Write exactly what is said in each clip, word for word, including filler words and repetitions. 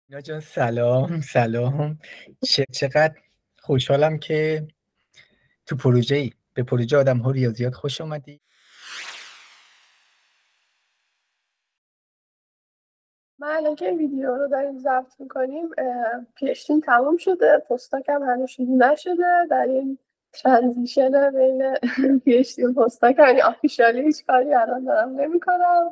اینا جان سلام سلام. چه چقدر خوشحالم که تو پروژه ای به پروژه آدم ها ریاضیات خوش آمدی. من الان که این ویدیو رو داریم ضبط میکنیم پیشتیم تموم شده، پستاک هم هنوز شروع نشده. در این ترانزیشن بین پیشتی و پستاک یعنی آفیشالی هیچ کاری الان دارم نمیکنم.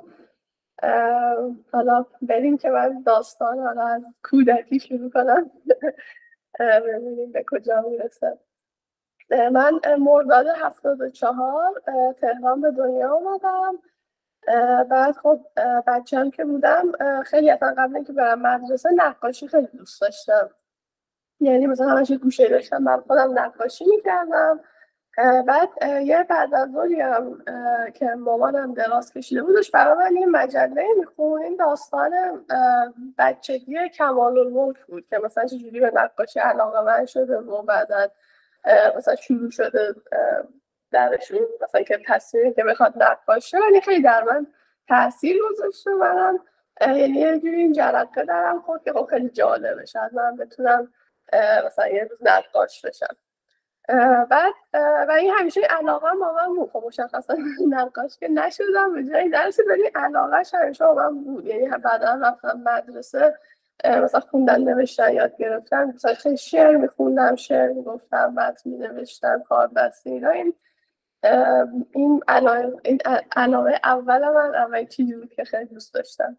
حالا بریم که من داستان حالا از کودکی شروع کنم. ببینیم به کجا میرسه. من مرداد هفتاد و چهار تهران به دنیا آمدم. بعد خب بچه هم که بودم خیلی اصلا قبل اینکه برم مدرسه نقاشی خیلی دوست داشتم. یعنی مثلا همش یه گوشه داشتم من خودم نقاشی میکردم. بعد یه بعد از ظهری هم که مامانم دراز کشیده بودش برای من یه مجله میخون. این داستان بچگی کمال الملک بود که مثلا چجوری به نقاشی علاقه من شده و بعد مثلا شروع شده درشون مثلا که تصمیمی که بخواد نقاشه، ولی خیلی در من تاثیر گذاشته. منم یعنی یه جوری این جرقه درم خورد که خب خیلی جالبه، شاید من بتونم مثلا یه روز نقاش بشم. بعد و این همیشه علاقه با من بود. خب مشخصا نقاش که نشدم به جایی درسی، ولی علاقهش همیشه با من بود. یعنی بعدا رفتم مدرسه مثلا خوندن نوشتن یاد گرفتم، مثلا خیلی شعر میخوندم، شعر میگفتم، متن مینوشتم، کار دستی اینا. این این علاقه این علاقه اول من اول چیزی بود که خیلی دوست داشتم.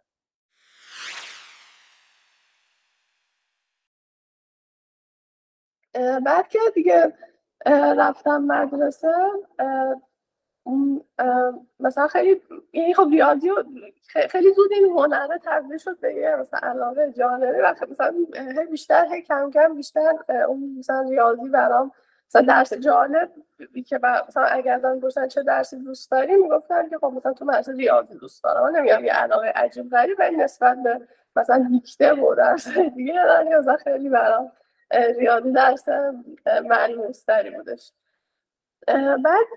بعد که دیگه رفتم مدرسه اون مثلا خیلی یعنی خب ریاضی و خیلی زود این هنره تبدیل شد به یه مثلا علاقه جانبی و مثلا هی بیشتر هی کم کم بیشتر اون مثلا ریاضی برام مثلا درس جالب که مثلا اگر ازم پرسن چه درسی دوست داری میگفتم که خب مثلا تو درس ریاضی دوست دارم. من نمیگم یه علاقه عجیب غریب، ولی نسبت به مثلا دیکته و درس دیگه یعنی مثلا خیلی برام ریاضی درس ملموس تری بودش. بعد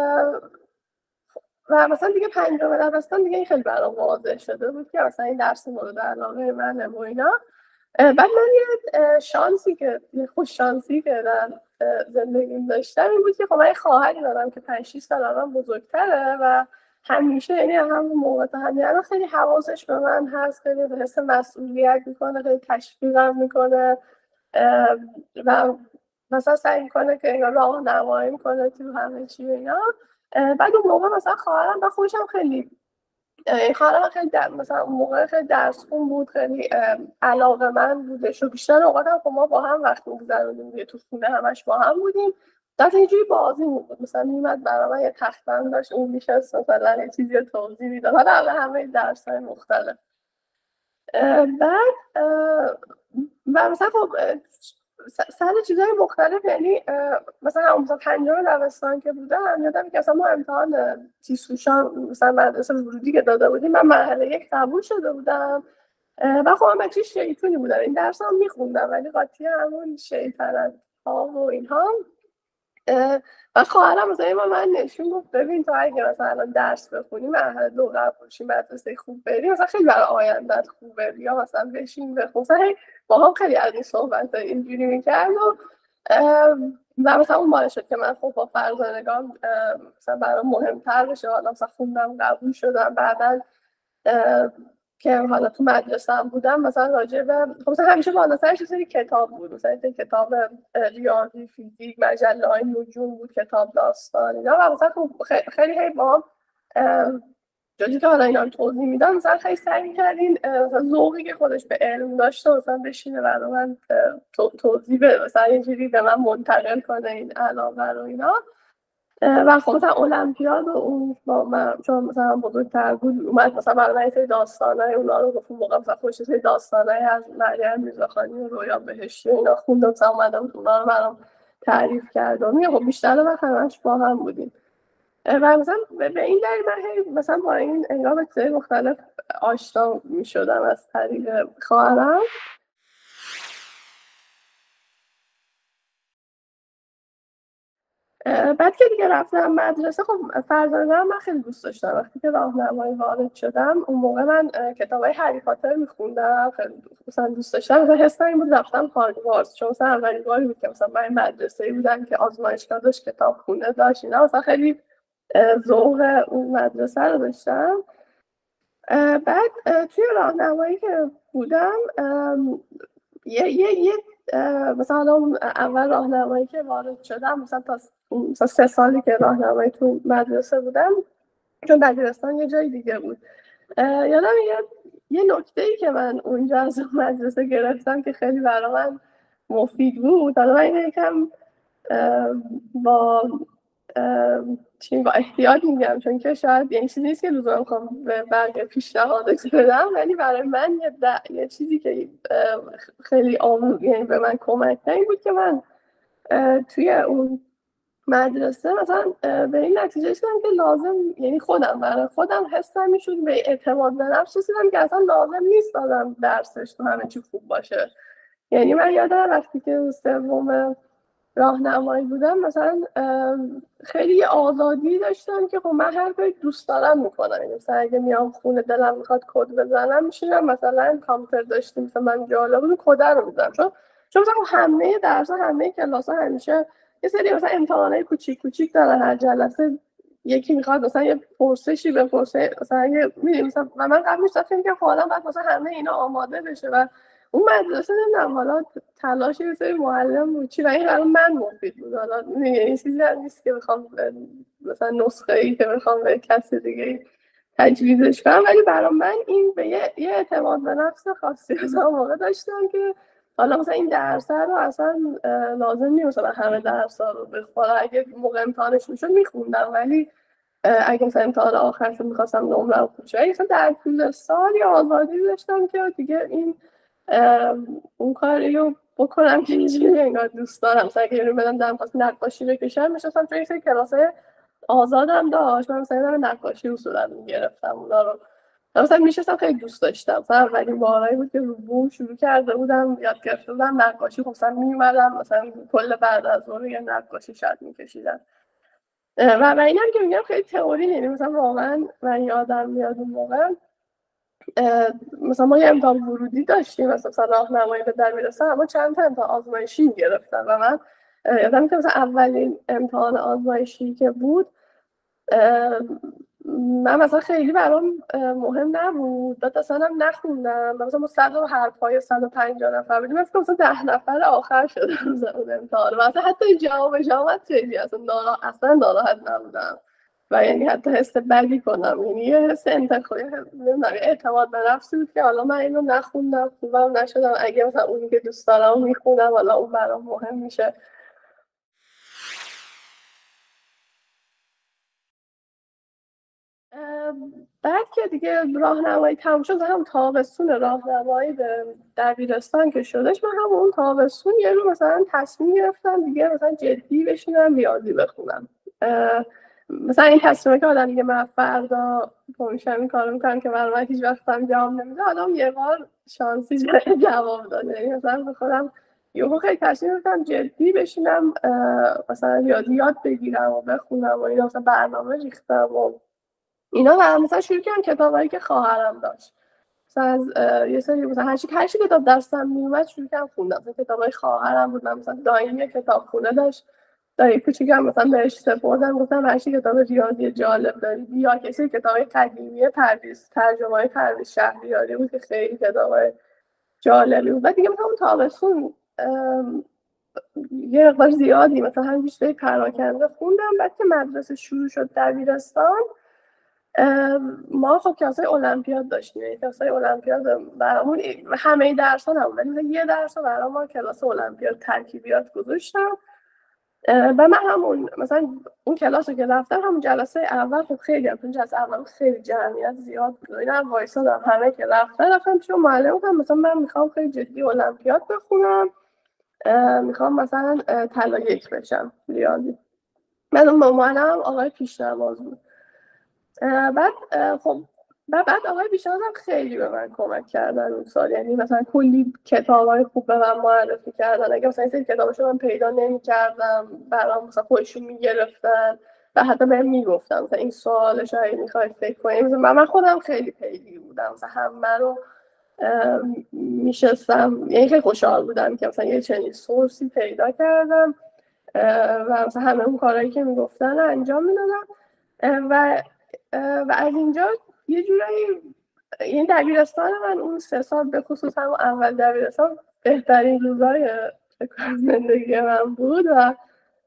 و مثلا دیگه پنجم دبستان دیگه این خیلی برام واضح شده بود که مثلا این درس مورد علاقه منه و اینا. بعد من یه شانسی که یه خوش شانسی که در زندگیم داشتم این بود که خب من یه خواهری دارم که پنج شش سال از من بزرگتره و همیشه یعنی همون موقع تا همین الان خیلی حواسش به من هست، خیلی حس مسئولیت میکنه، خیلی تشویقم میکنه و مثلا سعی میکنه که اینا راهنمایی میکنه تو همه چی و اینا. بعد اون موقع مثلا خواهرم و خودشم خیلی خواهرم خیلی در مثلا اون موقع خیلی درس خون بود، خیلی علاقه من بودش و بیشتر اوقات هم ما با هم وقت می‌گذروندیم دیگه، تو خونه همش با هم بودیم. دست اینجوری بازی بود، مثلا میمد برای من یه تختم داشت اون میشست مثلا یه چیزی رو توضیح میداد، حالا همه درس‌های مختلف. بعد و مثلا خب سر چیزهای مختلف، یعنی مثلا هم مثلا پنجم دبستان که بودم یادم که اصلا ما امتحان تیسوشان مثلا مدرسه ورودی که داده بودیم من مرحله یک قبول شده بودم و خب من بچه شیطونی بودم، این درس هم میخوندم ولی قاطی همون شیطنت ها و اینها. و خواهرم مثلا ما من نشون گفت ببین تو اگه مثلا الان درس بخونی مرحله دو قبول شی مدرسه خوب بری مثلا خیلی برای آیندت خوبه، یا مثلا بشین بخون. مثلا با هم خیلی از این صحبت اینجوری میکرد و و مثلا اون باعث شد که من خب با فرزانگان مثلا برام مهمتر بشه. حالا مثلا خوندم قبول شدم، بعدا که حالا تو مدرسه هم بودم مثلا راجع به خب مثلا همیشه بالا سرش یه سری کتاب بود، مثلا کتاب ریاضی، فیزیک، مجله های نجوم بود، کتاب داستان اینا. و مثلا خب خیلی هی با هم جایی که حالا اینا رو توضیح میدم مثلا خیلی سعی می‌کردین مثلا ذوقی که خودش به علم داشته مثلا بشینه برای من توضیح بده، مثلا یه جوری به من منتقل کنه این علاقه رو اینا. و خب مثلا المپیاد و اون با من چون مثلا بزرگتر بود اومد مثلا برای من یه سری داستانای اونا رو گفت. اون موقع مثلا خوش سری داستانای از مریم میرزاخانی و رویا بهشتی و اینا خوندم، مثلا اومده بود اونا رو برام تعریف کرد و میگه خب بیشتر وقت همش با هم بودیم. و مثلا به این دلیل من هی مثلا با این انگار به چیزای مختلف آشنا میشدم از طریق خواهرم. بعد که دیگه رفتم مدرسه، خب فرزندم من خیلی دوست داشتم. وقتی که راهنمایی وارد شدم اون موقع من کتابای هری پاتر میخوندم، خیلی مثلا دوست داشتم. مثلا حسم این بود رفتم هاگوارتس، چون مثلا اولین باری بود که مثلا من مدرسه‌ای بودم که آزمایشگاه داشت، کتابخونه داشت، اینا مثلا خیلی ذوق اون مدرسه رو داشتم. بعد توی راهنمایی که بودم یه یه یه مثلا اون اول راهنمایی که وارد شدم، مثلا تا مثلا سه سالی که راهنمایی تو مدرسه بودم، چون دبیرستان یه جای دیگه بود، یادم یه یه نکته‌ای که من اونجا از مدرسه گرفتم که خیلی برای من مفید بود. حالا من یکم با چی با احتیاط میگم، چون که شاید یه چیزی نیست که لزوما بخوام به بقیه پیشنهادش بدم، ولی برای من یه, د... یه چیزی که خیلی آموز، یعنی به من کمک کرد بود که من توی اون مدرسه مثلا به این نتیجه رسیدم که لازم، یعنی خودم برای خودم حسم میشد به اعتماد به نفس رسیدم که اصلا لازم نیست آدم درسش تو همه چی خوب باشه. یعنی من یادم وقتی که سوم راهنمایی بودم مثلا خیلی آزادی داشتم که خب من هر کاری دوست دارم میکنم. مثلا اگه میام خونه دلم میخواد کد بزنم میشینم، مثلا کامپیوتر داشتیم مثلا من جالب بود کد رو میزنم، چون چون مثلا همه درس‌ها همه کلاس‌ها همیشه یه سری مثلا امتحانای کوچیک کوچیک دارن، هر جلسه یکی میخواد مثلا یه پرسشی بپرسه، مثلا یه می‌دونی مثلا و من قبلش فکر می‌کردم خب الان بعد مثلا همه اینا آماده بشه و اون مدرسه نمیدونم حالا تلاش یه سری معلم بود چی و این برای من مفید بود. حالا یه چیزی نیست که بخوام مثلا نسخه ای که بخوام به کسی دیگه تجویزش کنم، ولی برای من این به یه, یه اعتماد به نفس خاصی از اون موقع داشتم که حالا مثلا این درس رو اصلا لازم نیست مثلا همه درس ها رو بخونم، اگه موقع امتحانش میشد میخوندم، ولی اگه مثلا امتحان آخرش رو میخواستم نمرم خوب شه، مثلا در طول سال یا آزادی داشتم که دیگه این اون کاری رو بکنم که اینجوری انگار دوست دارم. مثلا اگه یعنی بدم دارم خواست نقاشی بکشم میشستم چون این کلاسای آزادم داشت، من مثلا دارم نقاشی رو صورت میگرفتم اونا رو، مثلا میشستم خیلی دوست داشتم. مثلا اولین بارایی بود که رو بوم شروع کرده بودم یاد گرفته بودم نقاشی، خب مثلا میومدم مثلا کل بعد از ظهر یه نقاشی شاید میکشیدم و و اینم که میگم خیلی تئوری، یعنی مثلا واقعا من یادم میاد اون موقع مثلا ما یه امتحان ورودی داشتیم مثلا راهنمایی به دبیرستان، اما چند تا امتحان آزمایشی گرفتن و من یادم که مثلا اولین امتحان آزمایشی که بود من مثلا خیلی برام مهم نبود، بعد اصلا هم نخوندم، مثلا ما صد و هر پای صد و پنجاه نفر بودیم، مثلا مثلا ده نفر آخر شدم مثلا اون امتحان و مثلا حتی جوابش آمد خیلی اصلا ناراحت اصلا ناراحت نبودم و یعنی حتی حس بدی کنم، یعنی یه حس انتخابی نمیدونم اعتماد به نفسی بود که حالا من اینو نخوندم خوبم نشدم، اگه مثلا اونی که دوست دارم میخونم حالا اون برام مهم میشه. بعد که دیگه راهنمایی تموم شد، هم تابستون راهنمایی به دبیرستان که شدش، من هم اون تابستون یه رو مثلا تصمیم گرفتم دیگه مثلا جدی بشینم ریاضی بخونم. مثلا این تصمیمه که آدم دیگه من فردا پونشم این کارو میکنم که برای من هیچ وقت هم جواب نمیده، آدم یه بار شانسی جواب داده. یعنی مثلا به خودم یهو خیلی تصمیم گرفتم جدی بشینم مثلا ریاضی یاد بگیرم و بخونم و اینا، مثلا برنامه ریختم و اینا و مثلا شروع کردم کتابایی که خواهرم داشت، مثلا از یه سری مثلا هر چی هر چی کتاب دستم میومد شروع کردم خوندم. مثلا کتابای خواهرم بود، مثلا دایی کتابخونه داشت، دایی کوچیکم مثلا بهش سپردم گفتم هر چی کتاب ریاضی جالب داری یا کسی کتابای قدیمی پرویز ترجمه‌های پرویز شهریاری بود که خیلی کتابای جالبی بود. بعد دیگه مثلا اون تابستون یه مقدار زیادی مثلا هم بیشتری پراکنده خوندم. بعد که مدرسه شروع شد دبیرستان ما خب کلاسای المپیاد داشتیم، یعنی کلاسای المپیاد برامون همه درس‌ها نبود ولی یه درس برام ما کلاس المپیاد ترکیبیات گذاشتم و من همون مثلا اون کلاس رو که رفتم همون جلسه اول خب خیلی اون جلسه اول خیلی جمعیت زیاد بود، اینا وایسادم همه که رفتن رفتم پیش معلم گفتم مثلا من میخوام خیلی جدی المپیاد بخونم، میخوام مثلا طلا یک بشم ریاضی. من اون معلم آقای پیشنواز بود. بعد خب و بعد آقای بیشناز هم خیلی به من کمک کردن اون سال، یعنی مثلا کلی کتابای خوب به من معرفی کردن. اگه مثلا این سری کتاباشو من پیدا نمی‌کردم برام مثلا خودشون میگرفتن و حتی بهم میگفتن مثلا این سوالش رو میخوای فکر کنیم. مثلا من خودم خیلی پیگیر بودم، مثلا همه رو میشستم، یعنی خیلی خوشحال بودم که مثلا یه چنین سورسی پیدا کردم و مثلا همه اون کارهایی که میگفتن انجام میدادم. و و از اینجا یه جورایی این دبیرستان من اون سه سال به خصوص هم اول دبیرستان بهترین روزای زندگی من بود و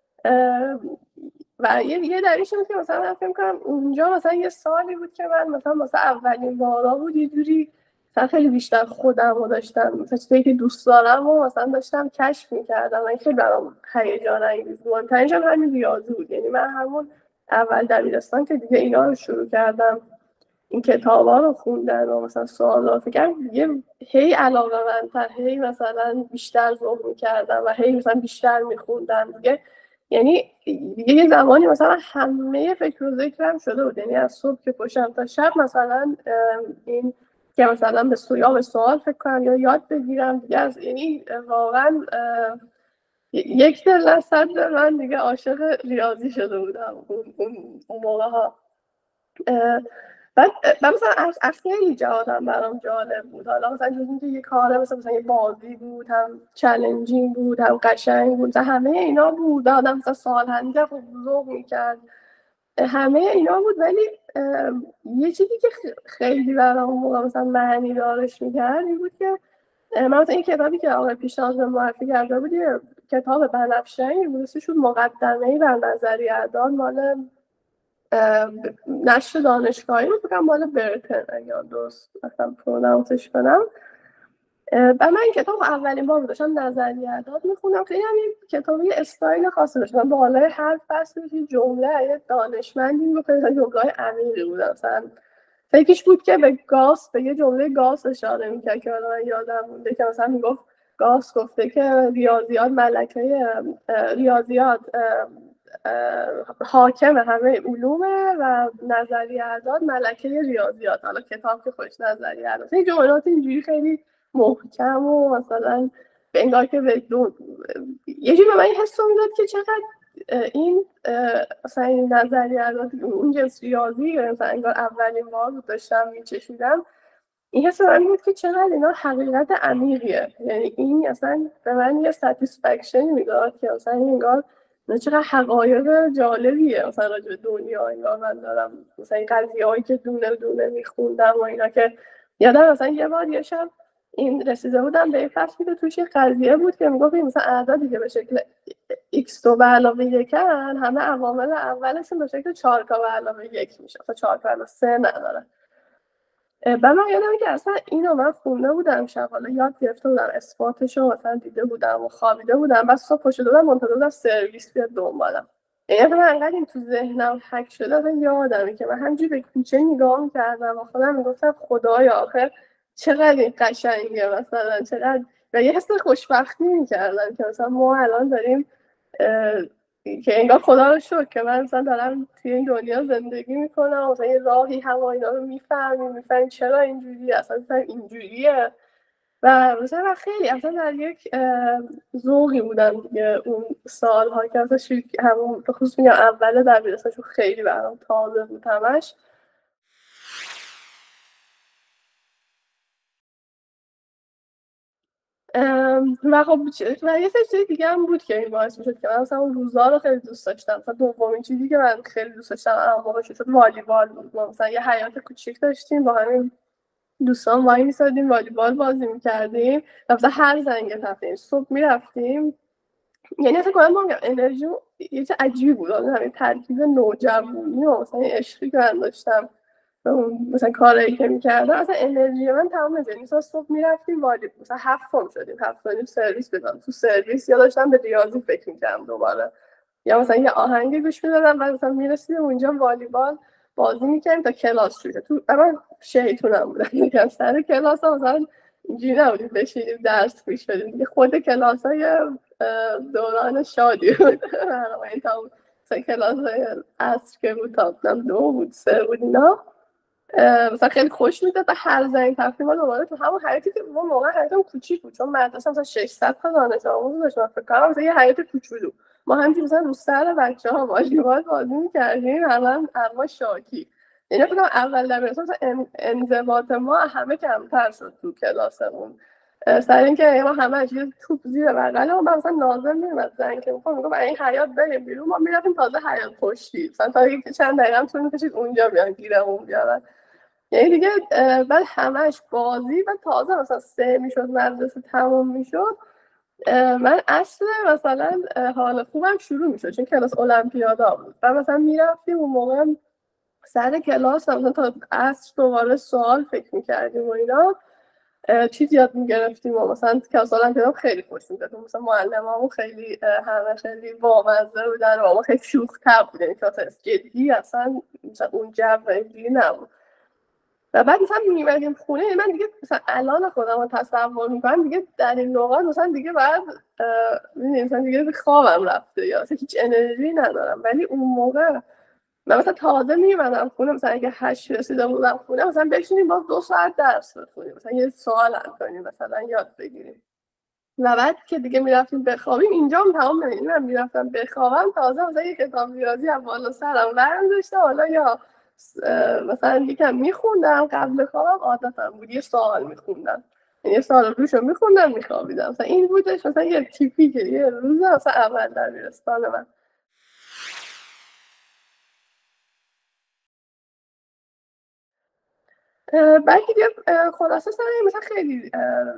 و یه یه دلیلش اینه که مثلا من فکر کنم اونجا مثلا یه سالی بود که من مثلا مثلا اولین بارا بود یه جوری مثلا خیلی بیشتر خودم رو داشتم، مثلا چیزایی که دوست دارم و مثلا داشتم کشف می‌کردم و این خیلی برام هیجان انگیز بود. مهم‌ترینش همین ریاضی بود، یعنی من همون اول دبیرستان که دیگه اینا رو شروع کردم، این کتابا رو خوندن و مثلا سوالات کردم، دیگه هی علاقه‌مندتر، هی مثلا بیشتر ذوق می‌کردم و هی مثلا بیشتر می‌خوندم دیگه. یعنی دیگه یه زمانی مثلا همه فکر و ذکرم شده بود، یعنی از صبح که پاشم تا شب مثلا این که مثلا به سویا به سوال فکر کنم یا یاد بگیرم دیگه. از یعنی واقعا یک درصد من دیگه عاشق ریاضی شده بودم اون, اون, اون موقع ها. بعد مثلا از خیلی جهاتم برام جالب بود، حالا مثلا جز اینکه یه کاره مثلا, مثلا یه بازی بود، هم چالنجینگ بود، هم قشنگ بود، مثلا همه اینا بود. آدم مثلا سوال حل خوب ذوق میکرد، همه اینا بود. ولی یه چیزی که خیلی برام موقع مثلا معنی دارش میکرد این بود که من مثلا این کتابی که آقای پیشنهاد به معرفی کرده بود یه کتاب بنفشه‌ای بود، شد مقدمه‌ای بر نظریه اعداد، مال نشر دانشگاهی بود، بگم مال برتن اگه درست مثلا پرونانسش کنم. و من این کتاب اولین بار داشتم نظریه اعداد میخوندم. خیلی همین کتابی استایل خاصی داشت، من بالای هر فصل یه جمله یه دانشمندی میگفت، جمله‌های عمیقی بود. مثلا فکرش بود که به گاس به یه جمله گاس اشاره میکرد که من یادم مونده که مثلا میگفت گاس گفته که ریاضیات ملکه ریاضیات حاکم همه علومه و نظریه اعداد ملکه ریاضیات. حالا کتاب که خوش نظریه اعداد، این جملات اینجوری خیلی محکم و مثلا به انگار که به دو... یه جوری به من حس میداد که چقدر این مثلا این نظریه اعداد اون جنس ریاضی مثلا انگار اولین بار بود داشتم میچشیدم، این حس من بود که چقدر اینا حقیقت عمیقیه. یعنی این اصلا به من یه ساتیسفکشن میداد که مثلا انگار چقدر حقایق جالبیه مثلا راجع به دنیا انگار من دارم مثلا این قضیه‌هایی که دونه دونه میخوندم و اینا. که یادم مثلا یه بار یه شب این رسیده بودم به یه فصلی که توش یه قضیه بود که میگفت مثلا اعدادی که به شکل ایکس دو به علاوه یکن همه عوامل اولشون به شکل چهار کا به علاوه یک میشه، تا چهار کا به علاوه سه نداره. و من یادم که اصلا اینو من خونده بودم شب، حالا یاد گرفته بودم، اثباتشو مثلا دیده بودم و خوابیده بودم، بعد صبح پا شده بودم منتظر بودم سرویس بیاد دنبالم. یعنی من انقدر این تو ذهنم حک شده، اصلا یادمه که من همینجوری به کوچه نگاه می‌کردم و خودم میگفتم خدایا آخه چقدر این قشنگه مثلا، چقدر، و یه حس خوشبختی می‌کردم که مثلا ما الان داریم که انگار خدا رو شکر که من مثلا دارم توی این دنیا زندگی میکنم، مثلا یه راهی همه اینا رو میفهمیم میفهمیم چرا اینجوری اصلا اینجوریه. و مثلا خیلی اصلا در یک ذوقی بودم دیگه اون سالها که اصلا شرک همون خصوص میگم اول دبیرستانشون خیلی برام تازه بود همش. و خب و یه سری چیز دیگه هم بود که این باعث میشد که من مثلا اون روزا رو خیلی دوست داشتم. مثلا دومین چیزی که من خیلی دوست داشتم اون موقع شد والیبال بود. ما مثلا یه حیاط کوچیک داشتیم با همین دوستان وای میسادیم والیبال بازی میکردیم و مثلا هر زنگ تفریح صبح میرفتیم. یعنی اصلا کنم ما انرژی یه چیز عجیبی بود، همین ترکیب نوجوانی و مثلا عشقی که من داشتم مثلا کارایی که میکردم اصلا انرژی من تمام نشد. مثلا صبح میرفتیم والیبال، مثلا هفت فهم شدیم هفت فهم سرویس بدم، تو سرویس یا داشتم به ریاضی فکر میکردم دوباره، یا مثلا یه آهنگی گوش میدادم و مثلا میرسیدیم اونجا والیبال بازی میکردیم تا کلاس شروع. تو من شیطونم بودم میگم سر کلاس ها مثلا اینجوری نبودیم بشینیم درس گوش بدیم دیگه، خود کلاس های دوران شادی بود. مثلا کلاس های عصر که بود تا دو بود سه بود اینا مثلا خیلی خوش میداد و هر زنگ تفریح ما دوباره تو همون حیاتی که اون موقع حیاتم کوچیک بود، چون مدرسه مثلا ششصد تا دانش آموز داشت، من فکر کنم مثلا یه حیاط کوچولو ما همینجوری مثلا رو سر بچه‌ها والیبال بازی می‌کردیم، الان اما شاکی. یعنی فکر کنم اول دبیرستان مثلا انضباط ما همه کمتر شد تو کلاسمون، سر اینکه ما همه چیز توپ زیر بغلمون، من مثلا ناظر میومد زنگ که می‌خوام میگم این حیاط بریم بیرون، ما میرفتیم تازه حیاط پشتی مثلا تا یک چند دقیقه هم طول می‌کشید اونجا بیان گیرمون بیارن. یعنی دیگه بعد همش بازی و تازه مثلا سه میشد مدرسه تموم میشد، من اصل مثلا حال خوبم شروع میشد چون کلاس المپیادا بود و مثلا میرفتیم اون موقع سر کلاس مثلا تا عصر دوباره سوال فکر میکردیم و اینا چیز یاد میگرفتیم و مثلا کلاس المپیادا خیلی خوش میداد، مثلا معلمامون خیلی همه خیلی بامزه بودن و ما خیلی شوخ‌طبع بودیم، کلاس جدی اصلا مثلا اون جو اینجوری نبود. و بعد مثلا میمدیم خونه، من دیگه مثلا الان خودم رو تصور میکنم دیگه در این نقاط مثلا دیگه بعد میدونی مثلا دیگه خوابم رفته یا مثلا هیچ انرژی ندارم، ولی اون موقع من مثلا تازه میمدم خونه، مثلا اگه هشت رسیده بودم خونه مثلا بشینیم باز دو ساعت درس بخونیم، مثلا یه سوال حل کنیم مثلا یاد بگیریم و بعد که دیگه میرفتیم بخوابیم اینجا هم تمام نمیدیم، من میرفتم بخوابم تازه مثلا یه کتاب ریاضی هم بالا سرم برم داشته، حالا یا مثلا یکم میخوندم قبل خوابم، عادتم بود یه سوال میخوندم، یه سوال روش رو میخوندم میخوابیدم، مثلا این بودش مثلا یه تیپی که یه روز مثلا اول دبیرستان من. بعد دیگه خلاصه سر مثلا خیلی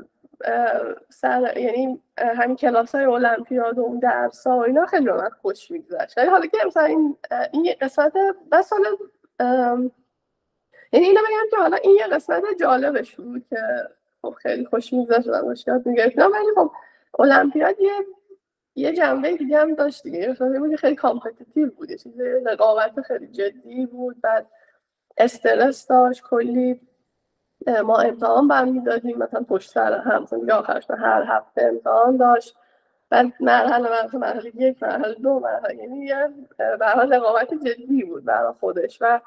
سر یعنی همین کلاس های المپیاد و اون درس ها و اینا خیلی رو من خوش میگذشت، ولی حالا که مثلا این این یه قسمت بس حالا یعنی اینو بگم که حالا این یه قسمت جالبش بود که خب خیلی خوش میگذشت و باش یاد میگرفتم، ولی خب المپیاد یه یه جنبه دیگه هم داشت دیگه، یه قسمتی بود که خیلی کامپتیتیو بود، یه چیز رقابت خیلی جدی بود، بعد استرس داشت کلی، ما امتحان برمیدادیم مثلا پشت سر هم، مثلا آخرش هر هفته امتحان داشت، بعد مرحله مرحله مرحله یک مرحله دو مرحله، یعنی یه به هر حال رقابت جدی بود برای خودش و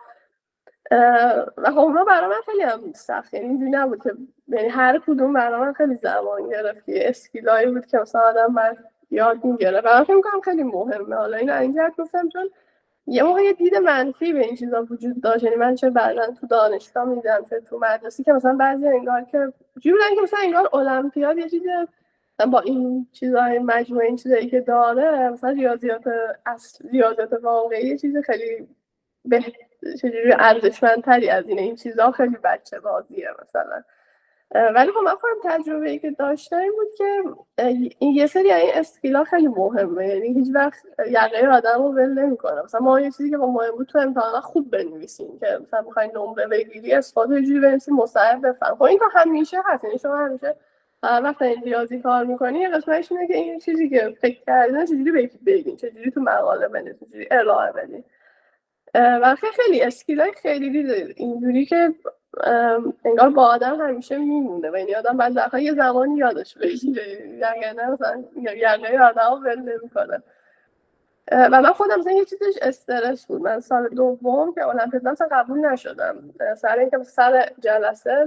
و خب اونا برای من خیلی هم سخت، یعنی اینجوری نبود که یعنی هر کدوم برای من خیلی زمان گرفت، یه اسکیلایی بود که مثلا آدم باید یاد میگیره و من فکر می‌کنم خیلی مهمه. حالا اینو اینجا گفتم چون یه موقع یه دید منفی به این چیزا وجود داشت، یعنی من چه بعداً تو دانشگاه میدم چه تو مدرسه که مثلا بعضی انگار که جوری بودن که مثلا انگار المپیاد یه چیز با این چیزای مجموعه این چیزایی که داره، مثلا ریاضیات اصل ریاضیات واقعی یه چیز خیلی به چجوری ارزشمندتری از اینه، این چیزا خیلی بچه بازیه مثلا. ولی خب من خودم تجربه ای که داشتم این بود که این یه سری این اسکیلا خیلی مهمه، یعنی هیچ وقت یقه آدم رو ول نمی‌کنه. مثلا ما یه چیزی که با مهم بود تو امتحانا خوب بنویسیم که مثلا می‌خواید نمره بگیری اثبات یه جوری بنویسیم مستحق بفهم، خب این که همیشه هست، یعنی شما همیشه وقتی این ریاضی کار می‌کنی یه قسمتش اینه که این چیزی که فکر کردین چجوری بگین، چجوری تو مقاله بنویسین، چجوری ارائه بدین و خیلی اسکیلای خیلی دیده اینجوری که انگار با آدم همیشه میمونه و این آدم بعد در یه زمانی یادش بگیره، یعنی نه مثلا یعنی آدم رو ول نمی‌کنه. و من خودم مثلا یه چیزش استرس بود، من سال دوم که المپیاد مثلا قبول نشدم سر اینکه سر جلسه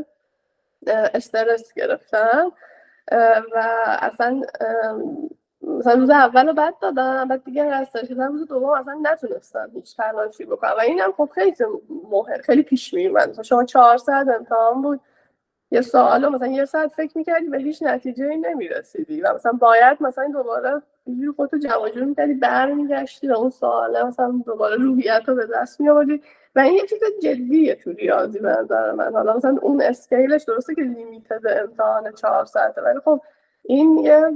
استرس گرفتم و اصلا مثلا روز اول رو بد دادم، بعد دیگه رستش شدم روز دوم اصلا نتونستم هیچ تلاشی بکنم و اینم خب خیلی مهم خیلی پیش میومد، مثلا شما چهار ساعت امتحان بود، یه سوالو مثلا یه ساعت فکر میکردی به هیچ نتیجه‌ای نمیرسیدی و مثلا باید مثلا دوباره اینجوری خودتو جمع جور میکردی برمیگشتی و اون سواله مثلا دوباره روحیت رو به دست میآوردی و این یه چیز جدیه تو ریاضی به نظر من. حالا مثلا اون اسکیلش درسته که لیمیتد امتحان چهار ساعته، ولی خب این یه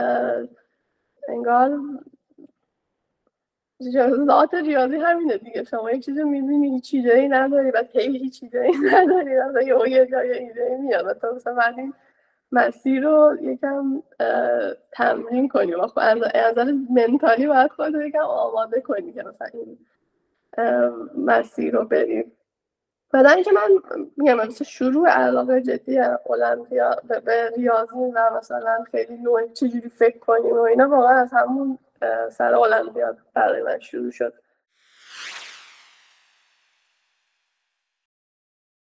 انگار ذات ریاضی همینه دیگه، شما یک چیزی میبینی هیچ ایده‌ای نداری و هی هیچ ایده‌ای نداری و یه یه جای ایده میاد و تو مثلا ولی مسیر رو یکم تمرین کنی و خب از نظر منتالی باید خودت رو یکم آماده کنی که مثلا این مسیر رو بری. بعد اینکه من میگم مثلا شروع علاقه جدی المپیاد به ریاضی و مثلا خیلی نوع چجوری فکر کنیم و اینا واقعا از همون سر المپیاد برای من شروع شد.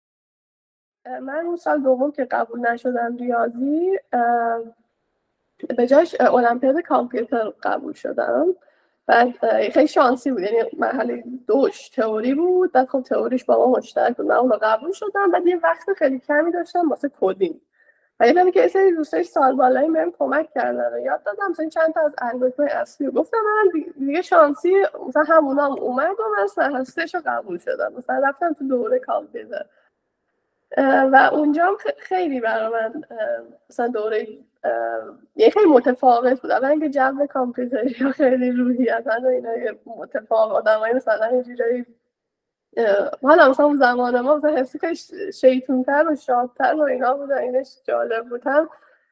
من اون سال دوم که قبول نشدم ریاضی، به جاش المپیاد کامپیوتر قبول شدم. بعد خیلی شانسی بود، یعنی مرحله دوش تئوری بود، بعد خب تئوریش با ما مشترک بود، من اون رو قبول شدم. بعد یه وقت خیلی کمی داشتم واسه کدینگ و یه که یه سری دوستای سال بالایی بهم کمک کردن و یاد دادم مثلا چند تا از الگوریتم‌های اصلی رو گفتم. من دیگه شانسی مثلا همونام اومد و من مرحله سه‌شو قبول شدم، مثلا رفتم تو دوره کامپیوتر و اونجا خیلی برای من مثلا دوره یه خیلی متفاوت بود. اولا که جو کامپیوتری ها خیلی روحیتن و اینا متفاوت، آدمایی مثلا اینجوری حالا مثلا اون زمان ما مثلا حسی که شیطون‌تر و شادتر و اینا بودن، اینش جالب بودم.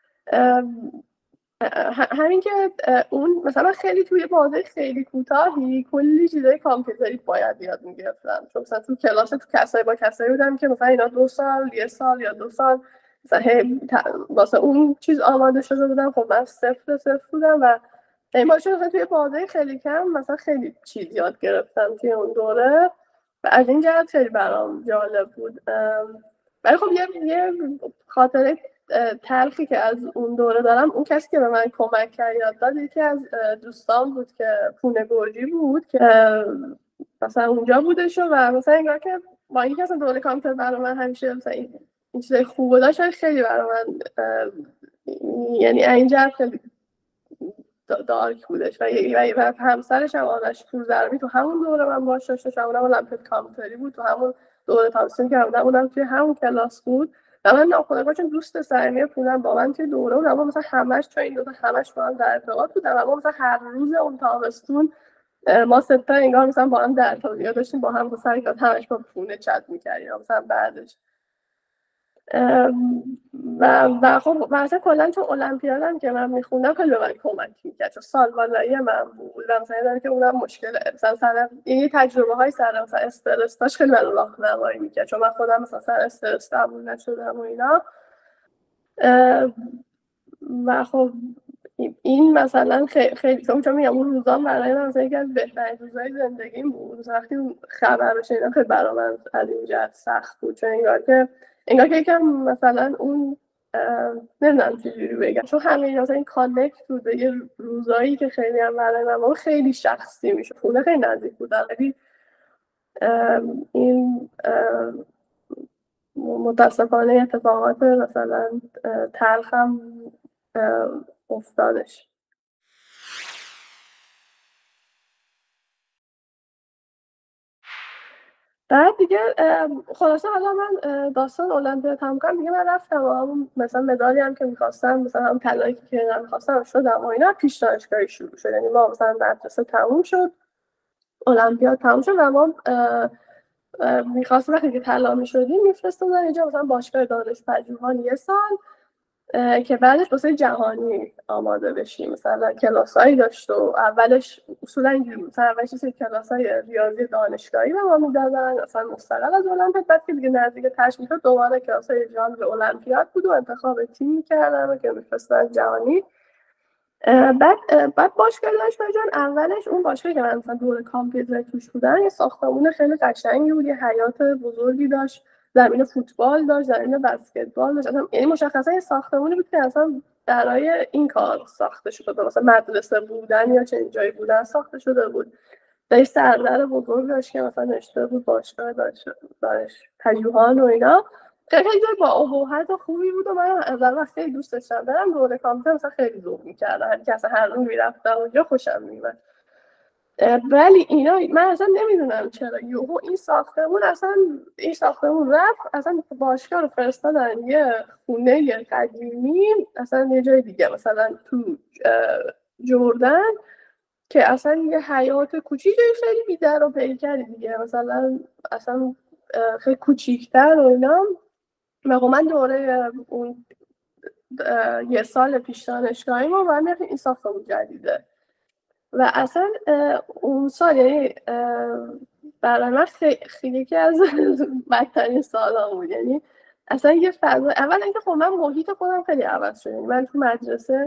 همین که اون مثلا خیلی توی بازه خیلی کوتاهی کلی چیزای کامپیوتری باید یاد میگرفتم، چون مثلا تو کلاس تو کسایی با کسایی بودم که مثلا اینا دو سال یه سال یا دو سال مثلا واسه اون چیز آماده شده بودم، خب من صفر صفر بودم و این باشه توی بازه خیلی کم مثلا خیلی چیز یاد گرفتم توی اون دوره و از این جهت خیلی برام جالب بود. ولی خب یه یه خاطره تلخی که از اون دوره دارم، اون کسی که به من کمک کرد یاد داد یکی از دوستان بود که پونه گرجی بود که مثلا اونجا بودش و مثلا انگار که با اینکه اصلا دوره کامپیوتر برای من همیشه مثلا این چیزای خوبه داشت، خیلی برای من یعنی اینجا خیلی دارک بودش و و همسرش هم آنش کوزرمی تو همون دوره من باش داشتش، اونم المپیاد کامپیوتری بود، تو همون دوره تابستون که بودم اونم توی همون کلاس بود و من ناخودآگاه چون دوست صمیمی پونم با من توی دوره بود، اما مثلا همش چون این دو تا همش با هم در ارتباط بودن، اما مثلا هر روز اون تابستون ما سه تا انگار مثلا با هم در ارتباط داشتیم، با هم سر کار همش با پونه چت می‌کردیم مثلا بعدش و و خب مثلا کلا تو المپیادم که من میخوندم خیلی به من کمک میکرد، چون سال بالایی من بود و مثلا داره که اونم مشکل مثلا سر این تجربه های سر مثلا استرس داشت، خیلی من راهنمایی میکرد، چون من خودم مثلا سر استرس قبول نشدم و اینا و خب این مثلا خیلی خیلی چون میگم اون روزا برای من مثلا یکی از بهترین روزهای زندگیم بود. وقتی خبر رو شنیدم خیلی برای من از این جهت سخت بود، چون انگار که انگار که یکم مثلا اون نمیدونم چجوری بگم، چون همین مثلا این کانکت بود به یه روزایی که خیلی هم برای من خیلی شخصی میشه، خونه خیلی نزدیک بودن، ولی این متاسفانه اتفاقات مثلا تلخ هم افتادش. بعد دیگه خلاصه حالا من داستان المپیاد تموم کردم دیگه، من رفتم و مثلا مدالی هم که می‌خواستم مثلا هم طلایی که می‌خواستم شدم و اینا، پیش دانشگاهی شروع شد. یعنی ما مثلا مدرسه تموم شد، المپیاد تموم شد و ما می‌خواستیم وقتی که طلا می‌شدیم می‌فرستادن اینجا مثلا باشگاه دانشپژوهان یه سال که بعدش واسه جهانی آماده بشیم. مثلا کلاسایی داشت و اولش اصولا اینجوری مثلا اولش چیزی کلاسای ریاضی دانشگاهی به ما میدادن مثلا مستقل از المپیاد، بعد که دیگه نزدیک تش میشد دوباره کلاسای جهانی المپیاد بود و انتخاب تیم می‌کردن و که می‌فرستادن جهانی. بعد بعد باشگاه دانشپژوهان اولش اون باشگاهی که من مثلا دوره کامپیوتر توش بودن یه ساختمون خیلی قشنگی بود، یه حیاط بزرگی داشت، زمین فوتبال داشت، زمین بسکتبال داشت، اصلا یعنی مشخصا یه ساختمونی بود که اصلا برای این کار ساخته شده بود، مثلا مدرسه بودن یا چنین جایی بودن ساخته شده بود. یه سردر بزرگ داشت که مثلا نوشته بود باشگاه داشت پژوهان و اینا، خیلی جای با ابهت خوبی بود و من از اول خیلی دوست داشتم برم. دوره کامپیوتر مثلا خیلی ذوق می‌کردم، هر کس هر روز می‌رفتم اونجا خوشم می‌اومد. ولی اینا من اصلا نمیدونم چرا یهو این ساختمون اصلا این ساختمون رفت، اصلا باشگاه رو فرستادن یه خونه قدیمی اصلا یه جای دیگه، مثلا تو جردن که اصلا یه حیاط کوچیک خیلی بی‌در و پیکری دیگه، مثلا اصلا خیلی کوچیک‌تر و اینا. و من دوره اون یه سال پیش دانشگاهی ما و من این ساختمون جدیده و اصلا اون سال یعنی برای من خیلی یکی از بدترین سال‌ها بود. یعنی اصلا یه فضا، اول اینکه خب من محیط خودم خیلی عوض شد. یعنی من تو مدرسه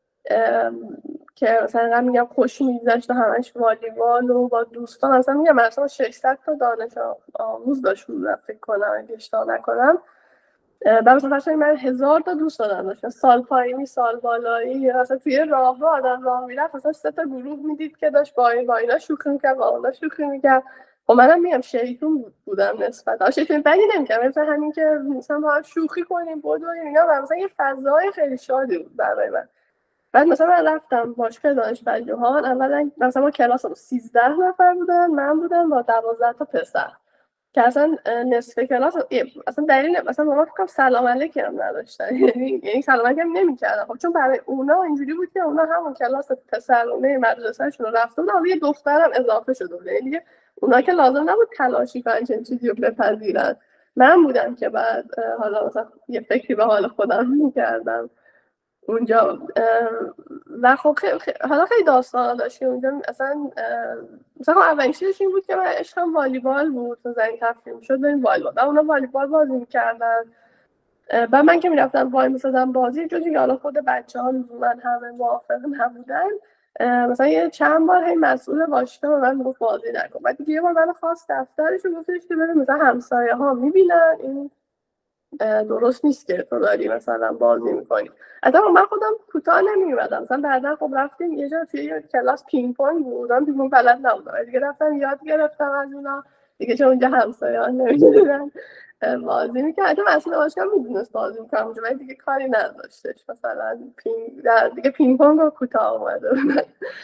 که مثلا انقدر میگم خوش می‌گذشت و همش والیبال و با دوستان، مثلا میگم مثلا ششصد تا دانش آموز داشت بود فکر کنم اگه اشتباه نکنم، من مثلا فرض من هزار تا دوست داشتم، سال پایینی سال بالایی، مثلا توی راه رو آدم راه میرفت مثلا سه تا گروه میدید که داشت با این با اینا شوخی میکرد، با اونا شوخی میکرد. خب منم میگم شیطون بودم نسبت شیطون بدی نمیکردم، مثلا همین که مثلا با هم شوخی کنیم بدویم اینا، و مثلا یه فضای خیلی شادی بود برای من. بعد مثلا من رفتم باشگاه دانشپژوهان، اولا مثلا ما کلاسمون سیزده نفر بودن، من بودم با دوازده تا پسر که اصلا نصف کلاس اصلا دلیل مثلا ما فکر کنم سلام علیک هم نداشتن، یعنی یعنی سلام علیک هم نمی‌کردن. خب چون برای اونا اینجوری بود که اونا همون کلاس پسرونه مدرسه‌شون رو رفتن، حالا یه دخترم اضافه شده بود، یعنی دیگه اونا که لازم نبود تلاشی کنن چنین چیزی رو بپذیرن. من بودم که بعد حالا مثلا یه فکری به حال خودم می‌کردم اونجا. و خب خیلی حالا خیلی داستان داشتیم اونجا. اصلا مثلا اولین چیزش این بود که من عشقم والیبال بود، تو زنگ تفریح شد بریم والیبال و اونا والیبال بازی میکردن. بعد من که میرفتم وای میسادم بازی، جز اینکه حالا خود بچه ها من همه موافق نبودن، مثلا یه چند بار هی مسئول باشگاه به من میگفت بازی نکن. بعد دیگه یه بار من خواست دفترش و گفتش که ببین مثلا همسایه ها میبینن این درست نیست که تو داری مثلا بازی میکنی. حتی من خودم کوتاه نمیومدم، مثلا بعدا خب رفتیم یه جا توی یه کلاس پینگ پونگ بودم، پینگ پونگ بلد نبودم دیگه، رفتم یاد گرفتم از اونا دیگه، چون اونجا همسایه‌ها نمیدونن بازی میکنم. حتی مسئول باشگاه میدونست بازی میکنم اونجا، ولی دیگه کاری نداشتش، مثلا پینگ دیگه پینگ پونگ رو کوتاه اومده بودن.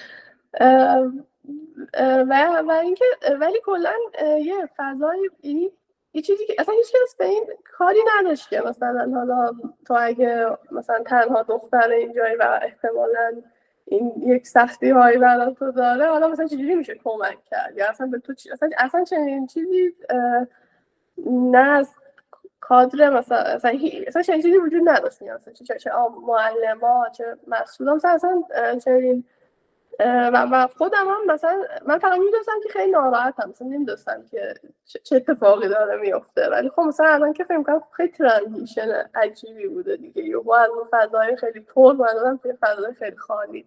و و اینکه ولی کلا یه فضای یعنی یه چیزی که اصلا هیچ کس به این کاری نداشت که مثلا حالا تو اگه مثلا تنها دختر اینجایی و احتمالاً این یک سختی هایی برای تو داره، حالا مثلا چجوری میشه کمک کرد، یا اصلا به تو چی اصلا اصلا چنین چیزی نه از کادر مثلا اصلا اصلا چنین چیزی وجود نداشت، مثلا چه چه معلما چه مسئولان اصلا چنین. و و خودم هم مثلا من فقط میدونستم که خیلی ناراحتم، مثلا نمیدونستم که چه اتفاقی داره میفته، ولی خب مثلا الان که فکر می‌کنم خیلی ترانزیشن عجیبی بوده دیگه، یهو از اون فضای خیلی پر اومدم توی فضای خیلی خالی.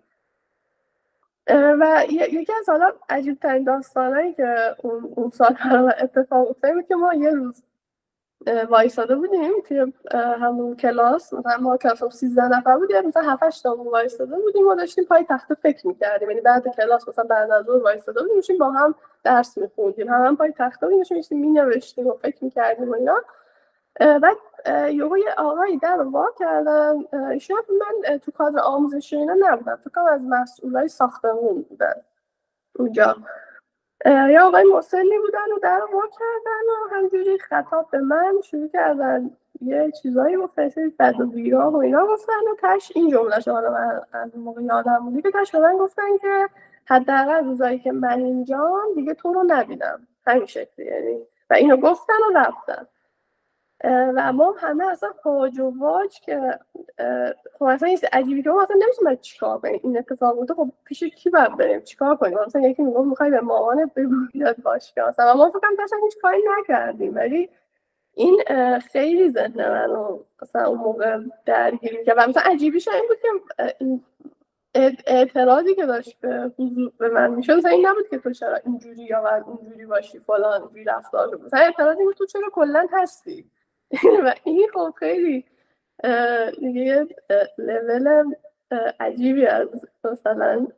و یکی از حالا عجیب ترین داستانایی که اون اون سال برام اتفاق افتاد بود که ما یه روز وایساده بودیم توی همون کلاس، مثلا ما کلاس سیزده نفر بودیم، مثلا هفت هشت تامون وایساده بودیم، ما داشتیم پای تخته فکر می‌کردیم، یعنی بعد کلاس مثلا بعد از ظهر وایساده بودیم داشتیم با هم درس می‌خوندیم، هم, هم پای تخته بودیم داشتیم می‌نوشتیم و فکر می‌کردیم و اینا. بعد یهو یه آقایی در رو وا کردن، ایشون من تو کادر آموزشی اینا نبودم، فکر کنم از مسئولای ساختمون بودن اونجا. یا آقای مسلی بودن و در رو وا کردن و همجوری خطاب به من شروع کردن یه چیزایی گفتن، بد و بیراه و اینا گفتن و تش این جمله شو حالا من از اون موقع یادم بودی که تش به من گفتن که حداقل روزایی که من اینجام دیگه تو رو نبینم، همین شکلی یعنی، و اینو گفتن و رفتن. و ما همه اصلا هاج و واج که خب اصلا این عجیبی که ما اصلا نمی‌دونیم چیکار کنیم، این اتفاق بوده خب پیش کی باید بریم چیکار کنیم، مثلا یکی میگفت می‌خوای به مامانت بگو بیاد باشگاه، مثلا ما فکر کنم اصلا هیچ کاری نکردیم، ولی این خیلی ذهن منو مثلا اون موقع درگیر کرد. و مثلا عجیبیش این بود که این اعتراضی که داشت به حضور به من میشد مثلا این نبود که تو چرا اینجوری یا بعد اونجوری باشی فلان اینجوری رفتار کنی، مثلا اعتراضی بود تو چرا کلا هستی. و این خب خیلی یه لول عجیبی از مثلا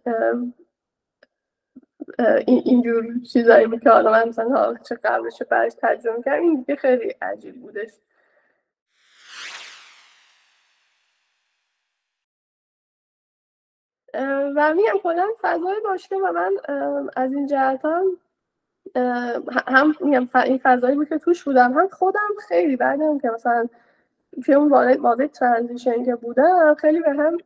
اینجور چیزایی بود که حالا من مثلا چه قبلش چه بعدش ترجمه کردم، این دیگه خیلی عجیب بودش. و میگم کلا فضای باشگاه و من از این جهت هم هم میگم این فضایی بود که توش بودم، هم خودم خیلی بعدم که مثلا توی اون واضح ترانزیشن که بودم خیلی به هم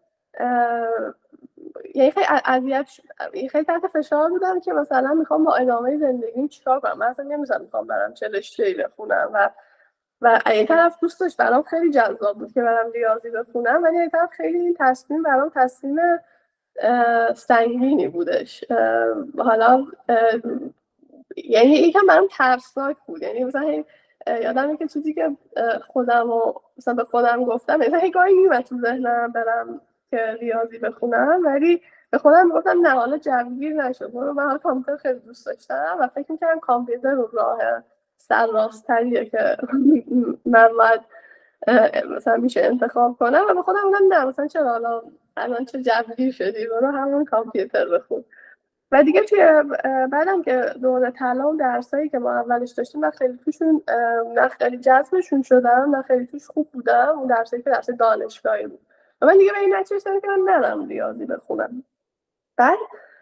یعنی خیلی اذیت خیلی تحت فشار بودم که مثلا میخوام با ادامه زندگیم چیکار کنم، من اصلا نمی‌دونم میخوام برم چه رشته‌ای بخونم و و این طرف دوست داشت برام خیلی جذاب بود که برم ریاضی بخونم، ولی این طرف خیلی این تصمیم برام تصمیم سنگینی بودش. حالا یعنی یکم برام ترسناک بود، یعنی مثلا یادمه که چیزی که خودم و مثلا به خودم گفتم مثلا هی گاهی میومد تو ذهنم برم که ریاضی بخونم، ولی به خودم گفتم نه حالا جوگیر نشد، برو من کامپیوتر خیلی دوست داشتم و فکر می‌کردم کامپیوتر رو راه سرراست‌تریه که من باید مثلا میشه انتخاب کنم و به خودم بودم نه مثلا چرا حالا الان چه جبری شدی برو همون کامپیوتر بخون. و دیگه توی بعدم که دوره طلا و درسایی که ما اولش داشتیم و خیلی توشون نه خیلی جذبشون شدم نه خیلی توش خوب بودم، اون درسایی که درس دانشگاهی بود و من دیگه به این نتیجه رسیدم که من نرم ریاضی بخونم. بعد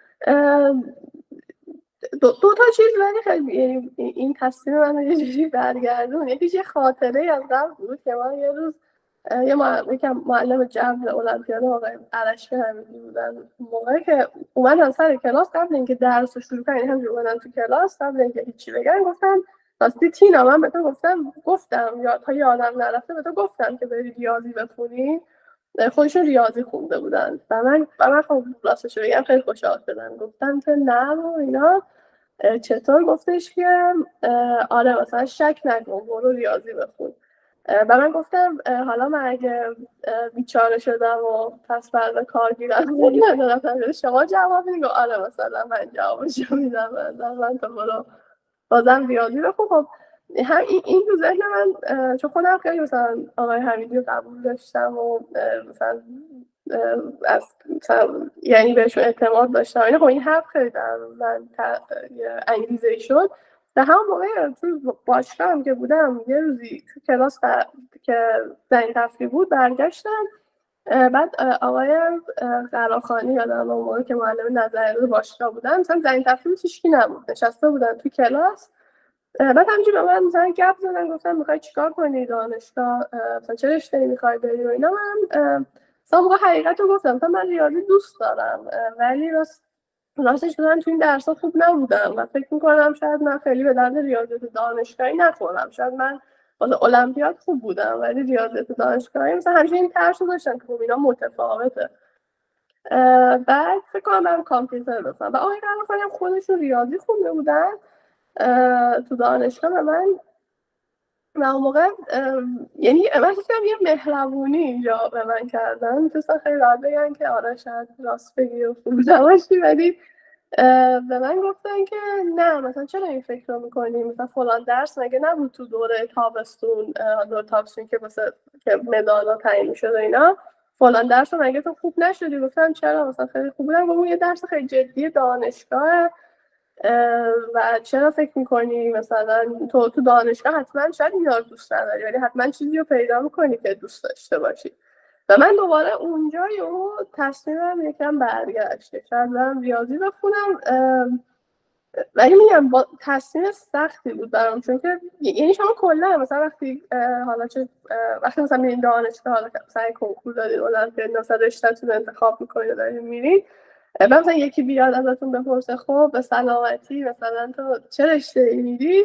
دو, دو تا چیز ولی خیلی یعنی این تصمیم من یه جوری برگردون. یکیش یه خاطره از قبل بود که ما یه روز یه یکم معلم جبر المپیاد آقای ارشکه همیدی بودن، موقعی که اومدن سر کلاس قبل اینکه درس رو شروع کنن همینجوری اومدن تو کلاس قبل اینکه هیچی بگن گفتن راستی تینا من به تو گفتم گفتم یا تا یادم نرفته به تو گفتم که بری ریاضی بخونی. خودشون ریاضی خونده بودن و من و من خب راستش بگم خیلی خوشحال شدم گفتم که نه و اینا چطور. گفتش که آره مثلا شک نکن برو ریاضی بخون. و من گفتم حالا من اگه بیچاره شدم و پس فردا کار گیرم ندارم شما جواب میدین؟ آره مثلا من جوابشو میدم من تو برو بازم ریاضی بخون. خب هم این, این تو ذهن من چون خودم خیلی مثلا آقای حمیدی رو قبول داشتم و مثلا از مثلا یعنی بهشون اعتماد داشتم اینه. خب این حرف خیلی در من انگیزه شد. و همون موقع تو باشگاه هم که بودم یه روزی تو کلاس که زنگ تفریح بود برگشتم بعد آقای قراخانی یادم اون موقع که معلم نظریه باشگاه بودم مثلا زنگ تفریح هیچکی نبود نشسته بودن تو کلاس. بعد همینجوری به من مثلا گپ زدن گفتن میخوای چیکار کنی دانشگاه مثلا چه رشته‌ای میخوای بری و اینا. من مثلا موقع حقیقت رو گفتم مثلا من ریاضی دوست دارم ولی راست راستش من تو این درس‌ها خوب نبودم و فکر می‌کنم شاید من خیلی به درد ریاضیات دانشگاهی نخورم. شاید من واسه المپیاد خوب بودم ولی ریاضیات دانشگاهی مثلا همیشه این ترس رو داشتم که خب اینا متفاوته. بعد فکر کنم برم کامپیوتر بخونم و آقای قراخانی هم خودشون ریاضی خونده بودن تو دانشگاه و من و اون موقع یعنی من حس کنم یه مهربونی اینجا به من کردن میتونستن خیلی راحت بگن که آره شاید راست بگی و خوب نباشی ولی به من گفتن که نه مثلا چرا این فکر رو میکنی مثلا فلان درس مگه نبود تو دوره تابستون دوره تابستون که مثلا که مدالا تعیین میشد اینا فلان درس مگه تو خوب نشدی؟ گفتم چرا مثلا خیلی خوب بودم. اون یه درس خیلی جدی دانشگاه و چرا فکر میکنی مثلا تو تو دانشگاه حتما شاید اینا رو دوست نداری ولی حتما چیزی رو پیدا میکنی که دوست داشته باشی. و من دوباره اونجا یهو تصمیمم یکم برگشت شاید من ریاضی بخونم ولی میگم با تصمیم سختی بود برام چون که یعنی شما کلا مثلا وقتی حالا چه وقتی مثلا میرین دانشگاه حالا مثلا کنکور دادین المپیاد مثلا رشته‌تون رو انتخاب میکنید دارین میرین مثلا یکی بیاد ازتون بپرسه خب به سلامتی مثلا تو چه رشته‌ای میری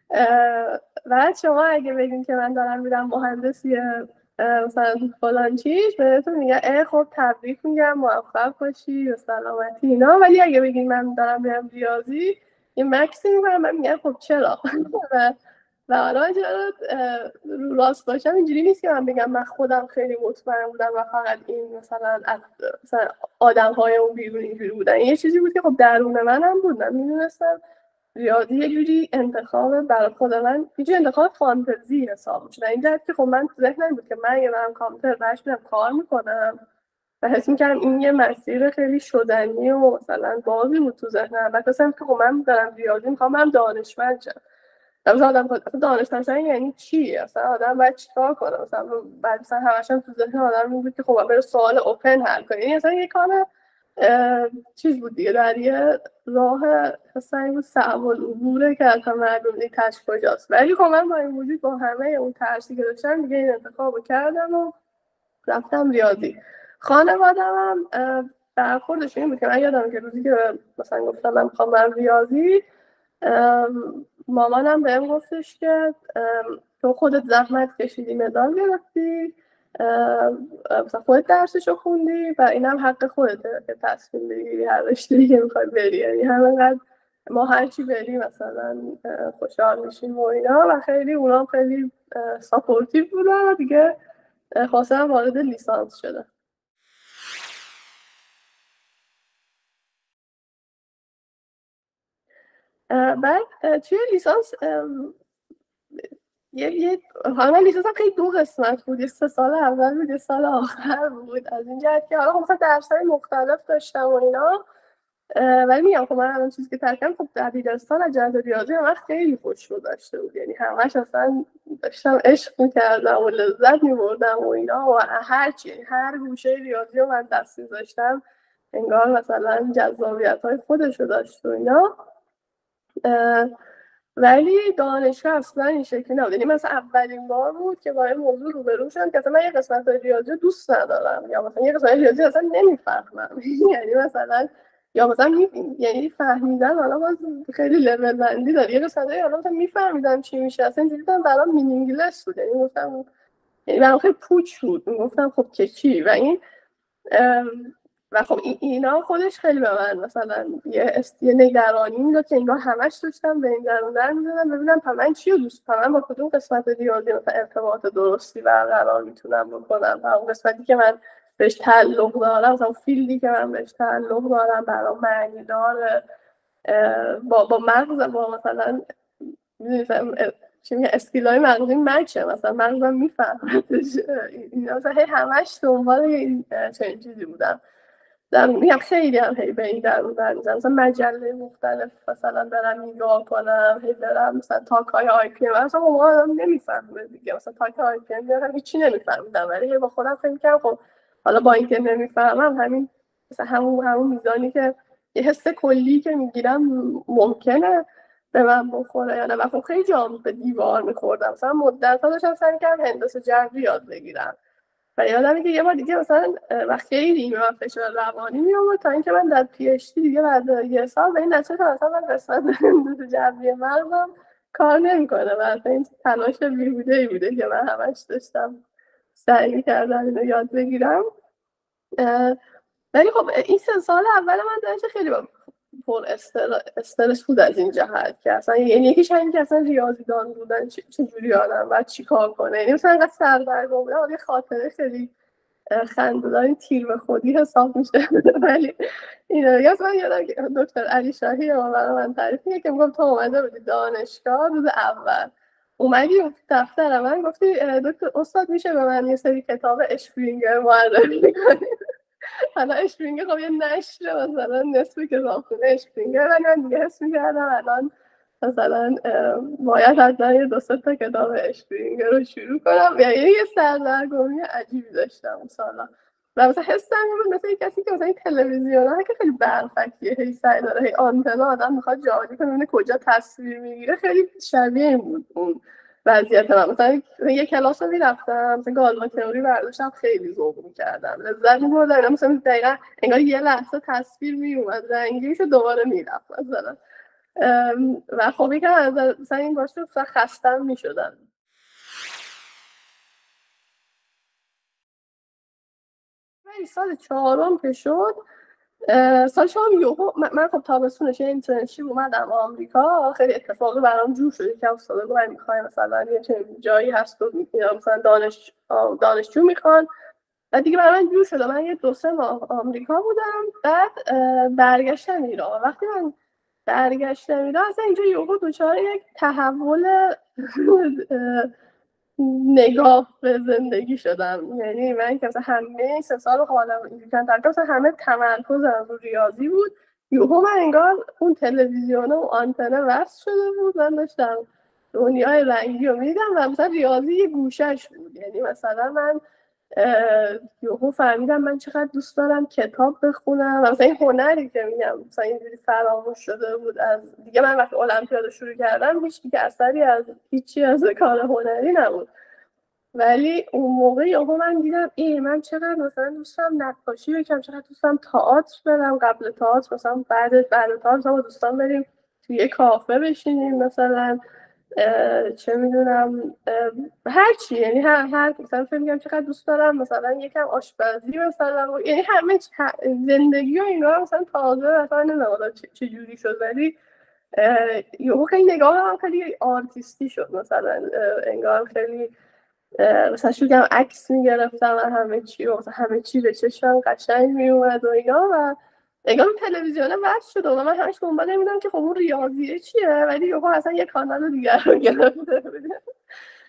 بعد شما اگه بگین که من دارم میرم مهندسی مثلا فلان چیز بهتون میگه اه خب تبریک میگم موفق باشی و سلامتی اینا. ولی اگه بگین من دارم میرم ریاضی یه مکسی میکنم من میگم خب چرا و و حالا چرا رو راست باشم اینجوری نیست که من بگم من خودم خیلی مطمئن بودم و فقط این مثلا مثلا آدم های اون بیرون اینجوری بودن. یه چیزی بود که خب درون من هم بود من میدونستم ریاضی یه جوری انتخاب برای خود من یه جوری انتخاب فانتزی حساب میشه. این جهت که خب من تو ذهنم بود که من یه برم کامپیوتر برش میرم کار میکنم و حس میکردم این یه مسیر خیلی شدنی و مثلا بازی بود تو ذهنم. بعد مثلا که خب من دارم ریاضی میخوام برم دانشمند شم مثلا آدم اصلا دانشمند شدن یعنی چی؟ اصلا آدم باید چیکار کنه؟ مثلا بعد مثلا همش هم تو ذهن آدم میگه که خب بره سوال اوپن حل کنه. یعنی مثلا یه کار چیز بود دیگه در یه راه حسن بود صعب العبوره که اصلا معلوم نیست تش کجاست. ولی خب من با این وجود با همه اون ترسی که داشتم دیگه این انتخاب رو کردم و رفتم ریاضی. خانوادم هم برخوردش این بود که من یادم که روزی که مثلا گفتم من میخوام برم ریاضی مامانم بهم گفتش که تو خودت زحمت کشیدی مدال گرفتی مثلا خودت درسشو خوندی و اینم حق خودته که تصمیم بگیری هر رشته‌ای که میخوای بری. یعنی همینقدر ما هرچی بریم مثلا خوشحال میشیم و اینا و خیلی اونام خیلی ساپورتیو بودن و دیگه خواستم وارد لیسانس شده. بعد توی لیسانس یه یه حالا من لیسانسم خیلی دو قسمت بود، یه سه سال اول بود، یه سال آخر بود. از این جهت که حالا خب مثلا درس‌های مختلف داشتم و اینا، ولی میگم خب من الان چیزی که ترکم، خب دبیرستان از جهت ریاضی من خیلی خوش گذشته بود، یعنی همش اصلا داشتم عشق می‌کردم و لذت می‌بردم و اینا، و هر چی هر گوشه ریاضی رو من دست می‌ذاشتم انگار مثلا جذابیت‌های خودش رو داشت و اینا. ولی دانشگاه اصلا این شکلی نبود، یعنی مثلا اولین بار بود که با این موضوع روبرو شدم که اصلا من یه قسمت ریاضی دوست ندارم، یا مثلا یه قسمت ریاضی اصلا نمیفهمم. یعنی مثلا یا مثلا می... یعنی فهمیدن حالا باز خیلی لول بندی داره، یه قسمت حالا مثلا میفهمیدم چی میشه، اصلا اینجوری دیدم برام مینینگلس بود، یعنی گفتم یعنی برام خیلی پوچ بود، گفتم خب که چی. و این و خب اینا خودش خیلی به من مثلا یه است... یه نگرانی میداد که انگار همش داشتم به این درون در میدادم ببینم تا من چی رو دوست دارم، با کدوم قسمت ریاضی مثلا ارتباط درستی برقرار میتونم بکنم، و اون قسمتی که من بهش تعلق دارم، مثلا فیلدی که من بهش تعلق دارم برام معنی داره، با با مغز با مثلا میدونید چی میگه اسکیلای مغزی مچه، مثلا مغزم میفهمه اینا، مثلا همش دنبال این چنین چیزی بودم. میگم خیلی هم هی به این در رو در میزنم، مثلا مجله مختلف مثلا برم نگاه کنم، هی برم مثلا تاک های آی پی ام، مثلا اون آدم نمیفهمه دیگه، مثلا تاک آی پی ام میارم هیچی نمیفهمیدم، ولی هی با خودم فکر میکنم خب حالا با اینکه نمیفهمم همین مثلا همون همون میزانی که یه حس کلی که میگیرم ممکنه به من بخوره یا نه. و خب خیلی جام به دیوار میخوردم، مثلا مدت ها داشتم سعی میکردم هندسه جبری یاد بگیرم، و یادمه که یه بار دیگه مثلا وقت خیلی من فشار روانی می آورد تا اینکه من در پی اچ دی دیگه بعد یه سال به این نتیجه مثلا من قسمت هندسه جبری مغزم کار نمیکنه، و اصلا این تلاش بیهوده‌ای بوده که من همش داشتم سعی می‌کردم اینو یاد بگیرم. ولی خب این سه سال اول من داشت خیلی پر استرس بود از این جهت که اصلا یعنی یکیش همین که اصلا ریاضیدان بودن چجوری آدم باید چی کار کنه، یعنی مثلا اینقدر سردرگم بودم، یه خاطره خیلی خنده‌دار تیر به خودی حساب میشه. ولی اینا دیگه اصلا یادم که دکتر علی شاهی ما برای من تعریف میگه که میگم تو اومده بودی دانشگاه روز اول، اومدی دفتر من گفتی دکتر استاد میشه به من یه سری کتاب اشپرینگر معرفی کنی. حالا اشپرینگر خب یه نشر مثلا نصف کتابخونه اشپرینگر، ولی من دیگه حس می‌کردم الان مثلا باید حتما یه دو سه تا کتاب اشپرینگر رو شروع کنم، یعنی یه سردرگمی عجیبی داشتم اون سالا. و مثلا حسم بود مثلا کسی که مثلا این تلویزیون ها که خیلی برفکیه، هی سعی داره هی آنتنا آدم میخواد جاری کنه ببینه کجا تصویر میگیره، خیلی شبیه این بود اون وضعیت من. مثلا یه کلاس رو میرفتم مثلا گالوا تئوری برداشتم، خیلی ذوق میکردم، لذت میبردم، مثلا دقیقا انگار یه لحظه تصویر میومد رنگی میشد دوباره میرفت مثلا. و خب یکم از مثلا این باشه خستم میشدم. ولی سال چهارم که شد، سال چهارم یهو من خب تابستونش یه اینترنشیپ اومدم آمریکا، خیلی اتفاقی برام جور شد که استادا گفتن میخوای مثلا یه جایی هست و مثلا دانش دانشجو میخوان، و دیگه برای من جور شد. من یه دو سه ماه آمریکا بودم، بعد برگشتم ایران. وقتی من برگشتم ایران اصلا اینجا یهو دچار یک تحول نگاه به زندگی شدم، یعنی من که مثلا همه سه سال خالم اینجوری کردم، مثلا همه تمرکزم رو ریاضی بود، یهو من انگار اون تلویزیون و آنتنه وصل شده بود، من داشتم دنیای رنگی رو میدیدم و مثلا ریاضی یه گوشش بود. یعنی مثلا من یهو فهمیدم من چقدر دوست دارم کتاب بخونم، و مثلا این هنری که میگم مثلا اینجوری فراموش شده بود از دیگه. من وقتی المپیاد شروع کردم هیچ دیگه اثری از هیچی از کار هنری نبود، ولی اون موقع یهو من دیدم ای من چقدر مثلا دوستم نقاشی بکنم، چقدر دوستم تئاتر برم، قبل تئاتر مثلا بعد بعد تئاتر با دوستان بریم توی یه کافه بشینیم مثلا چه میدونم هر چی، یعنی هر هر مثلا فکر می‌کنم چقدر دوست دارم مثلا یکم آشپزی مثلا، یعنی همه زندگی و اینا مثلا تازه مثلا نمیدونم چه جوری شد، ولی یهو خیلی نگاهم خیلی آرتیستی شد، مثلا انگار خیلی مثلا شروع عکس میگرفتم و همه چی و مثلا همه چی به چشمم قشنگ میومد و اینا، و انگار تلویزیون وصل شد و من همش دنبال نمیدونم که خب اون ریاضیه چیه، ولی یهو اصلا یه کانال دیگر رو گرفته بودم.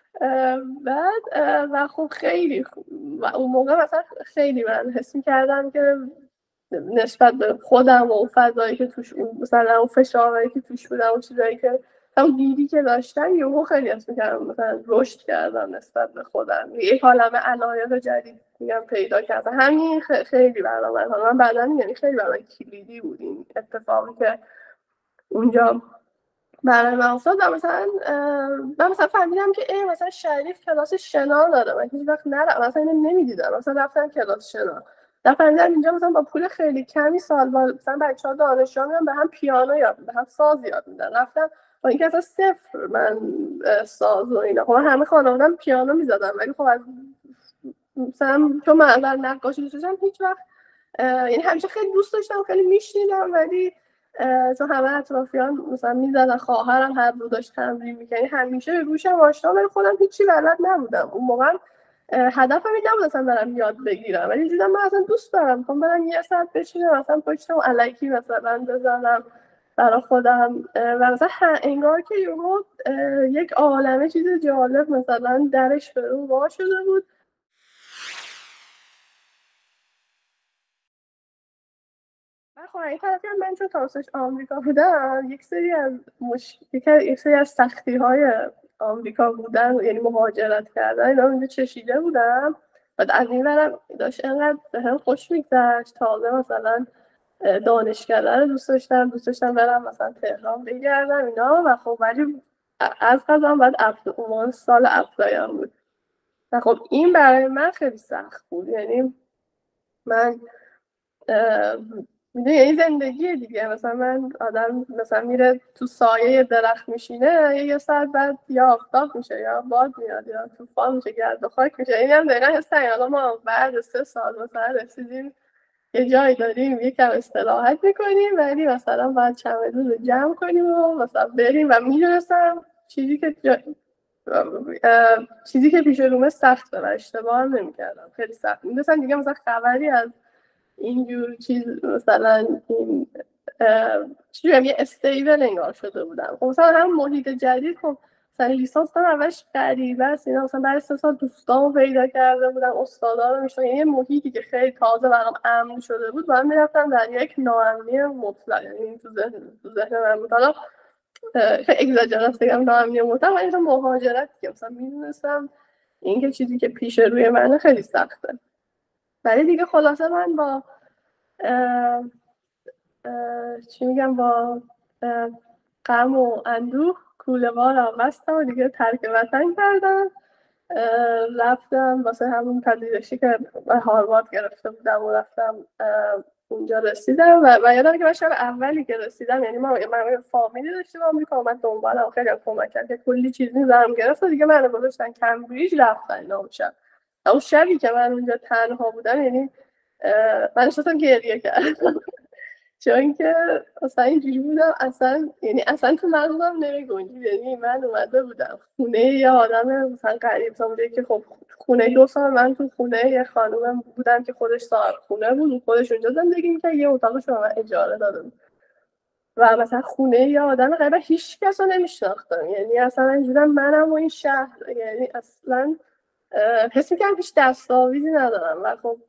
بعد و خب خیلی و اون موقع مثلا خیلی من حس می‌کردم که نسبت به خودم و اون فضایی که توش مثلا اون فشارهایی که توش بودم و چیزایی که اون دیدی که داشتم یهو خیلی حس می‌کردم مثلا رشد کردم نسبت به خودم، یک عالمه علایق جدید میگم پیدا کردم. همین خیلی برای من من بعدا یعنی خیلی برای کلیدی بود این اتفاقی که اونجا برای من افتاد. و مثلا من مثلا فهمیدم که ای مثلا شریف کلاس شنا داره، من هیچ وقت نرم مثلا اینو نمیدیدم، مثلا رفتم کلاس شنا در فهمیدم اینجا مثلا با پول خیلی کمی سال مثلا بچه‌ها دانشجو میان به هم پیانو یاد میدن، به هم ساز یاد میدن. رفتم با اینکه اصلا صفر من ساز و اینا، خب همه خانواده‌ام پیانو میزدن ولی خب از مثلا چون من در نقاشی دوست داشتم هیچ وقت یعنی همیشه خیلی دوست داشتم، خیلی میشنیدم ولی چون همه اطرافیان مثلا میزدن، خواهرم هر رو داشت تمرین میکنی همیشه به گوشم آشنا ولی خودم هیچی بلد نبودم. اون موقع هدفم این نبود اصلا برم یاد بگیرم ولی دیدم من اصلا دوست دارم میخوام برم یه ساعت بشینم مثلا پشتم الکی مثلا بزنم برای خودم و مثلا انگار که یهو یک عالمه چیز جالب مثلا درش به رو وا شده بود. خب این طرفی هم من چون تاسش آمریکا بودم یک سری از مش... یک سری از سختی های آمریکا بودن یعنی مهاجرت کردن اینا اونجا چشیده بودم و از این ورم داشت انقدر به هم خوش میگذشت. تازه مثلا دانشکده رو دوست داشتم دوست داشتم برم مثلا تهران بگردم اینا و خب ولی از قضا بعد اون سال اپلایم بود و خب این برای من خیلی سخت بود. یعنی من میدونی یعنی زندگی دیگه مثلا من آدم مثلا میره تو سایه درخت میشینه یه ساعت بعد یا آفتاب میشه یا باد میاد یا طوفان میشه گرد و خاک میشه. این هم دقیقا حس حالا ما بعد سه سال مثلا رسیدیم یه جایی داریم یکم استراحت میکنیم ولی مثلا باید چمدون رو جمع کنیم و مثلا بریم و میدونستم چیزی که جا... چیزی که پیش رومه سخته و اشتباه هم نمیکردم خیلی سخت میدونستم دیگه مثلا خبری از اینجور چیز مثلا این چیزی یه استیبل انگار شده بودم. خب مثلا هم محیط جدید خب مثلا لیسانس هم اولش غریبه است اینا مثلا بعد سه سال دوستامو پیدا کرده بودم استادا رو میشناختم یه محیطی که خیلی تازه برام امن شده بود من میرفتم در یک ناامنی مطلق یعنی تو ذهن تو ذهن من بود. حالا خیلی اگزاجراست بگم ناامنی مطلق ولی مثلا مهاجرت که مثلا میدونستم این که چیزی که پیش روی منه خیلی سخته. ولی دیگه خلاصه من با اه اه چی میگم با غم و اندوه کوله بار بستم و دیگه ترک وطن کردم. رفتم واسه همون پذیرشی که هاروارد گرفته بودم و رفتم اونجا رسیدم و, و یادم که من شب اولی که رسیدم یعنی ما من فامیلی داشتیم آمریکا اومد دنبالم خیلی کمک کرد که کلی چیز می‌ذارم گرفت و دیگه منو گذاشتن کمبریج رفتن اون شب. اون شبی که من اونجا تنها بودم یعنی من نشستم گریه کردم چون که اصلا اینجوری بودم اصلا یعنی اصلا تو مغزم نمیگنجید. یعنی من اومده بودم خونه یه آدم مثلا غریب بوده که خب خونه دو سال من تو خونه یه خانوم بودم که خودش صاحب خونه بود خودش اونجا زندگی می‌کرد یه اتاقش رو من اجاره داده بود و مثلا خونه یه آدم غریب هیچ کس رو نمیشناختم. یعنی اصلا اینجورم منم و این شهر یعنی اصلا حس می‌کردم هیچ دستاویزی ندارم و خب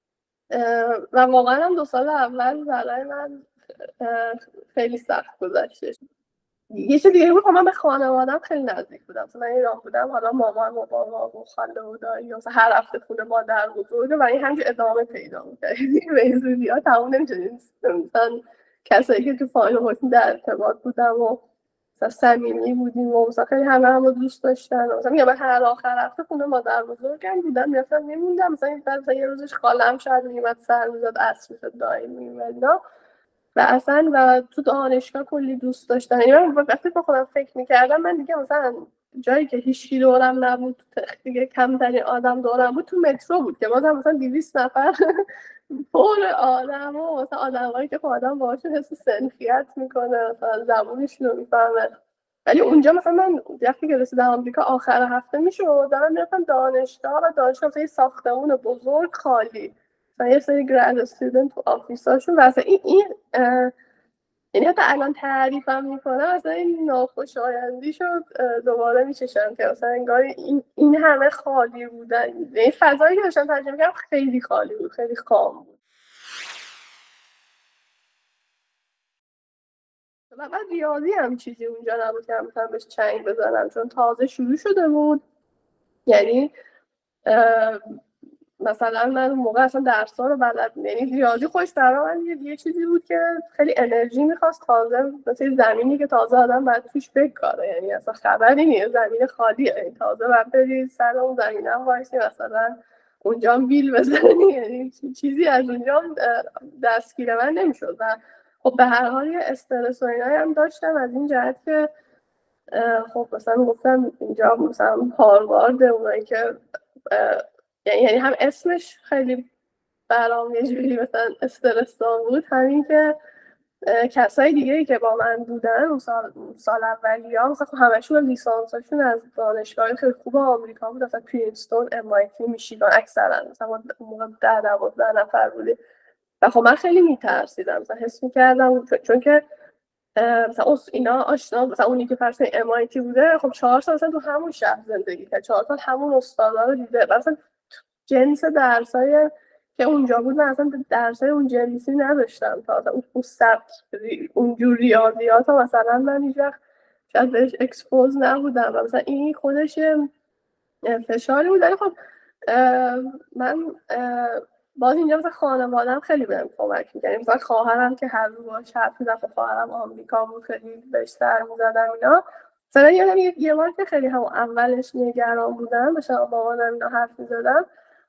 و واقعا هم دو سال اول برای من خیلی سخت گذشته. یه چیز دیگه بود من به خانوادم خیلی نزدیک بودم. من ایران بودم حالا مامان و بابا و خاله و دایی مثلا هر هفته خونه مادر بزرگه و این همینجور ادامه پیدا می‌کرد. به این زودی‌ها تموم نمی‌شد. مثلا کسایی که تو فامیل در ارتباط بودم و مثلا صمیمی بودیم و مثلا خیلی همه هم رو دوست داشتن. مثلا میگم من هر آخر هفته خونه مادر بزرگم بودم میرفتم میموندم مثلا مثلا یه روزش خاله‌ام شاید میومد سر میزد عصر میشد دایی میومد و اصلا و تو دانشگاه کلی دوست داشتن. یعنی من وقتی با خودم فکر میکردم من دیگه مثلا جایی که هیچ کی دورم نبود دیگه کمترین آدم دورم بود تو مترو بود که بازم مثلا دویست نفر پر آدم و مثلا آدمایی که آدم باهاشون حس سنخیت میکنه مثلا زبونشون رو میفهمه. ولی اونجا مثلا من وقتی که رسیدم آمریکا آخر هفته میشد دارم میرفتم دانشگاه و دانشگاه مثلا ساختمون بزرگ خالی مثلا یه سری گراد استودنت تو آفیساشون و اصلا این, این یعنی حتی الان تعریفم میکنم اصلا این ناخوشایندی شد دوباره میچشم که اصلا انگار این, این همه خالی بودن، این فضایی که داشتم ترجمه کردم خیلی خالی بود، خیلی خام بود. و بعد ریاضی هم چیزی اونجا نبود که مثلا بهش چنگ بزنم، چون تازه شروع شده بود. یعنی مثلا من اون موقع اصلا درس‌ها رو بلد، یعنی ریاضی خوش برای من یه چیزی بود که خیلی انرژی می‌خواست، تازه مثل زمینی که تازه آدم باید توش بکاره، یعنی اصلا خبری نیست زمین خالیه، یعنی تازه باید بری سر اون زمینه هم وایسی مثلا اونجا بیل بزنی، یعنی چیزی از اونجا دستگیر من نمی‌شد. و خب به هر حال یه استرس و اینایی هم داشتم از این جهت که خب مثلا گفتم اینجا مثلا هاروارد، اونایی که یعنی هم اسمش خیلی برام یه جوری مثلا استرسان بود، همین که کسای دیگه‌ای که با من بودن اون سال سال اولی‌ها مثلا همشون لیسانسشون از دانشگاه خیلی خوب آمریکا بود، مثلا پرینستون، ام آی تی، میشیگان، اکثرا مثلا اون موقع ده دوازده نفر بودیم. و خب من خیلی میترسیدم، مثلا حس می‌کردم چون, چون که مثلا اینا آشنا، مثلا اونی که فرض ام آی تی بوده خب چهار سال مثلا تو همون شهر زندگی کرد، چهار سال همون استادا رو دیده، مثلا جنس درسای که اونجا بود من اصلا درسای اون جنسی نداشتم، تا اون سبک اونجور ریاضیات ها مثلا من هیچ وقت شاید بهش اکسپوز نبودم و مثلا این خودش فشاری بود. ولی خب من باز اینجا مثلا خانوادم خیلی بهم کمک می‌کرد، مثلا خواهرم که هر روز باهاش حرف می‌زدم، خواهرم آمریکا بود خیلی بهش سر می‌زدم اینا. مثلا یادم یه بار که خیلی هم اولش نگران بودم مثلا مامانم اینا حرف می‌زدم،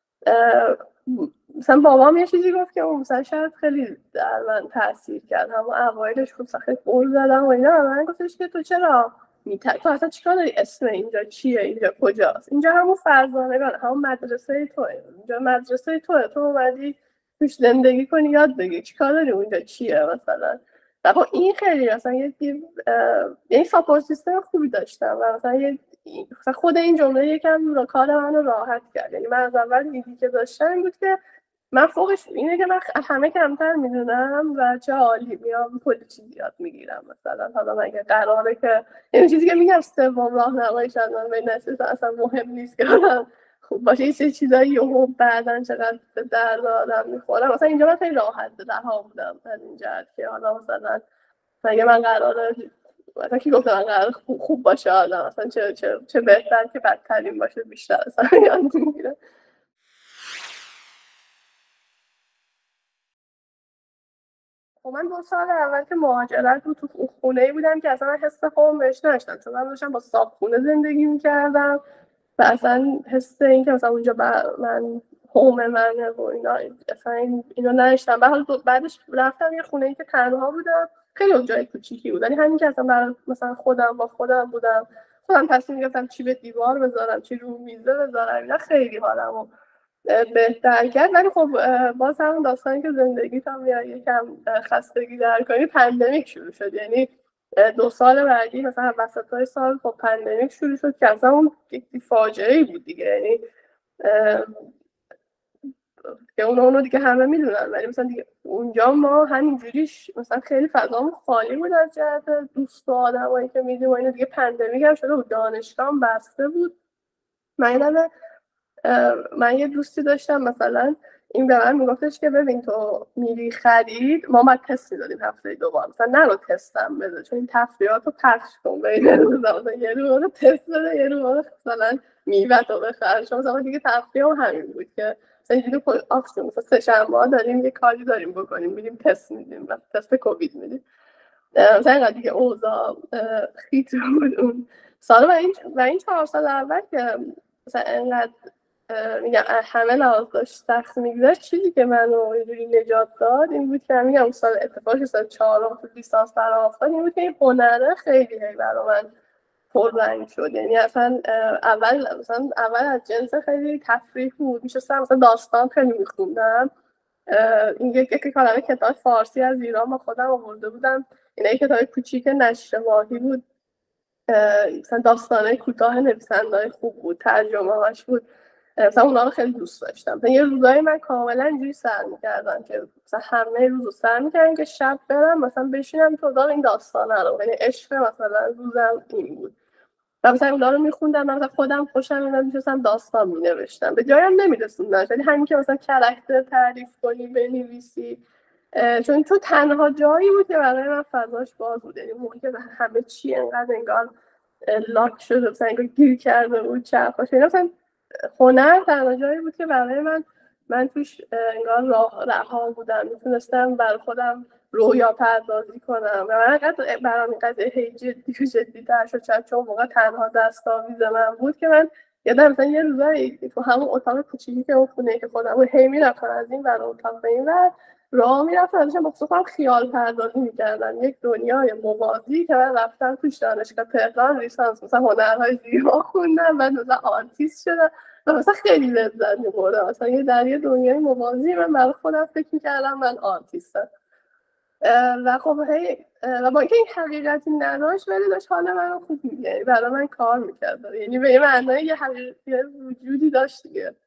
مثلا بابام یه چیزی گفت که اون مثلا شاید خیلی در من تاثیر کرد، همون اوایلش خب خیلی قول زدم و اینا، و من گفتش که تو چرا میتر تو اصلا چیکار داری، اسم اینجا چیه، اینجا کجاست، اینجا همون فرزانگان، همون مدرسه توه، اینجا مدرسه توه، تو اومدی توش زندگی کنی یاد بگیری، چیکار داری اونجا چیه مثلا. و خب این خیلی مثلا یه یه ساپورت سیستم خوبی داشتم و مثلا یه مثلا خود این جمله یکم رو کار منو راحت کرد. یعنی من از اول دیدی که داشتم این بود که من فوقش اینه که من همه کمتر میدونم و چه عالی میام کلی چیز یاد میگیرم. مثلا حالا مگه قراره که این چیزی که میگم سوم راهنمایی شدن من به نسل اصلا مهم نیست که آدم خوب باشه، یه چیزایی یهو بعدن چقدر به درد آدم میخوره. مثلا اینجا من خیلی راحت رها بودم از این جهت که حالا مثلا مگه من قراره مثلا کی گفته من قراره خوب, خوب باشه آدم، مثلا چه چه چه بهتر که بدترین باشه بیشتر اصلا یاد میگیره. خب من دو سال اول که مهاجرت بود تو خونه‌ای بودم که اصلا حس خودم بهش نداشتم، چون من داشتم با صابخونه زندگی می‌کردم و اصلا حس این که مثلا اونجا من هوم منه و اینا اصلا اینو نداشتم. بعد بعدش رفتم یه خونه‌ای که تنها بودم، خیلی اون جای کوچیکی بود، ولی همین که اصلا برای مثلا خودم با خودم بودم، خودم تصمیم گرفتم چی به دیوار بذارم چی رو میزه بذارم، اینا خیلی حالمو بهتر کرد. ولی خب باز همون داستانی که زندگیت هم میاد یکم خستگی در کنی، پندمیک شروع شد. یعنی دو سال بعدی مثلا وسطای سال خب پندمیک شروع شد که اصلا اون یک فاجعه‌ای بود دیگه. یعنی که اون اونو دیگه همه میدونن، ولی مثلا دیگه اونجا ما همینجوریش مثلا خیلی فضامون خالی بود از جهت دوست و آدمایی که میدیم و اینو دیگه پندمیک هم شده بود، دانشگاه هم بسته بود. من من یه دوستی داشتم مثلا این به من میگفتش که ببین تو میری خرید، ما باید تست میدادیم هفته دو بار، مثلا نرو تستم بده چون این تفریحات رو پخش کن بین روزا، مثلا یه روز رو تست بده یه روز مثلا میوه تو بخر، چون مثلا دیگه تفریح هم همین بود که مثلا اینجوری آخ مثلا سه شنبه ها داریم یه کاری داریم بکنیم میریم تست میدیم، تست کووید میدیم. مثلا اینقدر دیگه اوضاع خیت بود اون سال. و این و این چهار سال اول که مثلا اینقدر میگم همه لحاظ داشت سخت میگذشت، چیزی که منو یه جوری نجات داد این بود که میگم سال اتفاقی سال چهارم تو لیسانس برام افتاد، این بود که این هنره خیلی هی برای من پررنگ شد. یعنی اصلا اول مثلا اول از جنس خیلی تفریح بود، میشستم مثلا داستان خیلی میخوندم، این یک یک کلمه کتاب فارسی از ایران با خودم آورده بودم، اینا یک کتاب کوچیک نشر ماهی بود، مثلا داستانای کوتاه نویسنده‌های خوب بود، ترجمه هاش بود، مثلا اونا رو خیلی دوست داشتم. یه روزایی من کاملا اینجوری سر میکردم که مثلا همه روزو سر میکردم که شب برم مثلا بشینم تو اتاق این داستانه رو، یعنی عشق مثلا روزم این بود و مثلا اونا رو میخوندم. مثلا خودم خوشم میاد میشستم داستان مینوشتم، به جایم نمیرسوندم، ولی همین که مثلا کاراکتر تعریف کنی بنویسی، چون تو تنها جایی بود که برای من فضاش باز بود، یعنی موقعی که همه چی انقدر انگار لاک شده، مثلا انگار گیر کرده بود چرخاش، مثلا هنر تنها جایی بود که برای من من توش انگار راه رها بودم، میتونستم برای خودم رویا پردازی کنم. و من انقدر برام این قضیه هی جدی و جدی تر شد، شاید چون موقع تنها دستاویز من بود که من یادم مثلا یه روزایی تو همون اتاق کوچیکی که اون خونه که خودم بود هی میرفتم از این ور اتاق به این ور راه میرفتم، داشتم با خودم خیال پردازی میکردم یک دنیای موازی که من رفتم توش. دانشگاه تهران لیسانس مثلا هنرهای زیبا خوندم، بعد مثلا آرتیست شدم و مثلا خیلی لذت می‌بردم. مثلا یه در یه دنیای موازی من برای خودم فکر می‌کردم من آرتیستم و خب هی و با اینکه این حقیقتی نداشت ولی داشت حال من خوب می‌گه، برای من کار می‌کرد، یعنی به معنای یه حقیقتی وجودی داشت دیگه.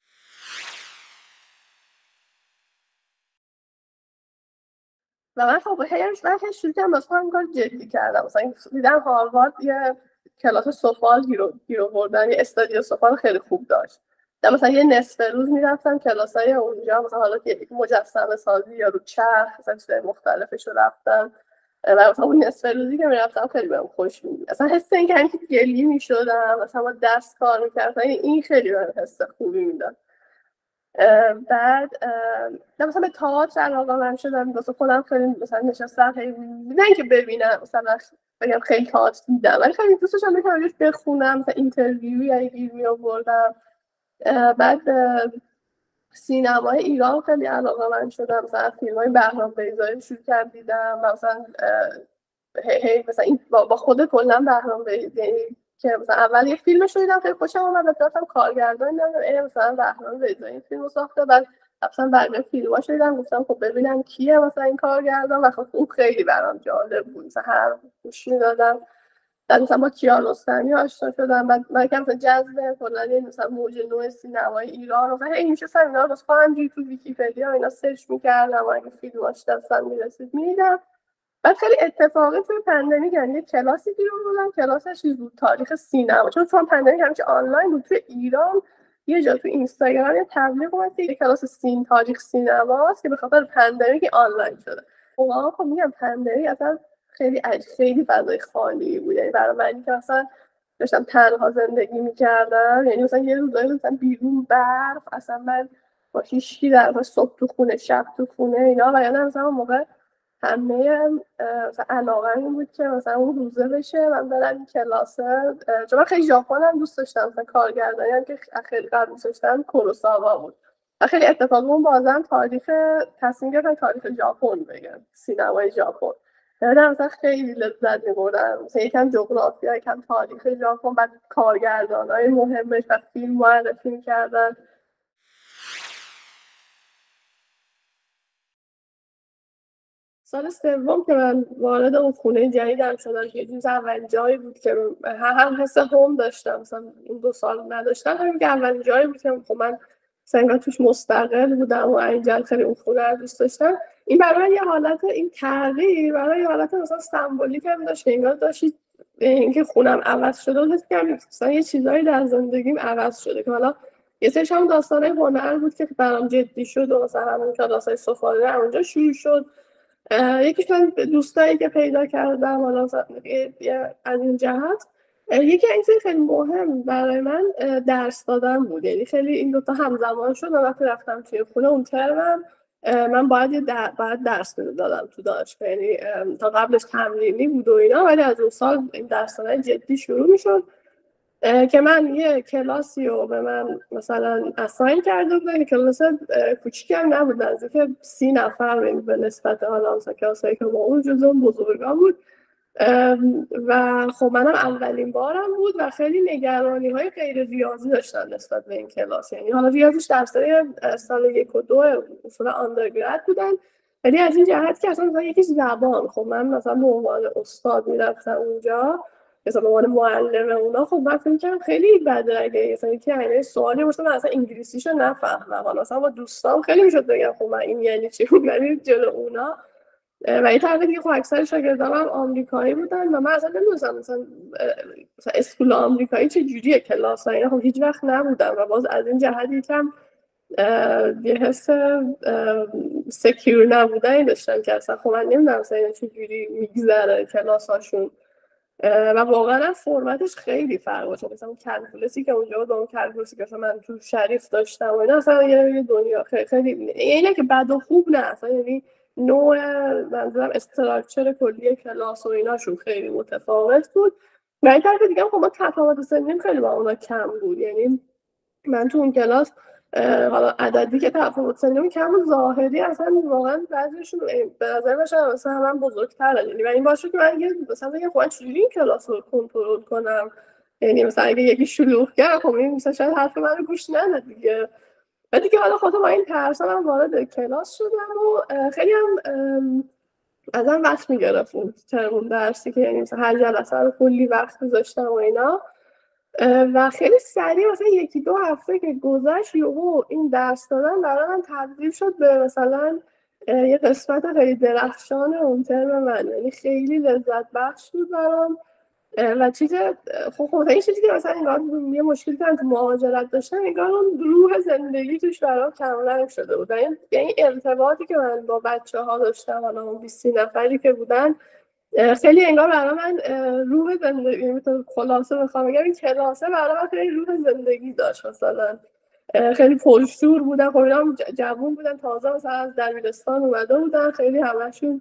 و من خب هیچ من هیچ شروع کردم مثلا این کار جدی کردم. مثلا دیدم هاروارد یه کلاس سفال گیرو گیرو بردن، یه استادیو سفال خیلی خوب داشت. مثلا یه نصف روز میرفتم کلاسای اونجا، مثلا حالا که مجسمه سازی یا رو چرخ مثلا چیزای مختلفش رو رفتم و مثلا اون نصف روزی که میرفتم خیلی بهم خوش می‌گذشت. مثلا حس این که همین گلی میشدم، مثلا با دست کار میکردم، این خیلی بهم حس خوبی میداد. بعد مثلا به تئاتر علاقه من شدم، واسه خودم خیلی مثلا نشستم هی نه که ببینم مثلا بگم خیلی تئاتر دیدم، ولی خیلی دوست داشتم که روش بخونم، مثلا اینترویو یا گیر می آوردم. بعد سینمای ایران خیلی علاقه من شدم، مثلا فیلم‌های بهرام بیضایی شروع کردم دیدم و مثلا هی مثلا این با خود کلا بهرام بیضایی که مثلا اول یه فیلمش رو دیدم خیلی خوشم اومد، بعد رفتم کارگردان دیدم مثلا بهرام بیضایی این فیلمو ساخته، بعد مثلا بقیه فیلماش رو دیدم گفتم خب ببینم کیه مثلا این کارگردان و خب اون خیلی برام جالب بود، مثلا هر گوش می‌دادم. بعد مثلا با کیارستمی آشنا شدم، بعد من که مثلا جذب کلا مثلا موج نو سینمای ایران و این میشه مثلا اینا رو واسه خودم تو ویکی‌پدیا اینا سرچ می‌کردم و اگه فیلماش دستم می‌رسید می‌دیدم. بعد خیلی اتفاقی توی پندمیک یه کلاسی بیرون بودم، کلاسش چیز بود تاریخ سینما، چون چون پندمیک همیشه آنلاین بود. توی ایران یه جا تو اینستاگرام یه تبلیغ اومد که کلاس سین تاریخ سینماست که به خاطر پندمیک آنلاین شده. واقعا خب میگم پندمیک اصلا خیلی عجیب، خیلی فضای خالی بود، یعنی برای من که مثلا داشتم تنها زندگی می‌کردم، یعنی مثلا یه روزایی مثلا بیرون برف، اصلا من با هیچ کی در صبح تو خونه شب تو خونه اینا، و یادم مثلا موقع همه مثلا علاقه این بود که مثلا اون روزه بشه من برم این کلاسه، چون من خیلی ژاپن هم دوست داشتم، مثلا کارگردانی هم که خیلی قبل دوست داشتم کوروساوا بود و خیلی اتفاقی اون بازم تاریخ تصمیم گرفتن تاریخ ژاپن بگن، سینمای ژاپن. یادم مثلا خیلی لذت می‌بردم، مثلا یکم جغرافیا یکم تاریخ ژاپن، بعد کارگردانای مهمش و فیلم معرفی می‌کردن. سال سوم که من وارد اون خونه جدیدم شدم که جز اولین جایی بود که هم حس هوم داشتم، مثلا اون دو سال نداشتم، همین که اولین جایی بود که خب من مثلا توش مستقل بودم و اینجا خیلی اون خونه رو دوست داشتم. این برای یه حالت این تغییر برای یه حالت مثلا سمبولیک هم داشت، انگار داشت اینکه خونم عوض شده و حس کردم مثلا یه چیزایی در زندگیم عوض شده که حالا یه سریش هم داستانای هنر بود که برام جدی شد و مثلا همون کلاسای سفاله اونجا شروع شد. یکیش من دوستایی که پیدا کردم حالا از این جهت، یکی این چیز خیلی مهم برای من درس دادن بود، یعنی خیلی این دوتا همزمان شد. من وقتی رفتم توی خونه اون ترمم من باید یه در... باید درس میدادم تو دانشگاه، یعنی تا قبلش تمرینی بود و اینا، ولی از اون سال این درس دادن جدی شروع میشد که من یه کلاسی رو به من مثلا اساین کرده بودن که کلاس کوچیکی هم نبود، نزدیک سی نفر به نسبت حالا مثلا کلاسایی که با اون جزو بزرگا بود و خب منم اولین بارم بود و خیلی نگرانی های غیر ریاضی داشتم نسبت به این کلاس، یعنی حالا ریاضیش درسای سال یک و دو اصول آندرگراد بودن، ولی از این جهت که اصلا یکیش زبان، خب من مثلا به عنوان استاد میرفتم اونجا مثلا به عنوان معلم اونا خب من فکر کنم خیلی بده اگه مثلا یکی عینه سوالی واسه من اصلا انگلیسیشو نفهمم، حالا مثلا با دوستام خیلی میشد بگم خب من این یعنی چی، ولی جلو اونا و این طرف دیگه خب اکثر شاگردام هم آمریکایی بودن و من اصلا نمی‌دونستم مثلا مثلا اسکول آمریکایی چه جوریه، کلاس ها اینا خب هیچ وقت نبودم و باز از این جهت یکم یه حس سکیور نبودن داشتم که اصلا خب من نمیدونم مثلا اینا چه جوری میگذره کلاس هاشون و واقعا فرمتش خیلی فرق داشت. مثلا اون کلکولسی که اونجا بود با اون کلکولسی که من تو شریف داشتم و اینا اصلا یه دنیا خیلی خیلی اینه که بد و خوب نه، اصلا یعنی نوع منظورم استراکچر کلی کلاس و ایناشون خیلی متفاوت بود و این طرف دیگه خب ما تفاوت سنیم خیلی با اونا کم بود. یعنی من تو اون کلاس حالا عددی که تفاوت سنیم کم بود، ظاهری اصلا واقعا بعضیشون به نظر میاد مثلا من بزرگترن، یعنی و این باشه که من مثلا بگم خب چجوری این کلاس رو کنترل کنم، یعنی مثلا اگه یکی شلوغ کرد خب این مثلا شاید حرف منو گوش نده دیگه. و دیگه حالا خودم با این ترسا من وارد کلاس شدم و خیلی هم ازم وقت میگرفت اون ترم درسی که یعنی مثلا هر جلسه رو کلی وقت گذاشتم و اینا و خیلی سریع مثلا یکی دو هفته که گذشت یهو این درس دادن برای من تبدیل شد به مثلا یه قسمت خیلی درخشان اون ترم من، یعنی خیلی لذت بخش بود برام و چیز خب خب این چیزی که مثلا انگار یه مشکلی که تو مهاجرت داشتم انگار اون روح زندگی توش برام کمرنگ شده بود. یعنی ارتباطی که من با بچه ها داشتم، حالا اون بیست نفری که بودن خیلی انگار برای من روح زندگی، یعنی تو خلاصه بخوام بگم این کلاسه برای من خیلی روح زندگی داشت. مثلا خیلی پرشور بودن، خب اینا هم جوون بودن، تازه مثلا از دبیرستان اومده بودن، خیلی همشون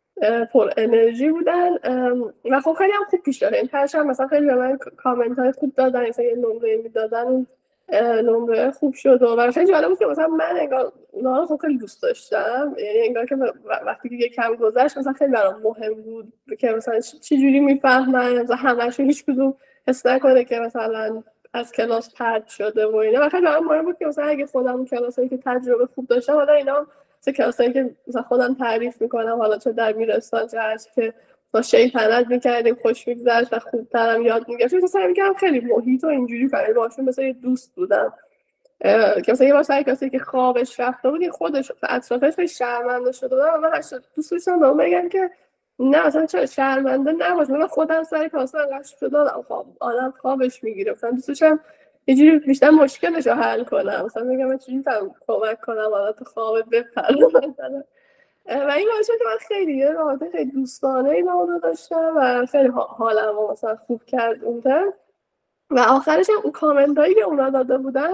پر انرژی بودن و خب خیلی هم خوب پیش داره. این ترش هم مثلا خیلی به من کامنت های خوب دادن، مثلا یه نمره میدادن نمره خوب شد و خیلی جالب بود که مثلا من انگار اونا رو خب خیلی دوست داشتم، یعنی انگار که وقتی که یه کم گذشت مثلا خیلی برام مهم بود که مثلا چه جوری میفهمن، مثلا همه‌شون هیچ کدوم حس نکنه که مثلا از کلاس پرت شده و اینا. و خیلی برام مهم بود که مثلا اگه خودم کلاسایی که تجربه خوب داشتم حالا اینا مثلا کلاسایی که مثلا خودم تعریف میکنم، حالا چه در بیرستان چه هرچی که با شیطنت میکردیم خوش میگذشت و خوبترم یاد میگرفتیم، مثلا سعی میکردم خیلی محیط و اینجوری کنم باشون، مثلا یه دوست بودم که مثلا یه بار سعی کسی که خوابش رفته بود خودش اطرافش خیلی شرمنده شده بود و من دوست داشتم به اون بگم که نه مثلا چرا شرمنده نباش، من خودم سر کاسه انقدر شده خواب آدم خوابش میگیره، مثلا دوست داشتم یه جوری بیشتر مشکلش رو حل کنم، مثلا میگم من چجوری میتونم کمک کنم حالا تو خوابت بپره مثلا. و این باعث شد که من خیلی یه رابطه خیلی دوستانه با اون داشتم و خیلی حالم رو مثلا خوب کرد اونجا. و آخرش هم اون کامنت هایی که اونا داده بودن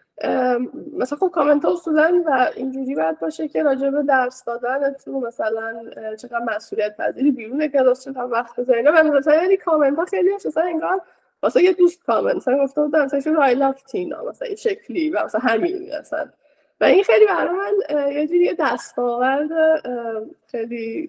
مثلا خب کامنت ها اصولا و اینجوری باید باشه که راجع به درس دادن تو مثلا چقدر مسئولیت پذیری بیرون کلاس چقدر وقت بذاری و مثلا یعنی کامنت ها خیلی هست مثلا انگار واسه یه دوست کامنت مثلا گفته بودن مثلا شو I love تینا مثلا این شکلی و مثلا همین مثلا و این خیلی برای من یه جوری دستاورد خیلی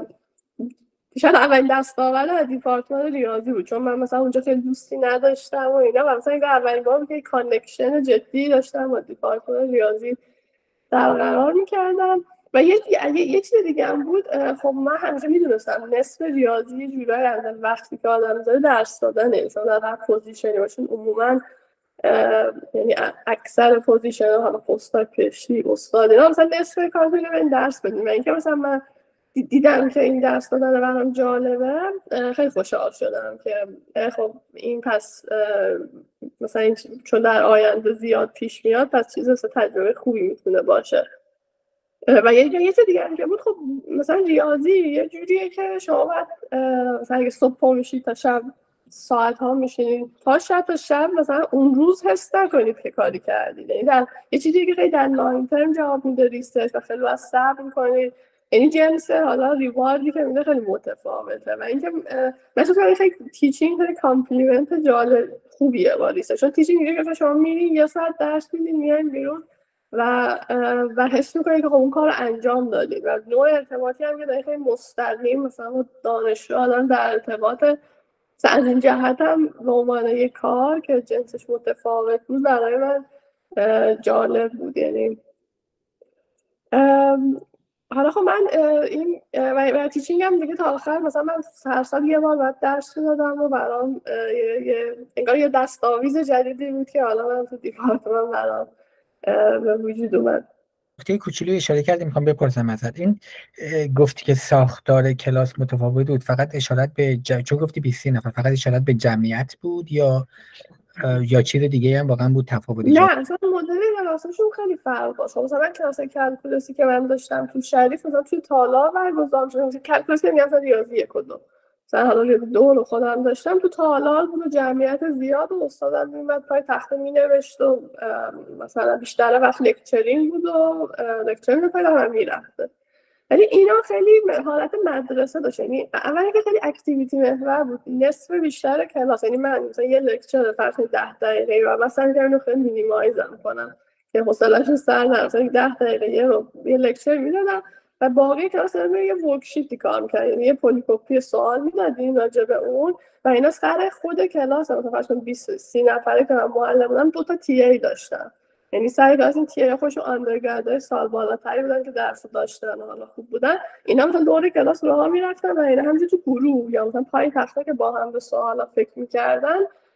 شاید اولین دستاورد دیپارتمان ریاضی بود، چون من مثلا اونجا خیلی دوستی نداشتم و اینا و مثلا اولین بار که کانکشن جدی داشتم با دیپارتمان ریاضی برقرار میکردم. و یه یه چیز دیگه هم بود، خب من همیشه میدونستم نصف ریاضی یه جورایی از وقتی که آدم داره درس دادنه، چون در هر پوزیشنی باشین عموما یعنی اکثر پوزیشن ها حالا پستاک پیشتی استاد اینا مثلا نصف کار کنیم این درس بدیم و اینکه مثلا من دیدم که این درس دادن برام جالبه خیلی خوشحال شدم که خب این پس مثلا این چون در آینده زیاد پیش میاد پس چیز مثلا تجربه خوبی میتونه باشه. و یه یه چیز دیگه هم که بود خب مثلا ریاضی یه جوریه که شما باید مثلا اگه صبح میشید تا شب ساعت ها میشینید تا شب تا شب مثلا اون روز حس نکنید که کاری کردید، یعنی در یه چیزی که خیلی در لانگ ترم جواب میده ریسرچ و خیلی واسه صبر میکنید، یعنی جنس حالا ریواردی که میده خیلی متفاوته و اینکه مثلا خیلی تیچینگ خیلی کامپلیمنت جالب خوبیه با ریسرچ، چون تیچینگ میگه که شما میرین یه ساعت درس میدین میاین بیرون و و حس میکنید که خب اون کار رو انجام دادید و نوع ارتباطی هم که دارید خیلی مستقیم مثلا با دانشجو آدم در ارتباط از این جهت هم به عنوان یک کار که جنسش متفاوت بود برای من جالب بود. یعنی حالا خب من این و تیچینگ هم دیگه تا آخر مثلا من هر سال یه بار بعد درس دادم و برام انگار یه دستاویز جدیدی بود که حالا من تو دیپارتمان برام به وجود اومد. نکته کوچولو اشاره کردیم، میخوام بپرسم ازت، این گفتی که ساختار کلاس متفاوت بود، فقط اشارت به ج... چون گفتی بیست نفر، فقط اشارت به جمعیت بود یا یا چیز دیگه هم واقعا بود تفاوت ایجاد؟ نه اصلا مدل کلاسشون خیلی فرق داشت. مثلا من کلاس کلکولوسی که من داشتم تو شریف مثلا توی تالار برگزار شد، کلکولوس که میگن ریاضی یک و دو، مثلا حالا دو رو خودم داشتم تو تالار بود و جمعیت زیاد و استادم میومد پای تخته مینوشت و مثلا بیشتر وقت لکچرینگ بود و لکچر می‌کردم و میرفته. ولی اینا خیلی حالت مدرسه داشت، یعنی اولی که خیلی اکتیویتی محور بود، نصف بیشتر کلاس، یعنی من مثلا یه لکچر فرض ده دقیقه و مثلا اینو خیلی مینیمایزم کنم که حوصله‌اش سر نره، مثلا ده دقیقه یه رو یه لکچر میدادم و باقی کلاس رو یه ورکشیتی کار می‌کردیم، یعنی یه پلی‌کپی سوال میدادیم راجع به اون و اینا سر خود کلاس مثلا فرض کن بیست سی نفره که من معلم بودم دو تا تی ای داشتم، یعنی سعی داشتن تیه خودشون آندرگرادای سال بالاتری بودن که درس داشتن و حالا خوب بودن، اینا مثلا دور کلاس راه میرفتن و اینا همینجوری تو گروه یا مثلا پای تخته که با هم به سوالا فکر میکردن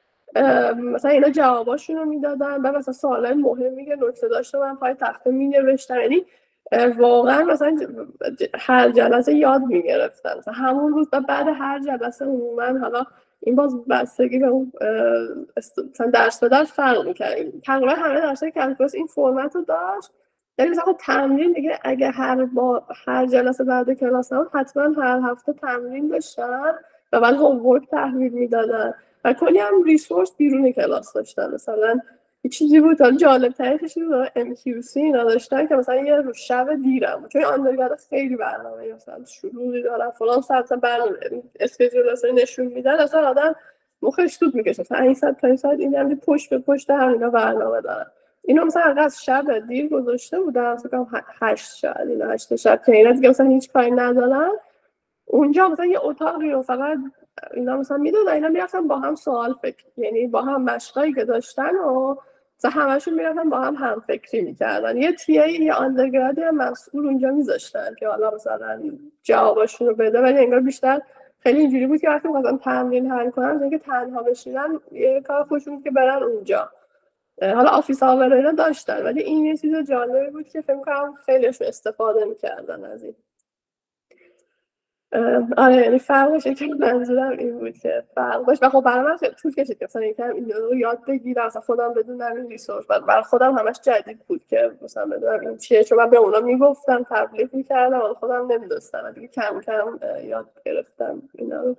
مثلا اینا جواباشون رو میدادن و مثلا سوالای مهمی که نکته داشته من پای تخته مینوشتم، یعنی واقعا مثلا هر جلسه یاد میگرفتن، مثلا همون روز بعد هر جلسه عموما حالا این باز بستگی به اون مثلا درس به درس فرق می‌کنه، تقریبا همه درسای کلکولوس این فرمت رو داشت، یعنی مثلا تمرین دیگه اگه هر با هر جلسه بعد کلاس هم حتما هر هفته تمرین داشتن و بعد هومورک تحویل میدادن و کلی هم ریسورس بیرون کلاس داشتن. مثلا یه چیزی بود تا جالب ترینش بود ام کیو سی اینا داشتن که مثلا یه رو شب دیرم چون آندرگراد خیلی برنامه مثلا شروعی دارن فلان ساعت مثلا برنامه اسکیجول اصلا نشون میدن، اصلا آدم مخش سود میکشه مثلا این ساعت تا این ساعت این هم پشت به پشت همینا برنامه دارن. اینا مثلا از شب دیر گذاشته بودن مثلا هشت شاید اینا هشت شب که اینا دیگه مثلا هیچ کاری ندارن اونجا مثلا یه اتاقی رو فقط اینا مثلا میدادن، اینا میرفتن با هم سوال فکر، یعنی با هم مشقایی که داشتن و مثلا همشون میرفتن با هم هم فکری میکردن، یه تی ای یه آندرگرادی هم مسئول اونجا میذاشتن که حالا مثلا جواباشون رو بده، ولی انگار بیشتر خیلی اینجوری بود که وقتی مثلا تمرین حل کنن اینکه تنها بشینن یه کار خوشون که برن اونجا، حالا آفیس آور اینا داشتن ولی این یه چیز جالبی بود که فکر کنم خیلیشون استفاده میکردن از این. آره یعنی فرقش که منظورم این بود که فرق داشت و خب برای من خیلی طول کشید که مثلا یکم این رو یاد بگیرم، مثلا خودم بدونم این ریسورس برای خودم همش جدید بود که مثلا بدونم این چیه، چون من به اونا میگفتم تبلیغ میکردم ولی خودم نمیدونستم دیگه کم کم یاد گرفتم اینا رو.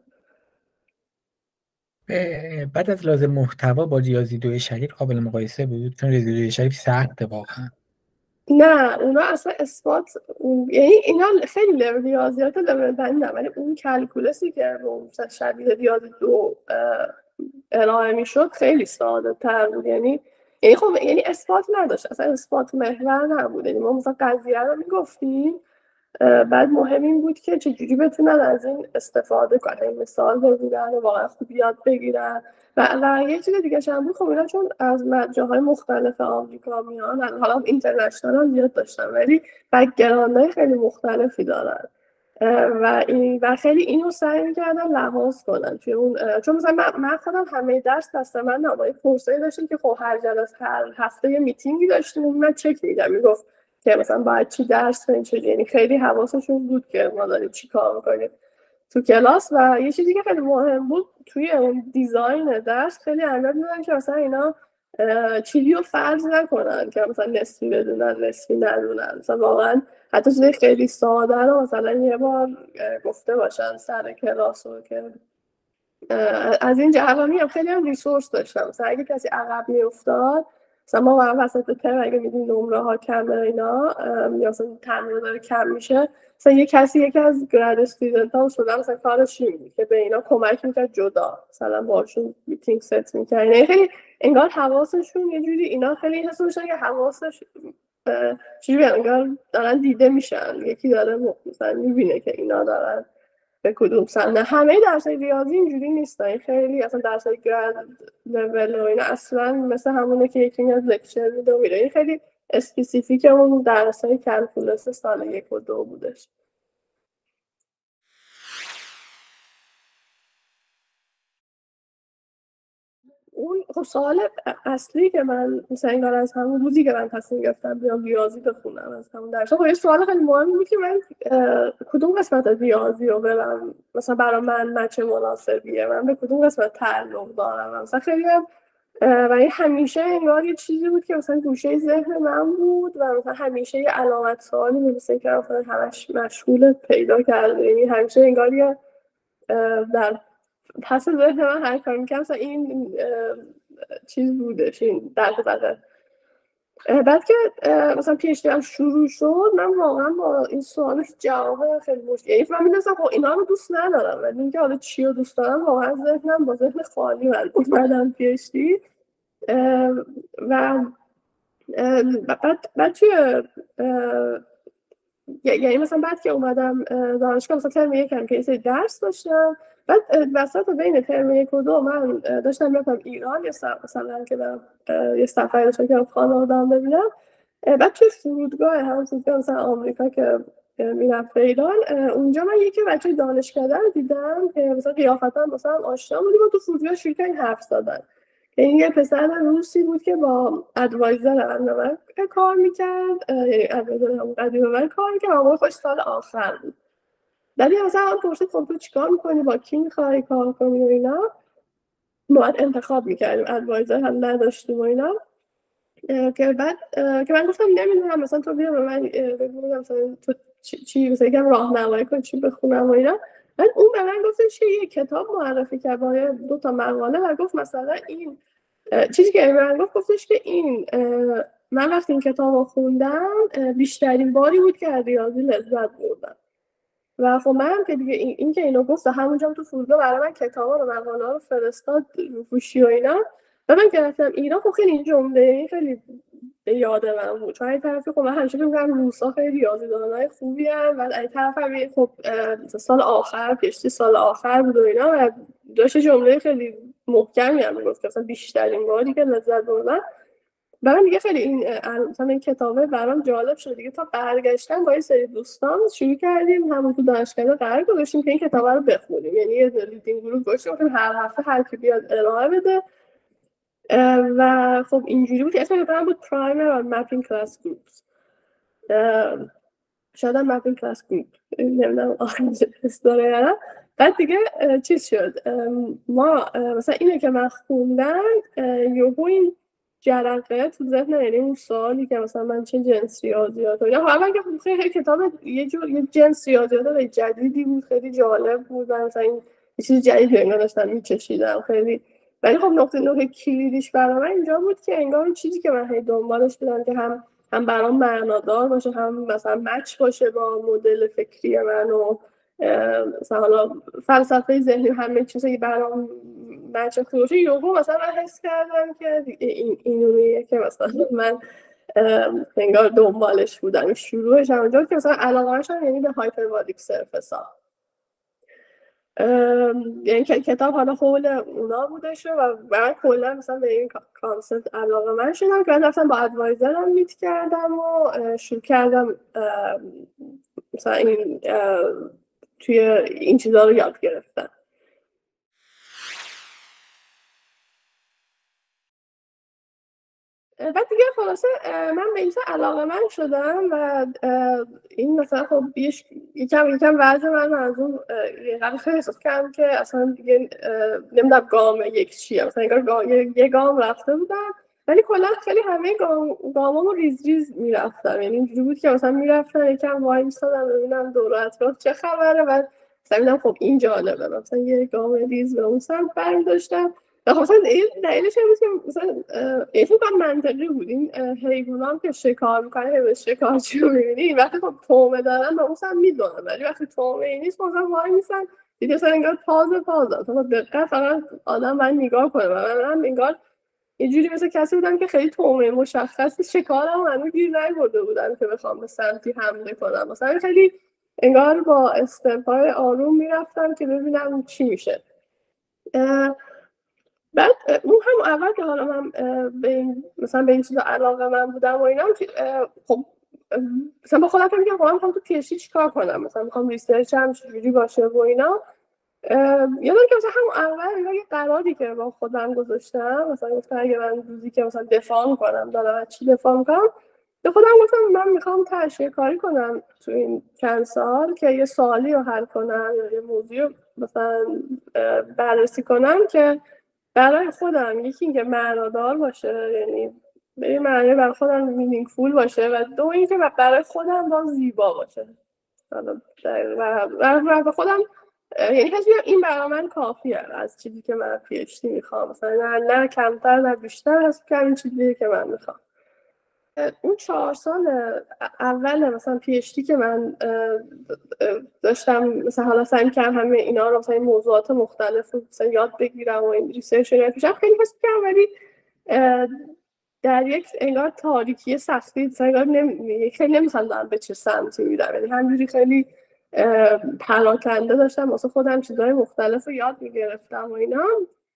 بعد از لحاظ محتوا با ریاضی دو شریف قابل مقایسه بود؟ چون ریاضی دو شریف سخته واقعا. نه اونا اصلا اثبات اون... یعنی اینا خیلی لول ریاضیات لول بندن ولی اون کلکولسی که مثلا شبیه ریاضی دو ارائه میشد خیلی ساده تر بود، یعنی یعنی خب یعنی اثبات نداشت، اصلا اثبات محور نبود، یعنی ما مثلا قضیه رو میگفتیم بعد مهم این بود که چجوری بتونن از این استفاده کنن، مثال بگیرن و واقعا خوب یاد بگیرن و, و یه چیز دیگه هم بود خب اینا چون از جاهای مختلف آمریکا میان حالا اینترنشنال هم زیاد داشتن ولی بک‌گراندهای خیلی مختلفی دارن و این و خیلی اینو سعی می‌کردن لحاظ کنن توی اون، چون مثلا من, من خودم همه درس دست من نمای کورسایی داشتیم که خب هر جلسه هر هفته یه میتینگی داشتیم و من چک می‌کردم میگفت که مثلا باید چی درس کنیم چه، یعنی خیلی حواسشون بود که ما داریم چی کار می‌کنیم تو کلاس و یه چیزی که خیلی مهم بود توی اون دیزاین درس خیلی اهمیت میدن که مثلا اینا چیزی رو فرض نکنن که مثلا نصفی بدونن نصفی ندونن، مثلا واقعا حتی چیزی خیلی ساده رو مثلا یه بار گفته باشن سر کلاس رو که از این جهت میگم خیلی هم ریسورس داشتم، مثلا اگه کسی عقب میافتاد مثلا ما واقعا وسط ترم اگه میدیم نمره ها کمه اینا یا مثلا تنها داره کم میشه مثلا یه کسی یکی از گراد استودنت ها شده مثلا کارش این بود که به اینا کمک میکرد جدا مثلا باشون میتینگ ست میکرد، یعنی خیلی انگار حواسشون یه جوری اینا خیلی حس میشن که حواسش چجوری انگار دارن دیده میشن، یکی داره مثلا میبینه که اینا دارن به کدوم سمت. همه درسای ریاضی اینجوری نیستن، خیلی اصلا درسای گراد لول و اینا اصلا مثل همونه که یکی میاد لکچر میده و میره، خیلی اسپسیفیکمون درسای کلکولوس سال یک و دو بودش. اون خب سوال اصلی که من مثلا انگار از همون روزی که من تصمیم گرفتم بیام ریاضی بخونم از همون درس، خب یه سوال خیلی مهمی بود که من کدوم قسمت از ریاضی رو برم مثلا برای من مچ مناسبیه، من به کدوم قسمت تعلق دارم مثلا. خیلی هم و این همیشه انگار یه چیزی بود که مثلا گوشه ذهن من بود و مثلا همیشه یه علامت سوالی می‌رسه که مثلا همش مشغول پیدا کرده، یعنی همیشه انگار یه در پس ذهن من هر کار میکنم مثلا این چیز بودش، این دقیقه. بعد که مثلا پیشتی هم شروع شد من واقعا با این سوال جواب خیلی مشکل، یعنی من میدونستم خب اینا رو دوست ندارم ولی اینکه حالا چی رو دوست دارم واقعا ذهنم با ذهن خالی من اومدم پیشتی. و بعد بعد توی یعنی مثلا بعد که اومدم دانشگاه مثلا ترم یکم که یه سری درس داشتم، بعد وسط بین ترم یک و دو من داشتم میرفتم ایران، یه مثلا که برم یه سفری داشتم که خانواده‌ام ببینم. بعد توی فرودگاه هم فرودگاه مثلا آمریکا که میرفت ایران، اونجا من یکی بچه دانشکده رو دیدم که مثلا قیافتا مثلا آشنا بودیم و تو فرودگاه شروع کردیم حرف زدن. این یه پسر روسی بود که با ادوایزر من کار میکرد، یعنی ادوایزر همون قدیم من کار میکرد و موقع خوش سال آخر بود. ولی مثلا هم پرسید خب تو چیکار میکنی، با کی میخوای کار کنی و اینا، باید انتخاب میکردیم، ادوایزر هم نداشتیم و اینا. که بعد که من گفتم نمیدونم مثلا تو بیا به من بگو مثلا تو چی مثلا یکم راهنمایی کن چی بخونم و اینا. بعد اون به من گفتش که یه کتاب معرفی کرد با دو تا مقاله و گفت مثلا این چیزی که من گفت گفتش که این من وقتی این کتاب رو خوندم بیشترین باری بود که از ریاضی لذت بردم. و خب من که دیگه این, این که اینو گفت همونجا تو فرودگاه برای من کتابا رو مقاله رو فرستاد گوشی و اینا و من که رفتم ایران خب خیلی این جمله خیلی به یاد من بود، چون این طرفی خب من همیشه میگم روسا خیلی ریاضیدانای خوبی هم و این طرف هم خب سال آخر پیشتی سال آخر بود و اینا و داشت جمله خیلی محکمی هم میگفت که مثلا بیشترین باری که لذت بردم. برام دیگه خیلی این مثلا این کتابه برام جالب شد دیگه. تا برگشتن با این سری دوستان شروع کردیم همون تو دانشگاه قرار گذاشتیم که این کتابه رو بخونیم، یعنی یه لیدینگ گروپ گذاشتیم هر هفته هر کی بیاد ارائه بده و خب اینجوری بود که اسم کتابم بود Primer on Mapping Class Groups. شاید هم Mapping Class Group نمیدونم آخرش استوره یادم. بعد دیگه چیز شد ما مثلا اینه که من خوندم یهو این جرقه تو ذهن، یعنی اون سوالی که مثلا من چه جنس ریاضیات و یا اول که خیلی کتاب یه جور یه جنس ریاضیات جدیدی بود، خیلی جالب بود و مثلا این یه چیز جدیدی انگار داشتم می‌چشیدم خیلی. ولی خب نقطه نقطه کلیدیش برای من اینجا بود که انگار این چیزی که من هی دنبالش بودم که هم هم برام معنادار باشه، هم مثلا مچ باشه با مدل فکری من و مثلا حالا فلسفه ذهنی همه چیزی برام مچ خوبه. یهو مثلا من حس کردم که این اینونیه که مثلا من انگار دنبالش بودم. شروعش همونجا که مثلا علاقه‌اش هم یعنی به هایپربالیک سرفیس ها، یعنی کتاب حالا حول اونا بودش و من کلا مثلا به این کانسپت علاقه من شدم که من رفتم با ادوایزرم میت کردم و شروع کردم مثلا این توی این چیزا رو یاد گرفتم. بعد دیگه خلاصه من به این علاقه من شدم و این مثلا خب یکم یکم وضع من از اون قبل خیلی احساس کردم که اصلا دیگه نمیدونم گام یک چیه، مثلا انگار یه گام رفته بودم ولی کلا خیلی همه گام گامامو ریز ریز میرفتم، یعنی اینجوری بود که مثلا میرفتم یکم وای میستادم ببینم دور اطراف چه خبره و مثلا میدونم خب این جالبه، مثلا یه گام ریز به اون سمت برمی‌داشتم. خب مثلا دلیلش این بود که مثلا این فکر کنم منطقی بود، این حیونا هم که شکار میکنه حیوان شکارچی رو میبینی وقتی خب تومه دارن با اون سم میدونن، ولی وقتی تومه ای نیست مثلا وای میسن دیگه مثلا انگار تاز تاز مثلا دقیقا فقط آدم باید نگاه کنه و من انگار یه جوری مثل کسی بودم که خیلی تومه مشخصی شکارم هنو گیر نبرده بودم که بخوام به سمتی حمله کنم، مثلا خیلی انگار با استپای آروم میرفتم که ببینم چی میشه. بعد اون هم اول که حالا من به این مثلا به این چیزا علاقه من بودم و اینا، خب مثلا با خودم فکر می‌کردم خب من می‌خوام تو پی اچ دی چیکار کنم، مثلا می‌خوام ریسرچم چجوری باشه و اینا. یادم که مثلا همون اول یه قراری که با خودم گذاشتم، مثلا گفتم اگه من روزی که مثلا دفاع می‌کنم دارم از چی دفاع می‌کنم، به خودم گفتم من می‌خوام تحصیل کاری کنم تو این چند سال که یه سوالی رو حل کنم یا یه موضوعی رو مثلا بررسی کنم که برای خودم یکی اینکه معنادار باشه، یعنی به یه معنی برای خودم مینینگفول باشه، و دو اینکه برای خودم با زیبا باشه. حالا برای خودم یعنی حس می‌کنم این برای من کافیه از چیزی که من پی اچ دی میخوام، مثلا نه, نه کمتر نه بیشتر، حس می‌کنم این چیزی که من میخوام. اون چهار سال اول مثلا پی اچ دی که من داشتم مثلا حالا سعی می‌کردم همه اینا رو مثلا موضوعات مختلف رو مثلا یاد بگیرم و این ریسرچ رو پیشم خیلی حس می‌کردم، ولی در یک انگار تاریکی سختی مثلا انگار نمی... خیلی نمی‌دونم دارم به چه سمتی میرم، یعنی همینجوری خیلی پراکنده داشتم واسه خودم چیزهای مختلف رو یاد می‌گرفتم و اینا.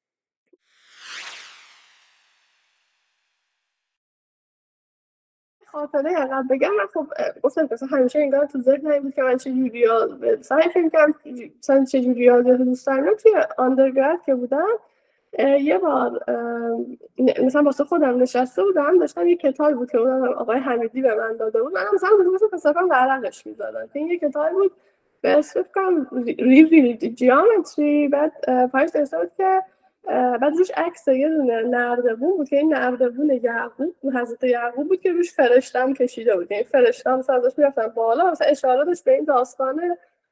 خاطره عقب بگم، من خب گفتم مثلا همیشه انگار تو ذهنم بود که من چه جوریا سعی می‌کردم مثلا چه جوریا دوست دارم. توی آندرگراد که بودم یه بار مثلا واسه خودم نشسته بودم، داشتم یه کتابی بود که اون آقای حمیدی به من داده بود، منم مثلا مثلا فلسفه‌ام ورقش می‌زدم. این یه کتابی بود به اسم ریویلد جیومتری، بعد پایش نوشته بود که بعد روش عکس یه دونه نردبون بود که این نردبون یعقوب حضرت یعقوب بود که روش فرشته‌ام کشیده بود، این فرشته هم مثلا ازش میرفتن بالا، مثلا اشاره داشت به این داستان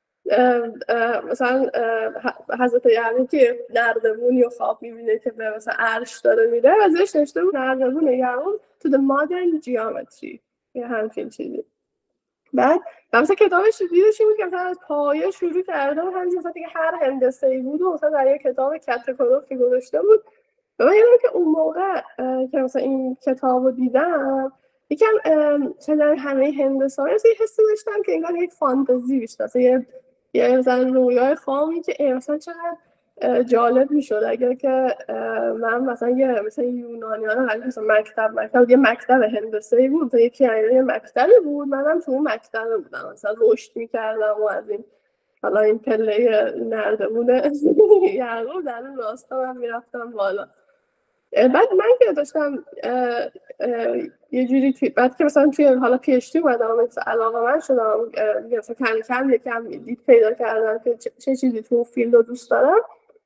مثلا حضرت یعقوب که نردبونی و خواب میبینه که به مثلا عرش داره میره، ازش نوشته بود نردبون یعقوب to the modern geometry، یه همچین چیزی. بعد مثلا کتابش دیدش این بود که مثلا از پایه شروع کرده و همینجور مثلا دیگه هر هندسه‌ای بود و مثلا در یه کتاب کاتالوگی گذاشته بود. و من یادم که اون موقع که مثلا این کتاب رو دیدم یکم چون همه هندسه‌ها یه حسی داشتم که انگار یک فانتزی بیشتر، یه یه مثلا رویای خامی که مثلا چقدر جالب میشد اگر که من مثلا یه مثلا یونانیان هم مثلا مکتب مکتب یه مکتب هندسه‌ای بود، یکی یه مکتبی بود، منم تو اون مکتب بودم مثلا رشد می‌کردم و از این حالا این پله نردبون یعقوب در اون راستا من میرفتم بالا. بعد من که داشتم اه اه یه جوری توی بعد که مثلا توی حالا پی اچ دی اومدم مثلا علاقه من شدم مثلا کم کم یکم دید پیدا کردم که چه چیزی تو فیلد رو دوست دارم.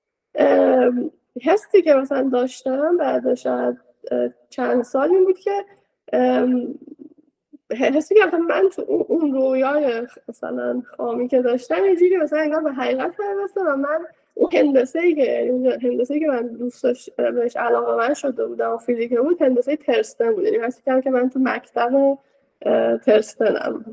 حسی که مثلا داشتم بعد شاید چند سال این بود که حسی که من تو اون رویای مثلا خامی که داشتم یه جوری مثلا انگار به حقیقت برسه و من اون هندسه‌ای که هندسه‌ای که من دوست داشت بهش علاقه من شده بودم و فیزیک بود هندسه ترستن بود، یعنی حسی کردم که من تو مکتب ترستنم.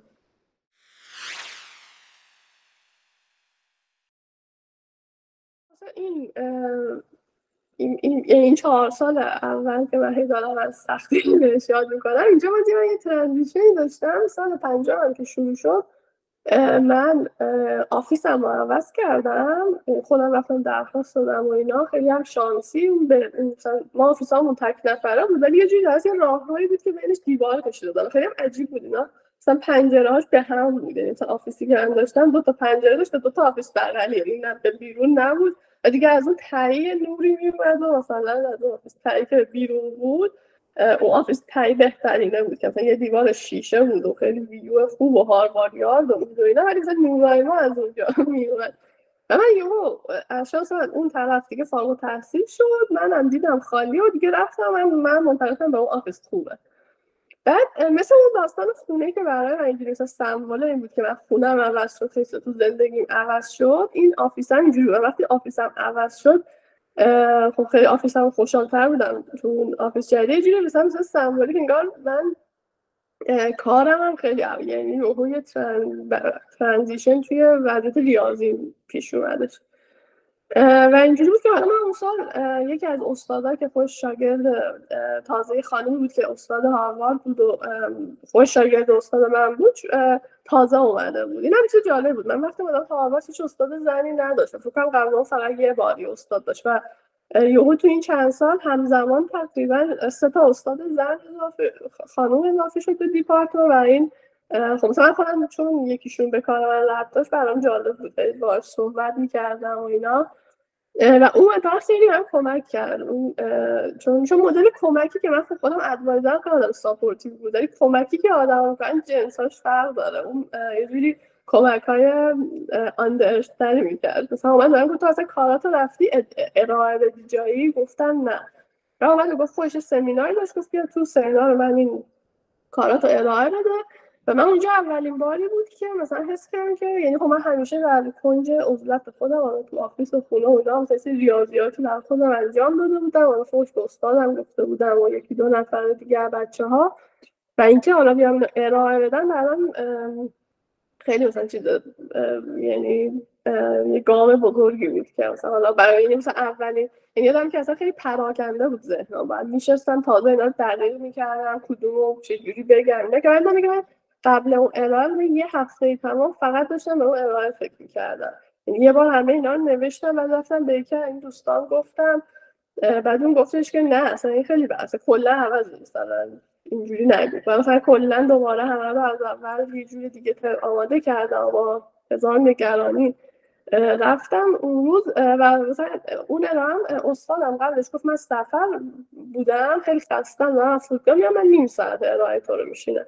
مثلا این این این این چهار سال اول که من هی دارم از سختی بهش یاد میکنم، اینجا من یه ترانزیشنی داشتم. سال پنجم که شروع شد من آفیسم رو عوض کردم، خودم رفتم درخواست دادم و اینا. خیلی هم شانسی به مثلا ما آفیسامون تک نفره بود ولی یه جوری درست یه راههایی بود که بینش دیوار کشیده بودن، خیلی هم عجیب بود اینا، مثلا پنجره‌هاش به هم بود، یعنی مثلا آفیسی که من داشتم دو تا پنجره داشت، دو تا آفیس بغلی، یعنی نه به بیرون نبود و دیگه از اون تایی نوری میومد و مثلا از اون آفیس تایی که بیرون بود اون آفیس تایی بهترینه بود که مثلا یه دیوار شیشه بود و خیلی ویو خوب و هاروارد یارد و اینا، ولی مثلا نورای ما از اونجا میومد. و من یهو از شانس من اون طرف دیگه فارغ التحصیل شد، منم دیدم خالی و دیگه رفتم من من منتقلم به اون آفیس خوبه. بعد مثل اون داستان خونه که برای من اینجوری مثلا سمبل این بود که من خونه‌ام عوض شد، خیلی تو زندگیم عوض شد، این آفیسم اینجوری بود. وقتی آفیسم عوض شد خب خیلی آفیسم خوشحال‌تر بودم تو اون آفیس جدید، یه جوری مثلا مثلا سمبولیک انگار من کارم هم خیلی یعنی یه ترانزیشن توی وضعیت ریاضی پیش اومدش و اینجوری بود که حالا من اون سال یکی از استادا که خودش شاگرد تازه خانمی بود که استاد هاروارد بود و خودش شاگرد استاد من بود تازه اومده بود. این هم چیز جالب بود، من وقتی اومدم هاروارد هیچ استاد زنی نداشت، فکر کنم قبلا فقط یه باری استاد داشت و یهو تو این چند سال همزمان تقریبا سه تا استاد زن اضافه خانم اضافه شد به دیپارتمان و این خب مثلا خودم چون یکیشون به کار من ربط داشت برام جالب بود، باهاش صحبت می‌کردم و اینا و اون اتفاق خیلی هم کمک کرد. اون چون چون مدل کمکی که من خب خودم ادوایزر کردم ساپورتیو بود، ولی کمکی که آدم می‌کنن جنساش فرق داره. اون یه جوری کمک‌های آندرستری می‌کرد. مثلا من دارم گفتم اصلا کاراتو رفتی ارائه بدی جایی، گفتن نه. و من گفت خودش سمیناری داشت، گفت بیا تو سمینار من این کاراتو ارائه بده. و من اونجا اولین باری بود که مثلا حس کردم که یعنی خب من همیشه در کنج عزلت خودم تو آفیس و خونه و اینا مثلا ریاضیاتی در خودم انجام داده بودم و فوش به استادم گفته بودم و یکی دو نفر دیگه بچه‌ها و اینکه حالا بیام ارائه بدم برام خیلی مثلا چیز یعنی یه گام بزرگی بود که مثلا حالا برای این مثلا اولین یعنی یادم که اصلا خیلی پراکنده بود ذهنم، بعد میشستم تازه اینا رو تحلیل میکردم کدومو چجوری بگم. نه که من میگم قبل اون ارائه یه هفته تمام فقط داشتم به اون ارائه فکر میکردم. یعنی یه بار همه اینا رو نوشتم و رفتم به یکی این دوستان گفتم، بعد اون گفتش که نه اصلا این خیلی بحثه کلا عوض مثلا اینجوری نگو. و مثلا کلا دوباره همه رو از اول یه جوری دیگه آماده کردم با هزار نگرانی رفتم اون روز. و مثلا اون ارام استادم قبلش گفت من سفر بودم خیلی خستم دارم فرودگاه میام، من نیم ساعت ارائه تو رو میشینم.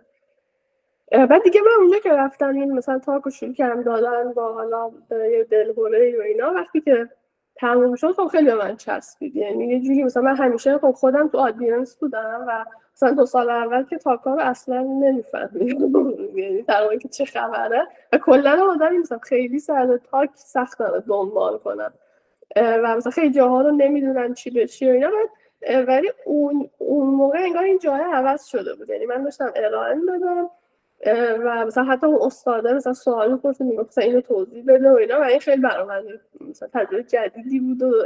بعد دیگه من اونجا که رفتم این مثلا تاکو شروع کردم دادن با حالا یه دلهوره و اینا، وقتی که تموم شد خب خیلی به من چسبید. یعنی یه جوری مثلا من همیشه خب خودم تو آدینس بودم و مثلا دو سال اول که تاکا رو اصلا نمی‌فهمیدم یعنی تقریبا که چه خبره و کلا آدمی مثلا خیلی سر تاک سخت داره دنبال کنم و مثلا خیلی جاها رو نمیدونن چی به چی و اینا. ولی اون اون موقع انگار این جای عوض شده بود. یعنی من داشتم ارائه میدادم و مثلا حتی اون استاده مثلا سوال می‌پرسید میگفت مثلا اینو توضیح بده و اینا و این خیلی برام مثلا تجربه جدیدی بود و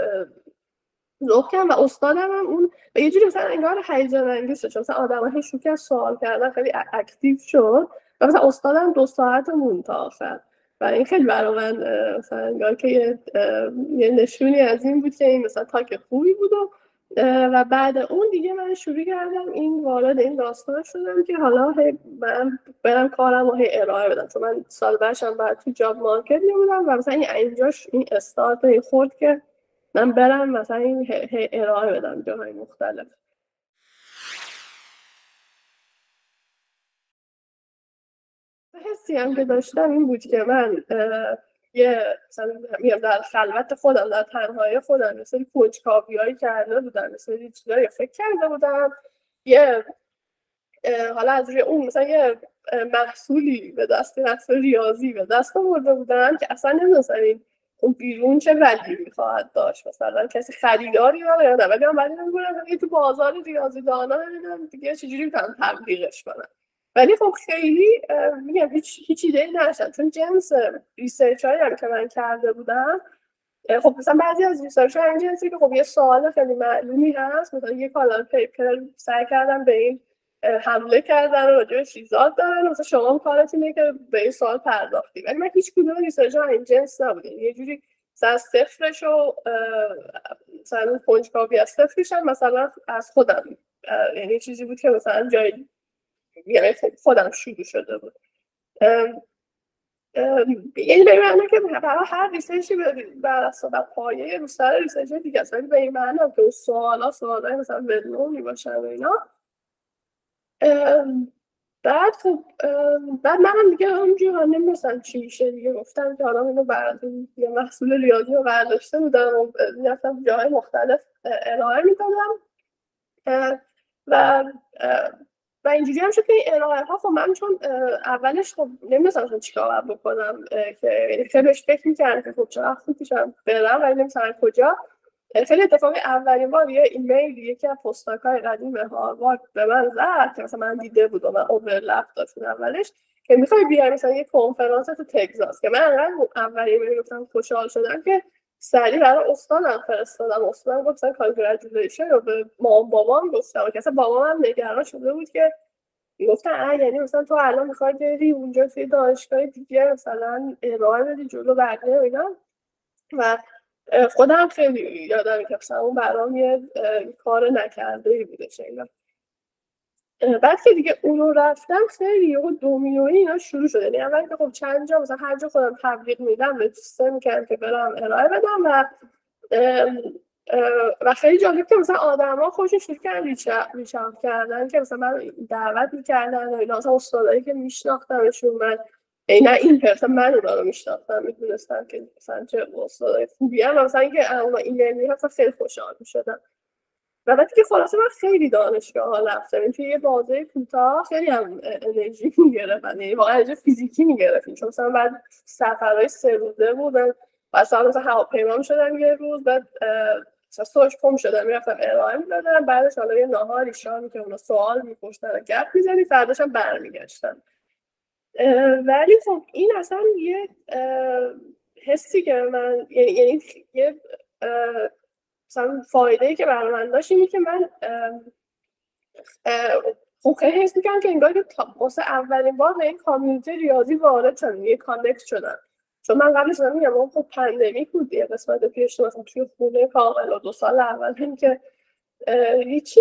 ذوق کردم. و استادم هم اون و یه جوری مثلا انگار هیجان انگیز شد، مثلا آدم‌ها شروع کردن سوال کردن خیلی اکتیو شد و مثلا استادم دو ساعت مون تا آخر و این خیلی برام من مثلا انگار که یه, یه نشونی از این بود که این مثلا تاک خوبی بود. و و بعد اون دیگه من شروع کردم این وارد این داستان شدم که حالا هی من برم کارم و هی ارائه بدم، چون من سال بعدشم بعد تو جاب مارکت بودم و مثلا این اینجاش این استارت این خورد که من برم مثلا این هی هی ارائه بدم جاهای مختلف. حسی هم که داشتم این بود که من یه مثلا میام در خلوت خودم در تنهایی خودم یه سری کنجکاوی‌هایی کرده بودم، یه سری چیزایی فکر کرده بودم، یه حالا از روی اون مثلا یه محصولی به دست محصول ریاضی به دست آورده بودم که اصلا نمی‌دونستم این اون بیرون چه ولیوی خواهد داشت، مثلا کسی خریداری نداره نه، ولی من بعد می‌گم تو بازار ریاضی دانا نمیدونم دیگه چجوری می‌تونم تبلیغش کنم. ولی خب خیلی میگم هیچ هیچ ایده‌ای نداشتم، چون جنس ریسرچ هایی هم که من کرده بودم خب مثلا بعضی از ریسرچ ها این جنسی که خب یه سوال خیلی معلومی هست، مثلا یه کالر پیپر سعی کردم به این حمله کردن و راجع به چیزات دارن، مثلا شما هم کارت اینه که به این سوال پرداختی. ولی من هیچ کدوم ریسرچ ها این جنس نبود، یه جوری مثلا صفرش و مثلا کنجکاوی از صفرش هم مثلا از خودم، یعنی چیزی بود که مثلا جای یعنی خودم شروع شده بود. یعنی به این معنی که برای هر ریسرچی بر اساس پایه رو سر ریسرچ دیگه است، ولی به این معنی که اون سوالا سوالای مثلا ولنومی باشن و اینا. بعد خب بعد منم دیگه اونجوری نمی‌دونستم چی میشه دیگه، گفتم که آدم اینو براتون یه محصول ریاضی رو برداشته بودم و رفتم جاهای مختلف ارائه میدادم و و اینجوری هم شد که این ارائه ها خب من چون اولش خب نمی‌دونستم چیکار بکنم که خیلی بهش فکر می‌کردم که خب چرا خوب پیشم برم ولی نمی‌دونستم کجا. خیلی اتفاقی اولین بار یه ایمیل یکی از پستاک‌های قدیم هاروارد به من زد که مثلا من دیده بود و من اوورلپ داشت اولش که می‌خوای بیای مثلا یه کنفرانس تو تگزاس، که من انقدر اول ایمیل گفتم خوشحال شدم که سریع برای استادم فرستادم. استادم گفت مثلا کانگرچولیشن رو به مام بابام گفتم که اصلا بابام هم نگران شده بود که گفتن یعنی مثلا تو الان می‌خوای بری اونجا توی دانشگاه دیگه مثلا ارائه بدی جلو بقیه و اینا. و خودم خیلی یادم که مثلا اون برام یه کار نکرده‌ای بودش اینا. بعد که دیگه اونو رفتم خیلی و دومینویی اینا شروع شد. یعنی اول که خب چند جا مثلا هر جا خودم تبلیغ میدم رجیستر میکردم که برم ارائه بدم و و خیلی جالب که مثلا آدما خودشون شروع کردن ریچ اوت کردن که مثلا من دعوت میکردن و اینا. مثلا استادایی که میشناختمشون، من نه این پرسن من اونا رو میشناختم، میدونستم که مثلا چه استادای خوبی هم و مثلا اینکه اونا ایمیل میرفتن خیلی خوشحال میشدم. و بعد که خلاصه من خیلی دانشگاه ها رفتم، این توی یه بازه کوتاه خیلی هم انرژی میگرفت، یعنی واقعا انرژی فیزیکی میگرفت. چون مثلا بعد سفرهای سه روزه بود، مثلا مثلا هواپیما میشدم یه روز، بعد مثلا صبح پا میشدم میرفتم ارائه میدادم، بعدش حالا یه ناهاری شامی که اونا سوال میپرسن و گپ میزدی، فرداش هم برمیگشتم. ولی خب این اصلا یه حسی که من یعنی یه مثلا فایده‌ای که برای من داشت اینه که من خب خیلی حس می‌کردم که انگار که واسه اولین بار به این کامیونیتی ریاضی وارد شدم، یه کانکت شدم. چون من قبلش دارم میگم خب پندمیک بود یه قسمت پیش، مثلا توی خونه کامل و دو سال اول این که هیچی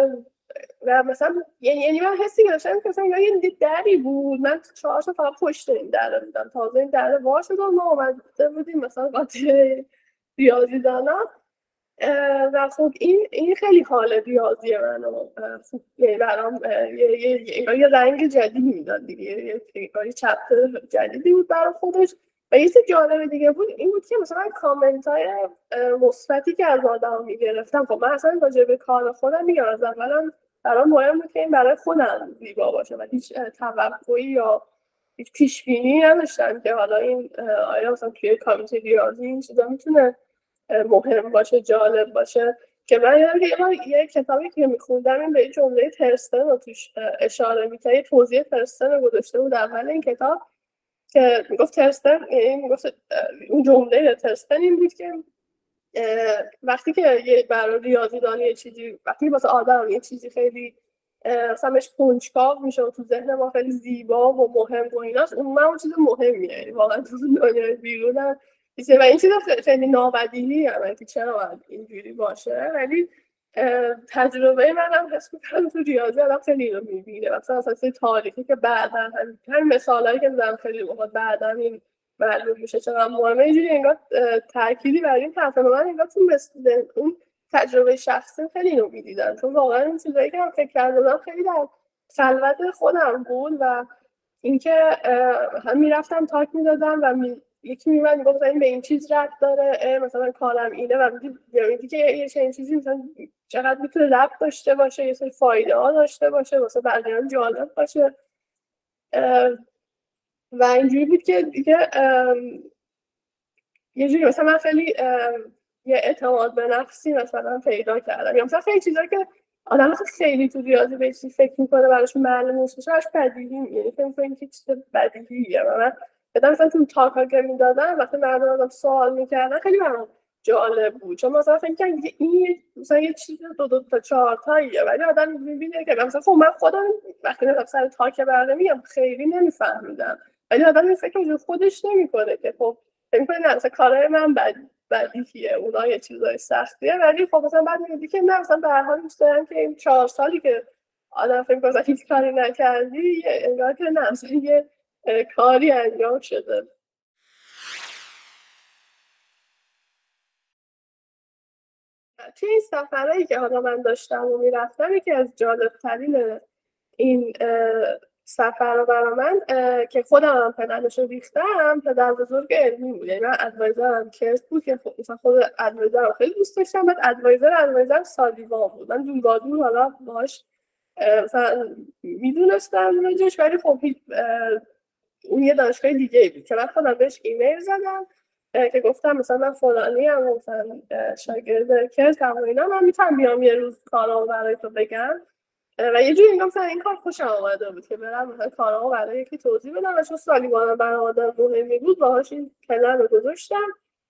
و مثلا یعنی من حسی که داشتم که مثلا یه دری بود، من چهار تا فقط پشت این در بودم، تازه این در وا شد و ما اومده بودیم مثلا قاطی ریاضی دانا و خب این این خیلی حال ریاضی منو خوب یعنی برام یه یه یه رنگ جدید میداد دیگه، یه یه چپتر جدیدی بود برای خودش. و یه چیز جالب دیگه بود این بود که مثلا کامنت های مثبتی که از آدم میگرفتم، خب من اصلا راجع به کار خودم میگم از اولم برام مهم بود که این برای خودم زیبا باشه و هیچ توقعی یا هیچ پیش بینی نداشتم که حالا این آیا مثلا توی کامیونیتی ریاضی این چیزا میتونه مهم باشه، جالب باشه. که من یادم که یه کتابی که میخوندم این به جمله ترستن رو توش اشاره میکنه، یه توضیح ترستن رو گذاشته بود اول این کتاب که میگفت ترستن، یعنی میگفت اون جمله ترستن این بود که وقتی که یه برای ریاضیدان یه چیزی وقتی واسه آدم یه چیزی خیلی مثلا بهش کنجکاو میشه و تو ذهن ما خیلی زیبا و مهم و ایناست، اون من اون چیز مهمیه، یعنی واقعا تو دنیای بیرون و این چیز خیلی نابدیهی هم که چرا باید اینجوری باشه. ولی تجربه من هم حس میکنم تو ریاضی آدم خیلی رو میبینه، مثلا اصلا تاریخی که بعدا همین مثالایی که زدم خیلی موقع بعدا این معلوم میشه چقدر مهمه. اینجوری انگار تأکیدی بر این حرف من انگار تو مثل اون تجربه شخصی خیلی اینو میدیدم، چون واقعا این چیزایی که من فکر کردم خیلی در خلوت خودم بود و اینکه هم میرفتم تاک میدادم و می یکی میمد میگفت این به این چیز ربط داره، مثلا کارم اینه و میگی که یه چنین چیزی مثلا چقدر میتونه ربط داشته باشه، یه سری فایده ها داشته باشه، واسه بقیه‌ها جالب باشه. و اینجوری بود که دیگه یه جوری مثلا من خیلی یه اعتماد به نفسی مثلا پیدا کردم، یا مثلا خیلی چیزایی که آدم خیلی تو ریاضی به چیزی فکر میکنه براش معلوم نیست، براش بدیهی، یعنی فکر می‌کنه که چیز بدیهیه. و من بدم مثلا تو تاکا که میدادم وقتی مردم ازم سوال میکردن خیلی برام جالب بود، چون مثلا فکر می‌کنم دیگه این مثلا یه چیز دو دو تا چهار تاییه، ولی آدم میبینه که مثلا خب من خودم وقتی مثلا سر تاک برنامه میگم خیلی نمیفهمیدم، ولی آدم فکر خودش نمیکنه که خب فکر کنم نه مثلا کارهای من بد بدیهیه، اونا یه چیزای سختیه، ولی خب مثلا بعد میگه که نه مثلا به هر حال دوست دارم که این چهار سالی که آدم فکر کنه هیچ کاری نکردی انگار که نه مثلا یه کاری انجام شده. توی این سفرهایی که حالا من داشتم و میرفتم یکی از جالبترین این سفر رو برای من که خودم هم پلنش رو ریختم پدر بزرگ علمی بود، یعنی من ادوایزرم کرس بود که مثلا خود ادوایزرم خیلی دوست داشتم، بعد ادوایزر ادوایزر سالیوان بود، من دور با دور حالا باهاش مثلا میدونستم راجعش، ولی خب اون یه دانشگاه دیگه ای بود که من خودم بهش ایمیل زدم که گفتم مثلا من فلانی هم مثلا شاگرد کرس هم و اینا، من میتونم بیام یه روز کارامو برای تو بگم. و یه جوری انگار مثلا این کار خوشم آمده بود که برم مثلا کارامو برای یکی توضیح بدم و چون سالیوانم برای آدم مهمی بود باهاش این پلن رو گذاشتم.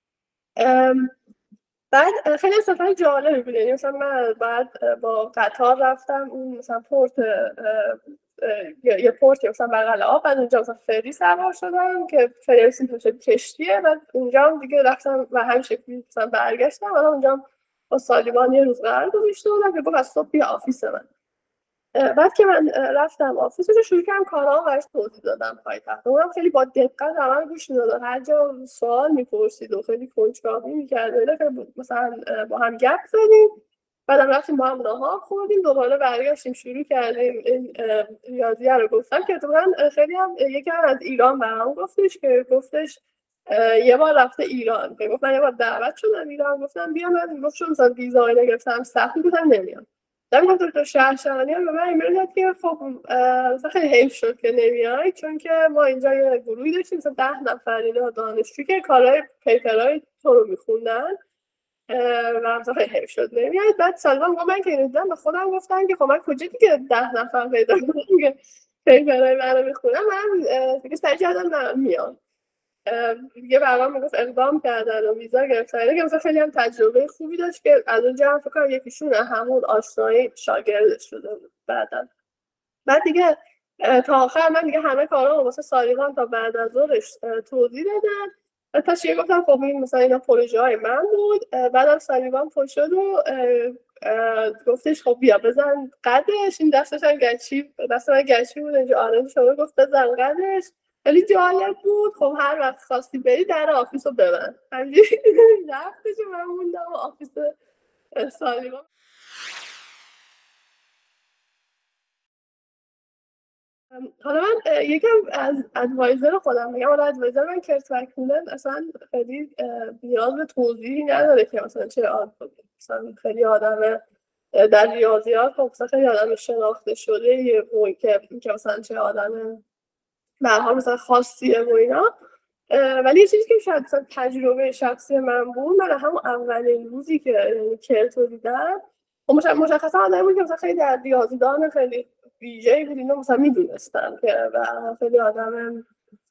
بعد خیلی سفر جالبی بود، یعنی مثلا من بعد با قطار رفتم اون مثلا پورت یه, یه پورتی مثلا بغل آب، بعد اونجا مثلا فری سوار شدم که فری رسیم توشه کشتیه، بعد اونجا هم دیگه رفتم و همین شکلی مثلا برگشتم. بعد اونجا با سالیوان یه روز قرار گذاشته بودم که گفت از صبح بیا آفیس من. بعد که من رفتم آفیس رو شروع کردم کارام براش توضیح دادم پایتخت. اونم خیلی با دقت همه گوش میداد، هر جا سوال میپرسید و خیلی کنجکاوی میکرد. اینا که مثلا با هم گپ زدیم، بعدم رفتیم با هم ناهار خوردیم، دوباره برگشتیم شروع کردیم این ریاضیه رو. گفتم که اتفاقا خیلی هم یکی هم از ایران برام گفتش که گفتش یه بار رفته ایران، که گفت من یه بار دعوت شدم ایران، گفتم بیا. من گفت چون مثلا ویزا اینا گرفتم سخت، گفتم نمیام. در میگم تو شهرشانی هم به من ایمیل داد که خب مثلا خیلی حیف شد که نمیای، چون که ما اینجا یه گروهی داشتیم مثلا ده نفر اینا دانشجو که کارهای پیپرهای تو رو میخوندن و مثلا خیلی حیف شد نمیاد. بعد سالوان گفت من که اینو دیدم به خودم گفتم که خب من کجا دیگه ده نفر پیدا کنم که پیپرهای من رو میخونم، من دیگه سعی کردم من میام دیگه. برام میگفت اقدام کردن و ویزا گرفتن که مثلا خیلی هم تجربه خوبی داشت که از اونجا هم فکر کنم یکیشون همون آشنایی شاگردش شده بود بعداً. بعد دیگه تا آخر من دیگه همه کارا واسه سالیوان تا بعد از ظهرش توضیح دادم. تا چی گفتم خب این مثلا اینا پروژه های من بود. بعدم سالیوان پشت شد و گفتش خب بیا بزن قدش. این دستش هم گچی دست من گچی بود اینجا آرام شما گفت بزن قدش. خیلی جالب بود. خب هر وقت خواستی بری در آفیس رو ببند. همینجوری رفتش و من موندم و آفیس سالیوان. حالا من یکم از ادوایزر خودم میگم. حالا ادوایزر من کرت مکمولن اصلا خیلی نیاز به توضیحی نداره که مثلا چه آدم مثلا خیلی آدم در ریاضیات خب مثلا خیلی آدم شناخته شده یه موی که که مثلا چه آدم به هر حال مثلا خاصیه و اینا. ولی یه چیزی که شاید مثلا تجربه شخصی من بود، من همون اولین روزی که کرت رو دیدم خب مشخصا آدمی بود که مثلا خیلی در ریاضیدان خیلی ویژه‌ای بود. اینو مثلا میدونستم که و خیلی آدم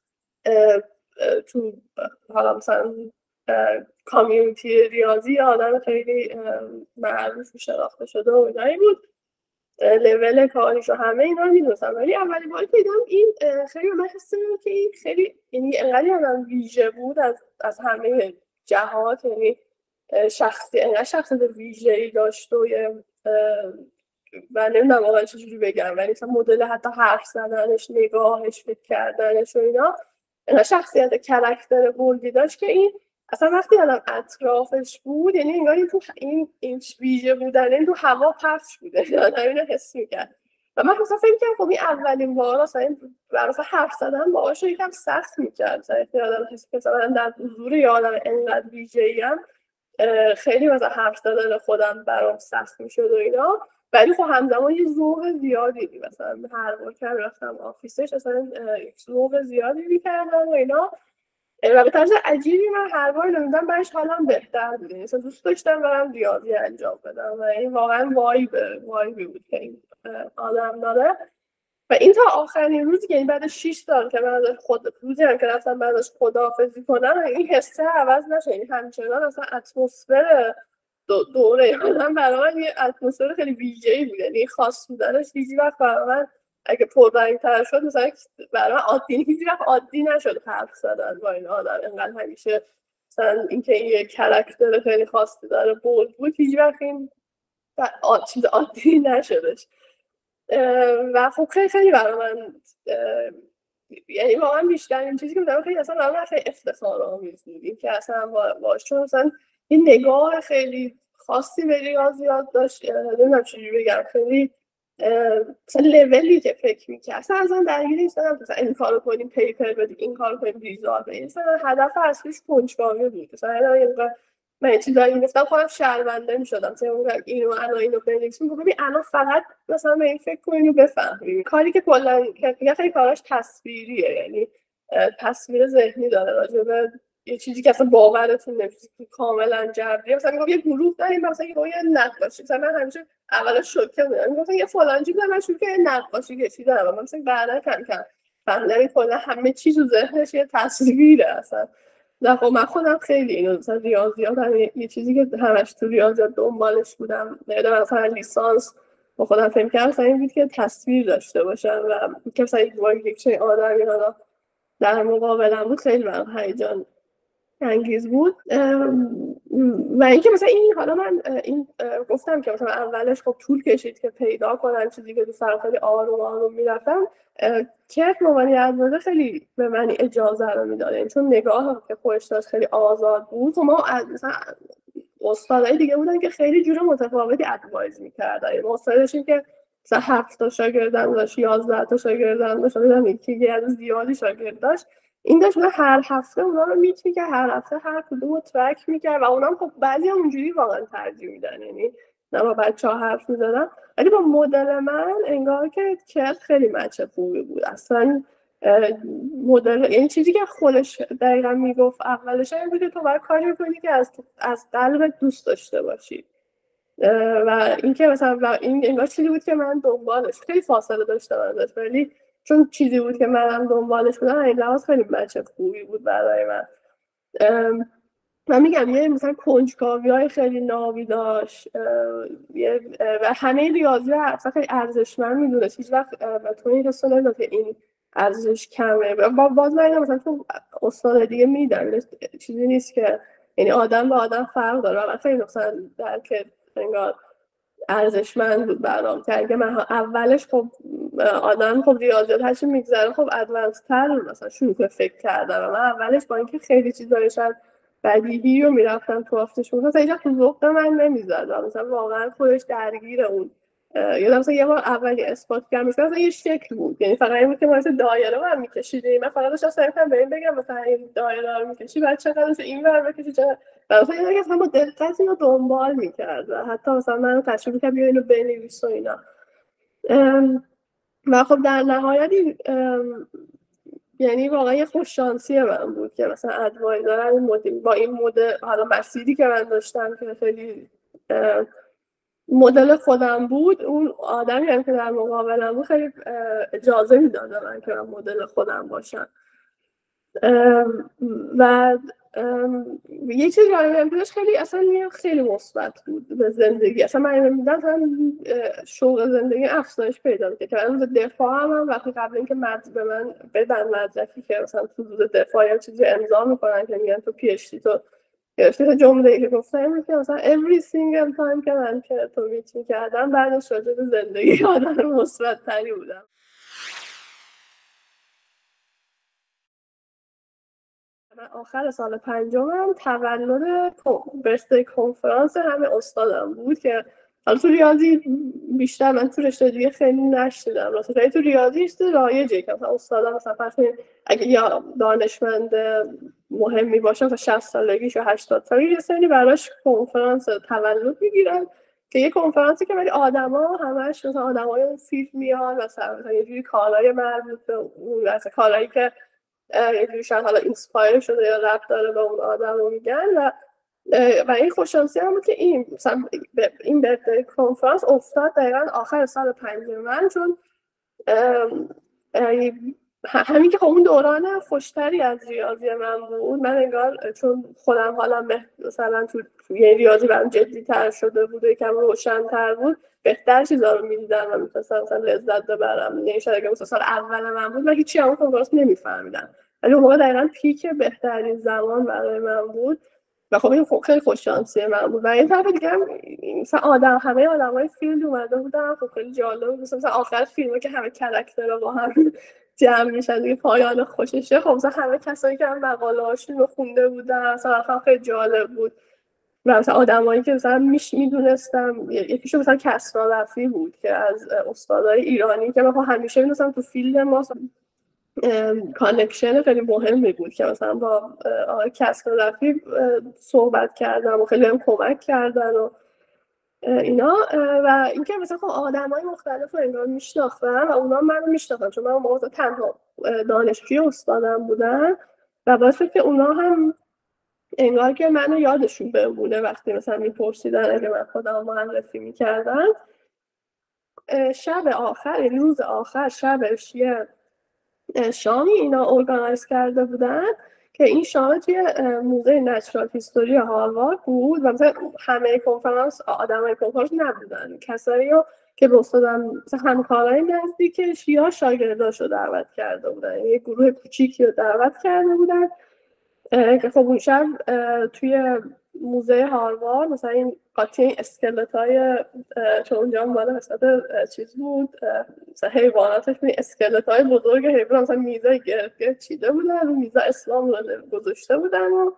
تو حالا مثلا کامیونیتی ریاضی آدم خیلی معروف و شناخته شده و اینایی بود. لول کاریش و همه اینا رو میدونستم، ولی اولین باری که دیدم این خیلی من حس کردم که این خیلی یعنی انقدر آدم ویژه بود از از همه جهات، یعنی شخصی انقدر شخصیت ویژه‌ای داشت و و نمیدونم واقعا چجوری بگم، ولی مثلا مدل حتی حرف زدنش، نگاهش، فکر کردنش و اینا انقدر شخصیت کاراکتر بولدی داشت که این اصلا وقتی آدم اطرافش بود یعنی انگار این تو این این ویژه بودن این تو هوا پخش بوده، آدم اینو حس می‌کرد. و من مثلا فکر کردم خب این اولین بار اصلا برای حرف زدن باهاش یکم سخت می‌کرد. مثلا آدم حس مثلا در حضور یه آدم انقدر ویژه‌ای هم خیلی مثلا حرف زدن خودم برام سخت می‌شد و اینا. ولی خب همزمان یه ذوق زیادی مثلا هر بار که رفتم آفیسش اصلا ذوق زیادی می‌کردم و اینا. و به طرز عجیبی من هر بار نمیدونم برش حالم بهتر بود. مثلا دوست داشتم برم ریاضی انجام بدم و این واقعا وایب وایبی بود که این آدم داره. و این تا آخرین روزی که این بعد شش سال که من ازش خود روزی هم که رفتم بعدش خداحافظی کنم این حسه عوض نشه. این همچنان اصلا اتمسفر دوره آدم برای من یه اتمسفر خیلی ویژه‌ای بود. یعنی خاص بودنش هیچ وقت برای من اگه پررنگ‌تر شد مثلا برای من عادی هیچ وقت عادی نشد حرف زدن با این آدم. اینقدر همیشه مثلا اینکه این یه کاراکتر خیلی خاصی داره بولد بود هیچ وقت این چیز عادی نشدش. و خب خیلی خیلی برای من یعنی واقعا بیشتر این چیزی که بودم خیلی اصلا برای من خیلی افتخارآمیز بود این که اصلا باش چون مثلا این نگاه خیلی خاصی به ریاضیات داشت. نمیدونم چجوری بگم خیلی مثلا لولی که فکر می‌کرد اصلا اصلا درگیر نیستم مثلا این کارو کنیم پیپر بدیم این کارو کنیم ریزالت بدیم. مثلا هدف اصلیش کنجکاوی بود. مثلا اینقدر من چیزایی می‌گفتم خودم شرمنده می‌شدم مثلا میگم اینو الان اینو بنویسیم ببین الان فقط مثلا به این فکر کنیم و بفهمیم. کاری که کلا که خیلی کاراش تصویریه، یعنی تصویر ذهنی داره راجع به یه چیزی که اصلا باورتون نمیشه کاملا جبریه. مثلا میگم یه گروه داریم مثلا یه نقاشی مثلا من همیشه اولش شوکه بودم میگفتم یه فلانجی بودم من شروع کردم نقاشی کشیدم و مثلا بعدا کم کم فهمیدم کلا همه چیز تو ذهنش یه تصویره اصلا. نه خب من خودم خیلی اینو مثلا ریاضیات هم یه چیزی که همش تو ریاضیات دنبالش بودم. مثلا لیسانس با خودم فکر کردم مثلا این بود که تصویر داشته باشم و که مثلا یک چه آدمی حالا در مقابلم بود خیلی برام هیجان انگیز بود. و اینکه مثلا این حالا من این گفتم که مثلا اولش خب طول کشید که پیدا کنم چیزی که دوست دارم، خیلی آروم آروم میرفتم که مامانی ادوایزر خیلی به من اجازه رو میداد، چون نگاه که خودش داشت خیلی آزاد بود. خب ما مثلا استادای دیگه بودن که خیلی جور متفاوتی ادوایز میکردن. ما استاد داشتیم که مثلا هفت تا شاگردم داشت، یازده تا شاگردم داشت، مثلا یکی از زیادی شاگرد داشت. این داشت من هر هفته اونا رو میت میکرد، هر هفته هر کدوم رو ترک میکرد و اونام خب بعضی هم اونجوری واقعا ترجیح میدن، یعنی نه با بچه ها حرف میزدن. ولی با مدل من انگار که کرد خیلی مچ خوبی بود. اصلا مدل یعنی چیزی که خودش دقیقا میگفت اولش این بود که تو باید کاری کنی که از از قلبت دوست داشته باشی و اینکه مثلا و این انگار چیزی بود که من دنبالش خیلی فاصله داشتم ازش، ولی چون چیزی بود که منم دنبالش بودم این لحاظ خیلی مچ خوبی بود برای من. من میگم یه مثلا کنجکاوی های خیلی نابی داشت و همه ریاضی ها خیلی ارزشمند میدونست، هیچ وقت و تو این حسو نداد که این ارزش کمه. باز من مثلا تو استاد دیگه میدن چیزی نیست که یعنی آدم با آدم فرق داره و خیلی مثلا در که انگار ارزشمند بود برام که اگه من اولش خب آدم خب ریاضیات هرچی میگذره خب ادوانس تر مثلا شروع به فکر کردم و من اولش با اینکه خیلی چیزا شاید بدیهی رو میرفتم تو آفتش بود مثلا اینجا تو ذوق من نمیزدم، مثلا واقعا خودش درگیر اون یادم مثلا یه بار اولی اثبات کردم مثلا یه شکل بود، یعنی فقط این بود که مثلا دایره رو هم میکشیدی، من فقط داشتم سعی می‌کردم بهم بگم مثلا این دایره رو میکشی بعد چقدرش این ور بکشی چقدر مثلا یه اصلا با دقت اینو دنبال می‌کرد و حتی مثلا منو تشویق می‌کرد بیا اینو بنویس و اینا. و خب در نهایت یعنی واقعا یه خوش شانسی من بود که مثلا ادوایزر با این مدل حالا مسیری که من داشتم که خیلی مدل خودم بود، اون آدمی هم که در مقابلم بود خیلی اجازه میداد من که من مدل خودم باشم. و یه چیز برای من خیلی اصلا خیلی مثبت بود به زندگی. اصلا من میدونم شوق زندگی افزایش پیدا می‌کنه که من روز دفاع هم وقتی قبل اینکه مد به من بدن مدرکی که مثلا تو روز دفاع یا چیزی امضا میکنن که میگن تو پی اچ دی تو گرفتی، تا جمله‌ای که گفتم که مثلا every single time که من که تو میت می‌کردم بعدش راجع به زندگی آدم مثبت‌تری بودم. من آخر سال پنجمم تولد برثدی کنفرانس همه استادم بود که حالا تو ریاضی بیشتر من تو رشته دیگه خیلی نشدیدم، راستش تو ریاضی است رایجه که مثلا استادم مثلا فرض کنید اگه یا دانشمند مهمی باشه تا شصت سالگیش یا هشتاد سالگیش یه سری براش کنفرانس تولد میگیرن که یه کنفرانسی که ولی آدما همش مثلا آدمای اون فیلد میان مثلا مثلا یه جوری کالای مربوط به اون مثلا کالایی که یه جوری شاید حالا اینسپایر شده یا ربط داره به اون آدم رو میگن و و این خوششانسی هم بود که این مثلا این برثدی کنفرانس افتاد دقیقا آخر سال پنجم من، چون همین که خب اون دوران خوشتری از ریاضی من بود. من انگار چون خودم حالا مثلا تو یه ریاضی برام جدی تر شده بود و یکم روشن تر بود بهتر چیزا رو میدیدم و میتونستم مثلا لذت ببرم. یعنی شاید اگه مثلا سال اول من بود من هیچی همون کنفرانس نمیفهمیدم، ولی اون موقع دقیقا پیک بهترین زمان برای من بود و خب این خیلی خوش شانسی من بود. و این طرف دیگه هم مثلا آدم همه آدمای فیلد اومده بودن، خب خیلی جالب بود. مثلا آخر فیلمه که همه کاراکترها با هم جمع میشن دیگه پایان خوششه، خب مثلا همه کسایی که هم مقاله هاشون رو خونده بودن مثلا خیلی جالب بود و مثلا آدمایی که مثلا میش میدونستم یکیشو مثلا کسرا رفی بود که از استادای ایرانی که من همیشه میدونستم تو فیلد ما کانکشن خیلی مهمی بود که مثلا با آقای کسرا رفی صحبت کردم و خیلی هم کمک کردن و اینا. و اینکه مثلا خب آدمای مختلف رو انگار میشناختم و اونا منو میشناختن چون من موقع تنها دانشجوی استادم بودم و واسه که اونا هم انگار که منو یادشون بمونه وقتی مثلا میپرسیدن اگه من خودم معرفی میکردم. شب آخر یعنی روز آخر شبش یه شامی اینا ارگانایز کرده بودن که این شام توی موزه نچرال هیستوری هاروارد بود و مثلا همه کنفرانس آدمای کنفرانس نبودن، کسایی رو که به استادم مثلا همکارای نزدیکش یا شاگرداشو دعوت کرده بودن، یه گروه کوچیکی رو دعوت کرده بودن که خب اون شب توی موزه هاروارد مثلا این قاطی اسکلت های چون اونجا هم بالا حساب چیز بود مثلا حیواناتش می اسکلت های بزرگ حیوان مثلا میزه گرفت چیده بودن و میزه اسلام رو گذاشته بودن و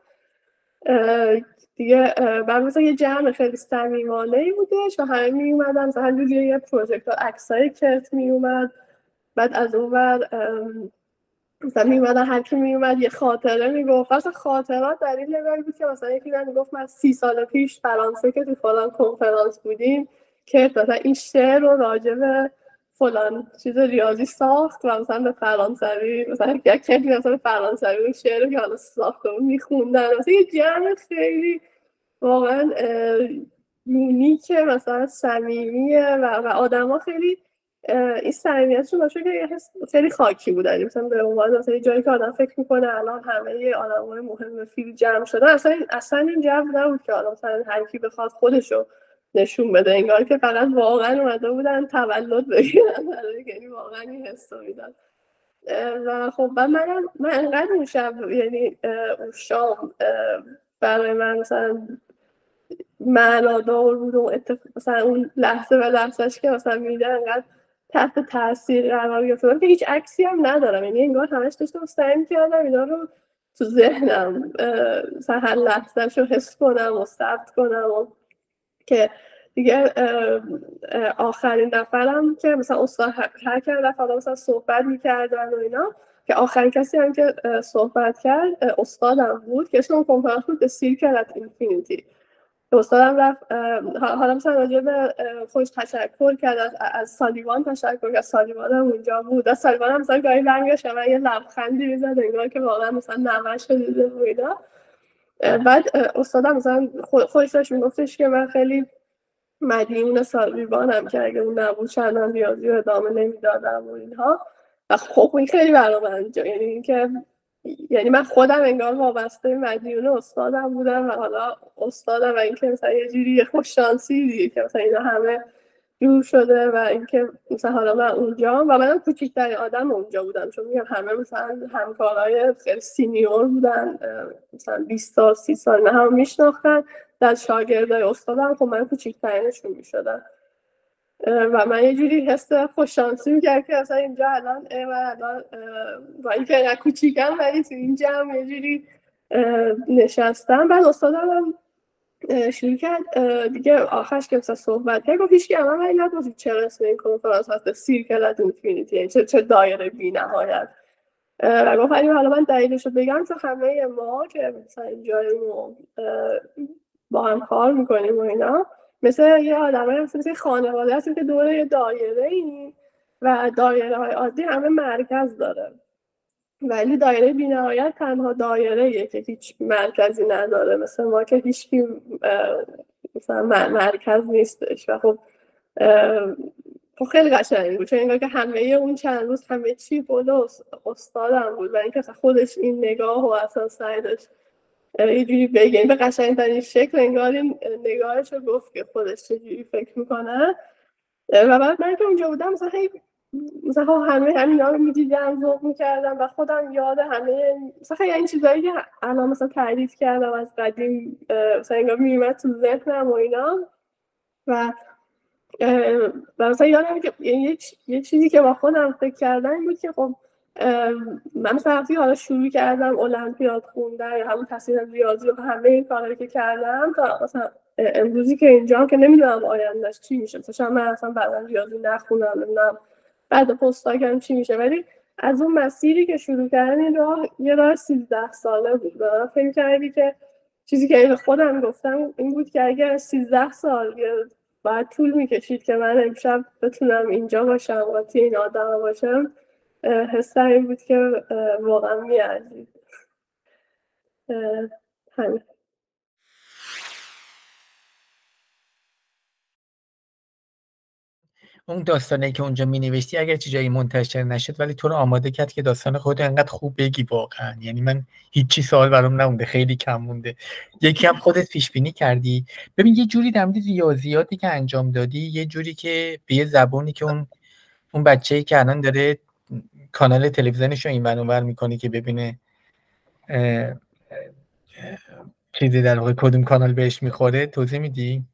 دیگه بعد مثلا یه جمع خیلی صمیمانه‌ای بودش و همه می اومدن مثلا همجور یه پروژکتور عکسای کت می اومد، بعد از اون ور مثلا می اومدن هر کی می اومد یه خاطره میگفت. اصلا خاطرات در این لول بود که مثلا یکی من میگفت من سی سال پیش فرانسه که تو فلان کنفرانس بودیم که مثلا این شعر رو راجع به فلان چیز ریاضی ساخت و مثلا به فرانسوی مثلا یک کلی مثلا فرانسوی شعر رو که حالا ساخته بود میخوندن. مثلا یه جمع خیلی واقعا یونیکه مثلا صمیمیه و, و آدم ها خیلی این صمیمیتشون باشه که خیلی خاکی بودن، مثلا به عنوان مثلا جایی که آدم فکر میکنه الان همه آدمای مهم فیلم جمع شدن، اصلا اصلا این جمع نبود که آدم مثلا هر کی بخواد خودشو نشون بده، انگار که فقط واقعا اومده بودن تولد بگیرن، یعنی واقعا این حسو میدن. و خب منم من انقدر اون شب یعنی اون شام برای من مثلا معنادار بود اون اتفاق، مثلا اون لحظه و لحظهش که مثلا میده انقدر تحت تاثیر قرار گرفتم که هیچ عکسی هم ندارم، یعنی انگار همش داشتم سعی می‌کردم اینا رو تو ذهنم مثلا هر لحظهش رو حس کنم و ثبت کنم و که دیگه آخرین نفرم که مثلا استاد هر که رفت مثلا صحبت می‌کردن و اینا که آخرین کسی هم که صحبت کرد استادم بود که اسم اون کنفرانس بود The Circle at Infinity. استادم رفت حالا مثلا راجع به خودش تشکر کرد، از, از سالیوان تشکر کرد، سالیوان هم اونجا بود، از سالیوان هم مثلا گاهی برنگشت و یه لبخندی میزد انگار که واقعا مثلا نمش دیده و اینا. بعد استادم مثلا خودش داشت میگفتش که من خیلی مدیون سالیوانم که اگه اون نبود چندان ریاضی رو ادامه نمیدادم و اینها. و خب این خیلی برای من یعنی اینکه یعنی من خودم انگار وابسته مدیون استادم بودم و حالا استادم و اینکه مثلا یه جوری خوششانسی دیگه که مثلا اینا همه جور شده و اینکه مثلا حالا من اونجا و منم کوچیک‌ترین آدم اونجا بودم چون میگم همه مثلا همکارای خیلی سینیور بودن مثلا بیست سال سی سال نه هم میشناختن، در شاگردای استادم خب من کوچیک‌ترینشون میشدم و من یه جوری حس خوششانسی میکرد که اصلا اینجا الان من الان با اینکه نه کوچیکم ولی تو این جمع یه جوری نشستم. بعد استادم هم شروع کرد دیگه آخرش که مثلا صحبت کرد گفت هیچکی اما ولی نگفت چرا اسم این کنفرانس هست سیرکل ات اینفینیتی، یعنی چه دایره بی نهایت. و گفت ولی حالا من دلیلش رو بگم چون همه ما که مثلا اینجاییم با هم کار میکنیم و اینا مثل یه آدم های هستیم مثل خانواده هستیم که دوره یه دایره ایم و دایره های عادی همه مرکز داره ولی دایره بی نهایت تنها دایره یه که هیچ مرکزی نداره، مثل ما که هیچکی مثلا مرکز نیستش. و خب خب خیلی قشنگ بود چون انگار که همه اون چند روز همه چی بود استادم بود و اینکه خودش این نگاه و اساس سعی داشت یه جوری بگه به قشنگ‌ترین شکل انگار این نگاهش رو گفت که خودش چجوری فکر میکنه. و بعد من که اونجا بودم مثلا مثلا همه همینا رو میدیدم ذوق میکردم و خودم یاد همه مثلا خیلی این چیزایی که الان مثلا تعریف کردم از قدیم مثلا انگار میومد تو ذهنم و اینا. و و مثلا یادم که یه یه چیزی که با خودم فکر کردم این بود که خب من مثلا وقتی حالا شروع کردم المپیاد خوندن یا همون تحصیل ریاضی و همه این کارهایی که کردم تا مثلا امروزی که اینجام که نمیدونم آیندهش چی میشه، مثلا من اصلا بعدا ریاضی نخونم نمیدونم بعد پستاکم چی میشه، ولی از اون مسیری که شروع کردم این راه یه راه سیزده ساله بود و فکر کردی که چیزی که به خودم گفتم این بود که اگر سیزده سال بعد طول میکشید که من امشب بتونم اینجا باشم و تی این آدم باشم، حسم این بود که واقعا میارزید. همین. اون داستانی که اونجا مینوشتی اگر چه جایی منتشر نشد ولی تو رو آماده کرد که داستان خودت انقدر خوب بگی واقعا. یعنی من هیچی سوال برام نمونده، خیلی کم مونده. یکی هم خودت پیش بینی کردی. ببین یه جوری در مورد ریاضیاتی که انجام دادی، یه جوری که به یه زبانی که اون اون بچه‌ای که الان داره کانال تلویزیونش رو این ور اونور میکنه که ببینه اه، اه، چیزی در واقع کدوم کانال بهش میخوره، توضیح میدی؟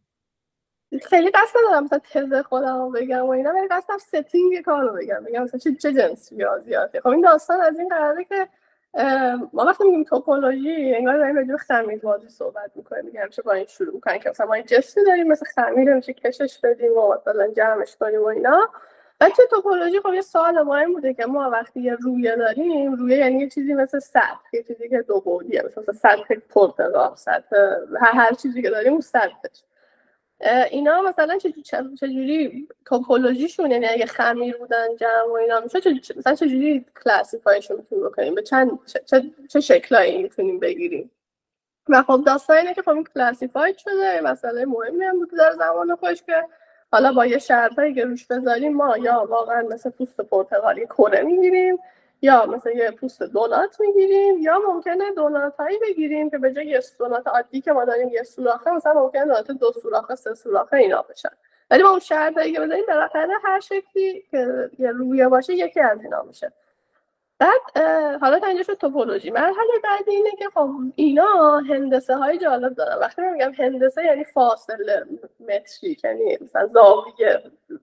خیلی قصد ندارم مثلا تز خودم رو بگم و اینا، ولی قصدم ستینگ کار رو بگم بگم مثلا چه چه جنس ریاضیاتی. خب این داستان از این قراره که ما وقتی میگیم توپولوژی انگار داریم راجع به خمیربازی صحبت میکنیم. میگم همیشه با این شروع میکنن که مثلا ما این جسمی داریم مثل خمیر میشه کشش بدیم و مثلا جمعش کنیم و اینا. و توی توپولوژی خب یه سوال مهم بوده که ما وقتی یه رویه داریم، رویه یعنی یه چیزی مثل سطح، یه چیزی که دو بعدیه، مثلا سطح پرتقال، سطح هر هر چیزی که داریم اون سطحش. اینا مثلا چجوری توپولوژیشون، یعنی اگه خمیر بودن جمع و اینا میشه مثلا چجوری کلاسیفایشون میتونیم بکنیم، به چند چه, چه شکلایی میتونیم بگیریم. و خب داستان اینه که خب این کلاسیفاید شده، مسئله مهمی هم بود در زمان خودش که حالا با یه شرطایی که روش بذاریم ما یا واقعا مثل پوست پرتقالی کره میگیریم یا مثلا یه پوست دونات میگیریم، یا ممکنه دونات هایی بگیریم که به جای یه دونات عادی که ما داریم یه سوراخه مثلا ممکنه دونات دو سوراخه سه سوراخه اینا بشن. ولی با اون شرطایی که بذاریم بالاخره هر شکلی که یه رویه باشه یکی از اینا میشه. بعد حالا تا اینجا شد توپولوژی. مرحله بعدی اینه که خب اینا هندسه های جالب دارن. وقتی میگم هندسه یعنی فاصله متریک، یعنی مثلا زاویه،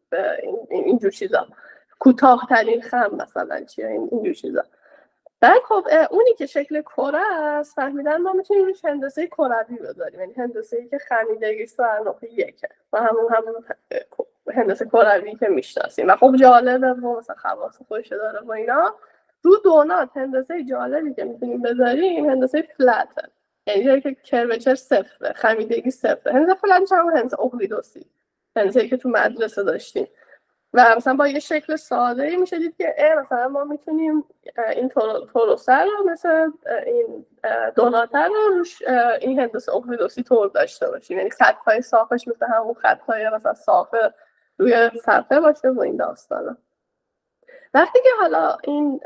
اینجور چیزا، کوتاه ترین خم مثلا چیه، اینجور چیزا. بعد خب اونی که شکل کره است فهمیدن ما میتونیم روش هندسه کروی بذاریم، یعنی هندسه‌ای که خمیدگیش در نقطه یکه و همون همون هندسه کروی که میشناسیم. و خب جالبه و مثلا خواص خودش داره و اینا. رو دونات هندسه جالبی که میتونیم بذاریم هندسه فلته، یعنی جایی که کروچر صفره، خمیدگی صفره. هندسه فلت همون هندسه اقلیدوسی، هندسه‌ای که تو مدرسه داشتیم. و مثلا با یه شکل ساده‌ای میشه دید که مثلا ما میتونیم این توروسه رو مثل این دوناتر رو روش این هندسه اقلیدوسی طور داشته باشیم، یعنی خط‌های صافش مثل همون خط‌های مثلا صاف روی صفحه باشه و این داستانا. وقتی که حالا این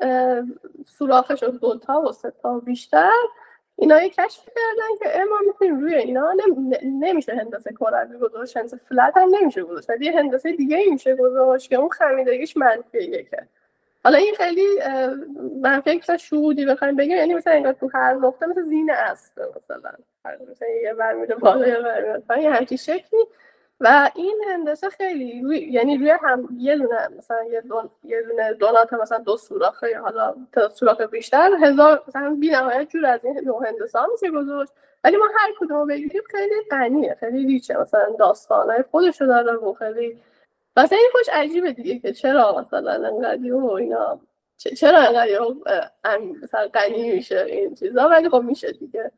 سوراخش رو دو تا و سه تا بیشتر، اینا یه کشف کردن که ما میتونیم روی اینا نمیشه هندسه کروی گذاشت، هندسه فلت هم نمیشه گذاشت، ولی یه هندسه دیگه ای میشه گذاشت که اون خمیدگیش منفی یکه. حالا این خیلی منفی مثلا شهودی بخوایم بگیم، یعنی مثلا انگار تو هر نقطه مثل زین اسب مثلا مثلا یه برمیره بالا یه برمیره پایین، یه همچین شکلی. و این هندسه خیلی روی، یعنی روی هم یه دونه مثلا یه دون یه دونه دونات مثلا دو سوراخه یا حالا تا سوراخ بیشتر هزار مثلا بی‌نهایت جور از این نوع هندسه ها میشه گذاشت. ولی ما هر کدوم رو بگیریم خیلی غنیه، خیلی ریچه، مثلا داستانای خودش رو داره و خیلی مثلا این خوش عجیبه دیگه که چرا مثلا انقدر و اینا چرا انقدر مثلا غنی میشه این چیزا، ولی خب میشه دیگه.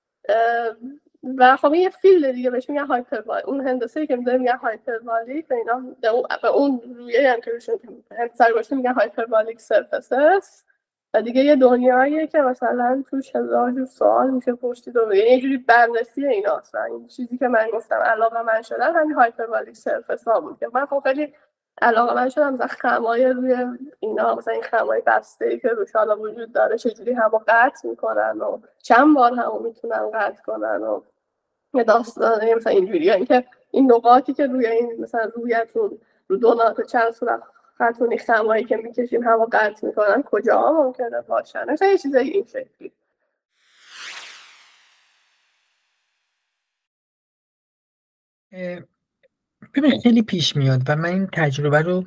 و خب این یه فیلد دیگه بهش میگن هایپربالیک، اون هندسه‌ای که میذاریم میگن هایپربالیک و اینا به اون رویه هم که روشون هندسه گوشه میگن هایپربالیک سرفیسز. و دیگه یه دنیاییه که مثلا توش هزار جور سوال میشه پرسید و یعنی یه جوری بررسی اینا. اصلا این چیزی که من گفتم علاقه من شدم همین هایپربالیک سرفیس ها بود که من خب خیلی علاقه من شدم مثلا خمای روی اینا، مثلا این خمای بسته‌ای که روش حالا وجود داره چجوری همو قطع میکنن و چند بار همو میتونن قطع کنن و یه داستانه مثلا اینجوریه. این که این نقاطی که روی این مثلا رویتون رو دونات چند صورت خطونی خمایی که میکشیم همو قطع میکنن کجا ممکنه باشن، مثلا یه چیزای این شکلی. ببین خیلی پیش میاد و من این تجربه رو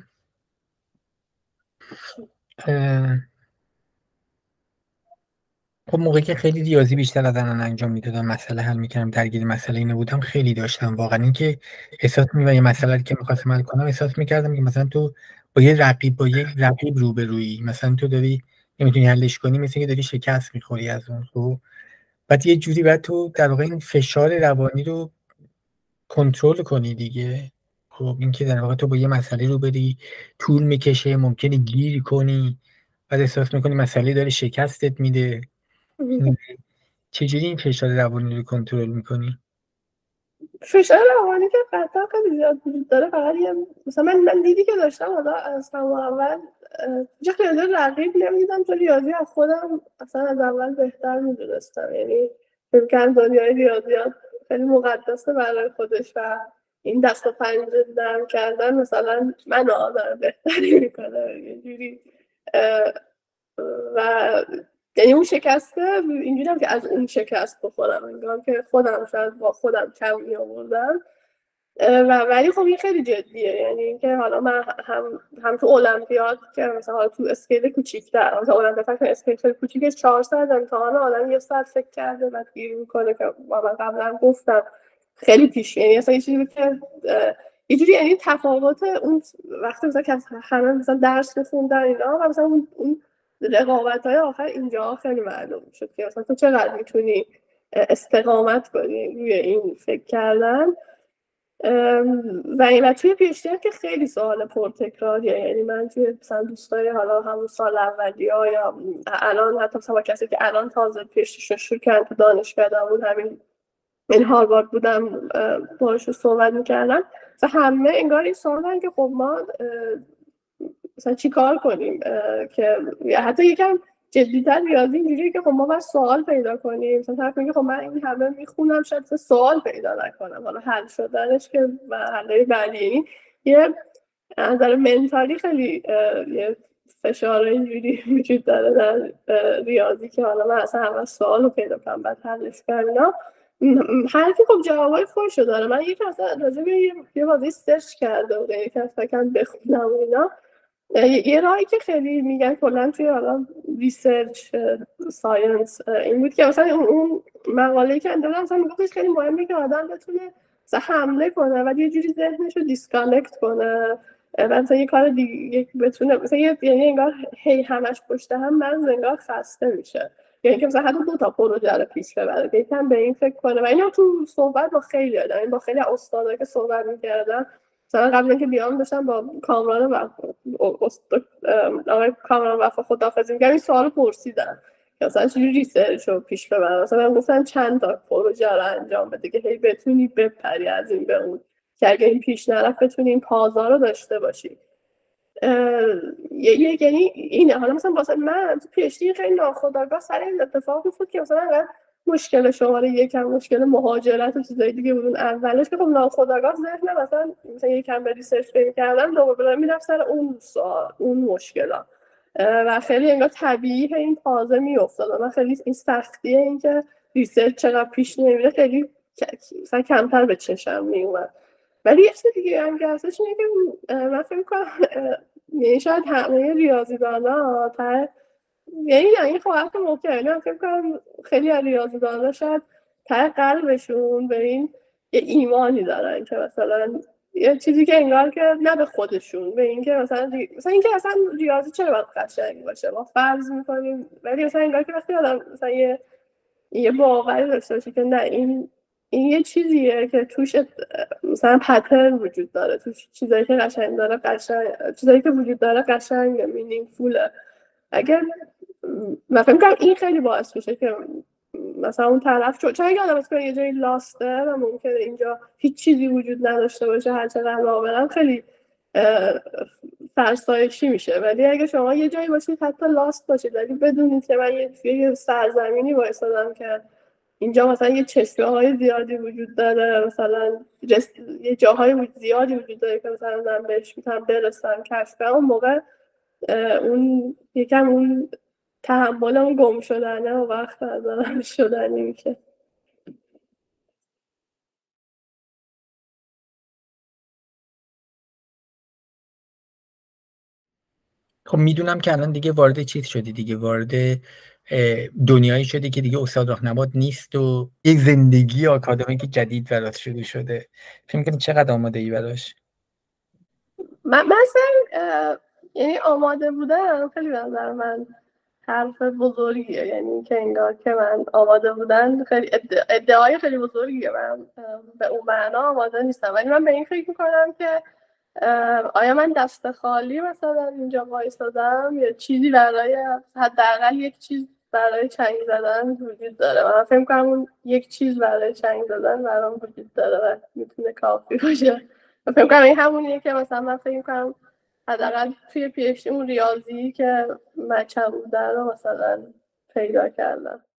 خب موقعی که خیلی ریاضی بیشتر از الان انجام میدادم، مسئله حل میکردم، درگیر مسئله اینو بودم، خیلی داشتم واقعا این که احساس می‌کردم یه مسئله که می‌خواستم حل کنم احساس می‌کردم که مثلا تو با یه رقیب با یه رقیب روبرویی، مثلا تو داری نمیتونی حلش کنی، مثل اینکه داری شکست می‌خوری از اون. خب بعد یه جوری بعد تو در واقع این فشار روانی رو کنترل کنی دیگه. خب این که در واقع تو با یه مسئله رو بری طول میکشه، ممکنه گیر کنی، بعد احساس میکنی مسئله داره شکستت میده. چجوری این فشار روانی رو کنترل میکنی؟ فشار روانی که قطعا خیلی زیاد وجود داره. فقط یه مثلا من من دیدی که داشتم حالا از همون اول چه خیلی رقیب نمیدیدم، تو ریاضی از خودم اصلا از اول بهتر میدونستم. یعنی فکر کنم دنیای ریاضیات خیلی مقدسه برای خودش و این دست و پنجه نرم کردن مثلا من آدم بهتری میکنه یه جوری. و یعنی اون شکسته اینجوری هم که از اون شکست بخورم، انگار که خودم شاید با خودم کم می آوردم. و ولی خب این خیلی جدیه، یعنی اینکه حالا من هم هم تو المپیاد که مثلا حالا تو اسکیل کوچیک‌تر، مثلا المپیاد فکر اسکیل خیلی کوچیکه چهار ساعت امتحان آدم یه ساعت فکر کرده بعد گیر میکنه که من قبلا گفتم خیلی پیش، یعنی اصلا یه چیزی که یه جوری یعنی تفاوت اون وقتی مثلا که همه مثلا درس می‌خوندن اینا و مثلا اون اون رقابت‌های آخر اینجا خیلی معلوم شد که مثلا تو چقدر میتونی استقامت کنی روی این فکر کردن. و این و توی پیشتر که خیلی سوال پرتکراریه، یعنی من توی مثلا دوستای حالا همون سال اولی ها یا الان حتی مثلا با کسی که الان تازه پیشتشون شروع کردن تو دانشگاه بود، همین این هاروارد بودم باهاشون صحبت میکردم و همه انگار این سوالن که خب ما مثلا چی کار کنیم که حتی یکم جدی‌تر ریاضی اینجوریه که خب ما باید سوال پیدا کنیم. مثلا طرف میگه خب من این همه میخونم شاید سوال پیدا نکنم، حالا حل شدنش که حلای بعدی. یعنی یه از نظر منتالی خیلی یه فشار اینجوری وجود داره در ریاضی که حالا من اصلا همه سوال رو پیدا کنم بعد حلش کنم. هر کی خب جوابای خودشو داره. من یکی اصلا راجع به یه بازی سرچ کرده و یکی از فکرم بخونم و اینا. یه راهی که خیلی میگن کلا توی حالا ریسرچ ساینس این بود که مثلا اون مقاله‌ای که اندازه مثلا میگفتش خیلی مهمه که آدم بتونه مثلا حمله کنه و یه جوری ذهنش رو دیسکانکت کنه و مثلا یه کار دیگه بتونه مثلا یعنی انگار هی همش پشت هم من انگار خسته میشه، یعنی که مثلا حتی دو تا پروژه رو پیش ببره یکم به این فکر کنه. و اینا تو صحبت با خیلی آدم با خیلی استادا که صحبت می‌کردن مثلا قبل اینکه بیام داشتم با کامران و آقای کامران وفا خداحافظی می‌کردم این سوالو پرسیدن که مثلا چجوری ریسرچ رو پیش ببرم. مثلا من گفتم چند تا پروژه رو انجام بده که هی بتونی بپری از این به اون که اگه این پیش نرفت بتونی این پازا رو داشته باشی. یه یعنی اینه حالا مثلا واسه من تو پی اچ دی خیلی ناخودآگاه سر این اتفاق افتاد که مثلا مشکل شماره یکم مشکل مهاجرت و چیزای دیگه بودن اولش که خب ناخودآگاه ذهن مثلا مثلا یکم به ریسرچ فکر کردم دوباره میرفت سر اون سوال اون مشکلا و خیلی انگار طبیعی این تازه میافتاد. من خیلی این سختیه این که ریسرچ چقدر پیش نمیره خیلی مثلا کمتر به چشم میومد. ولی یه چیز دیگه هم که هستش اینه که من فکر می‌کنم یعنی شاید همه ریاضیدان‌ها تا یعنی این خب حرف محکمه. من فکر کنم خیلی از ریاضیدان‌ها شاید ته قلبشون به این یه ایمانی دارن که مثلا یه چیزی که انگار که نه به خودشون به این که مثلا ری... مثلا این که اصلا ریاضی چرا باید قشنگ باشه ما فرض میکنیم، ولی مثلا انگار که وقتی آدم مثلا یه یه باوری داشته باشه که نه این این یه چیزیه که توش مثلا پترن وجود داره، توش چیزایی که قشنگ داره قشنگ چیزایی که وجود داره قشنگ مینینگفوله. اگر من فکر می‌کنم این خیلی باعث میشه که مثلا اون طرف چون چون اگه آدم از یه جایی لاسته و ممکنه اینجا هیچ چیزی وجود نداشته باشه هر چقدر راه برم خیلی فرسایشی میشه. ولی اگه شما یه جایی باشید حتی لاست باشید ولی بدونید که من یه یه سرزمینی وایسادم که اینجا مثلا یه چشمه‌های زیادی وجود داره، مثلا جس... یه جاهای زیادی وجود داره که مثلا من بهش میتونم برسم کشف کنم، اون موقع اون یکم اون تحمل اون گم شدنه و وقت ندارم شدنی میشه. خب میدونم که الان دیگه وارد چیز شدی، دیگه وارد دنیایی شدی که دیگه استاد راهنمات نیست و یک زندگی آکادمیک جدید برات شروع شده. فکر می‌کنی چقدر آماده ای براش؟ من مثلا یعنی آماده بودن خیلی به نظر من حرف بزرگیه، یعنی که انگار که من آماده بودن خیلی ادعای خیلی بزرگیه. من به اون معنا آماده نیستم، ولی من به این فکر میکنم که آیا من دست خالی مثلا اینجا وایسادم یا چیزی برای حداقل یک چیز برای چنگ زدن وجود داره. من فکر کنم اون یک چیز برای چنگ زدن برام وجود داره و میتونه کافی باشه. من فکر کنم این همونیه که مثلا من فکر کنم حداقل توی پی اچ دی اون ریاضی که مچم بوده رو مثلا پیدا کردم.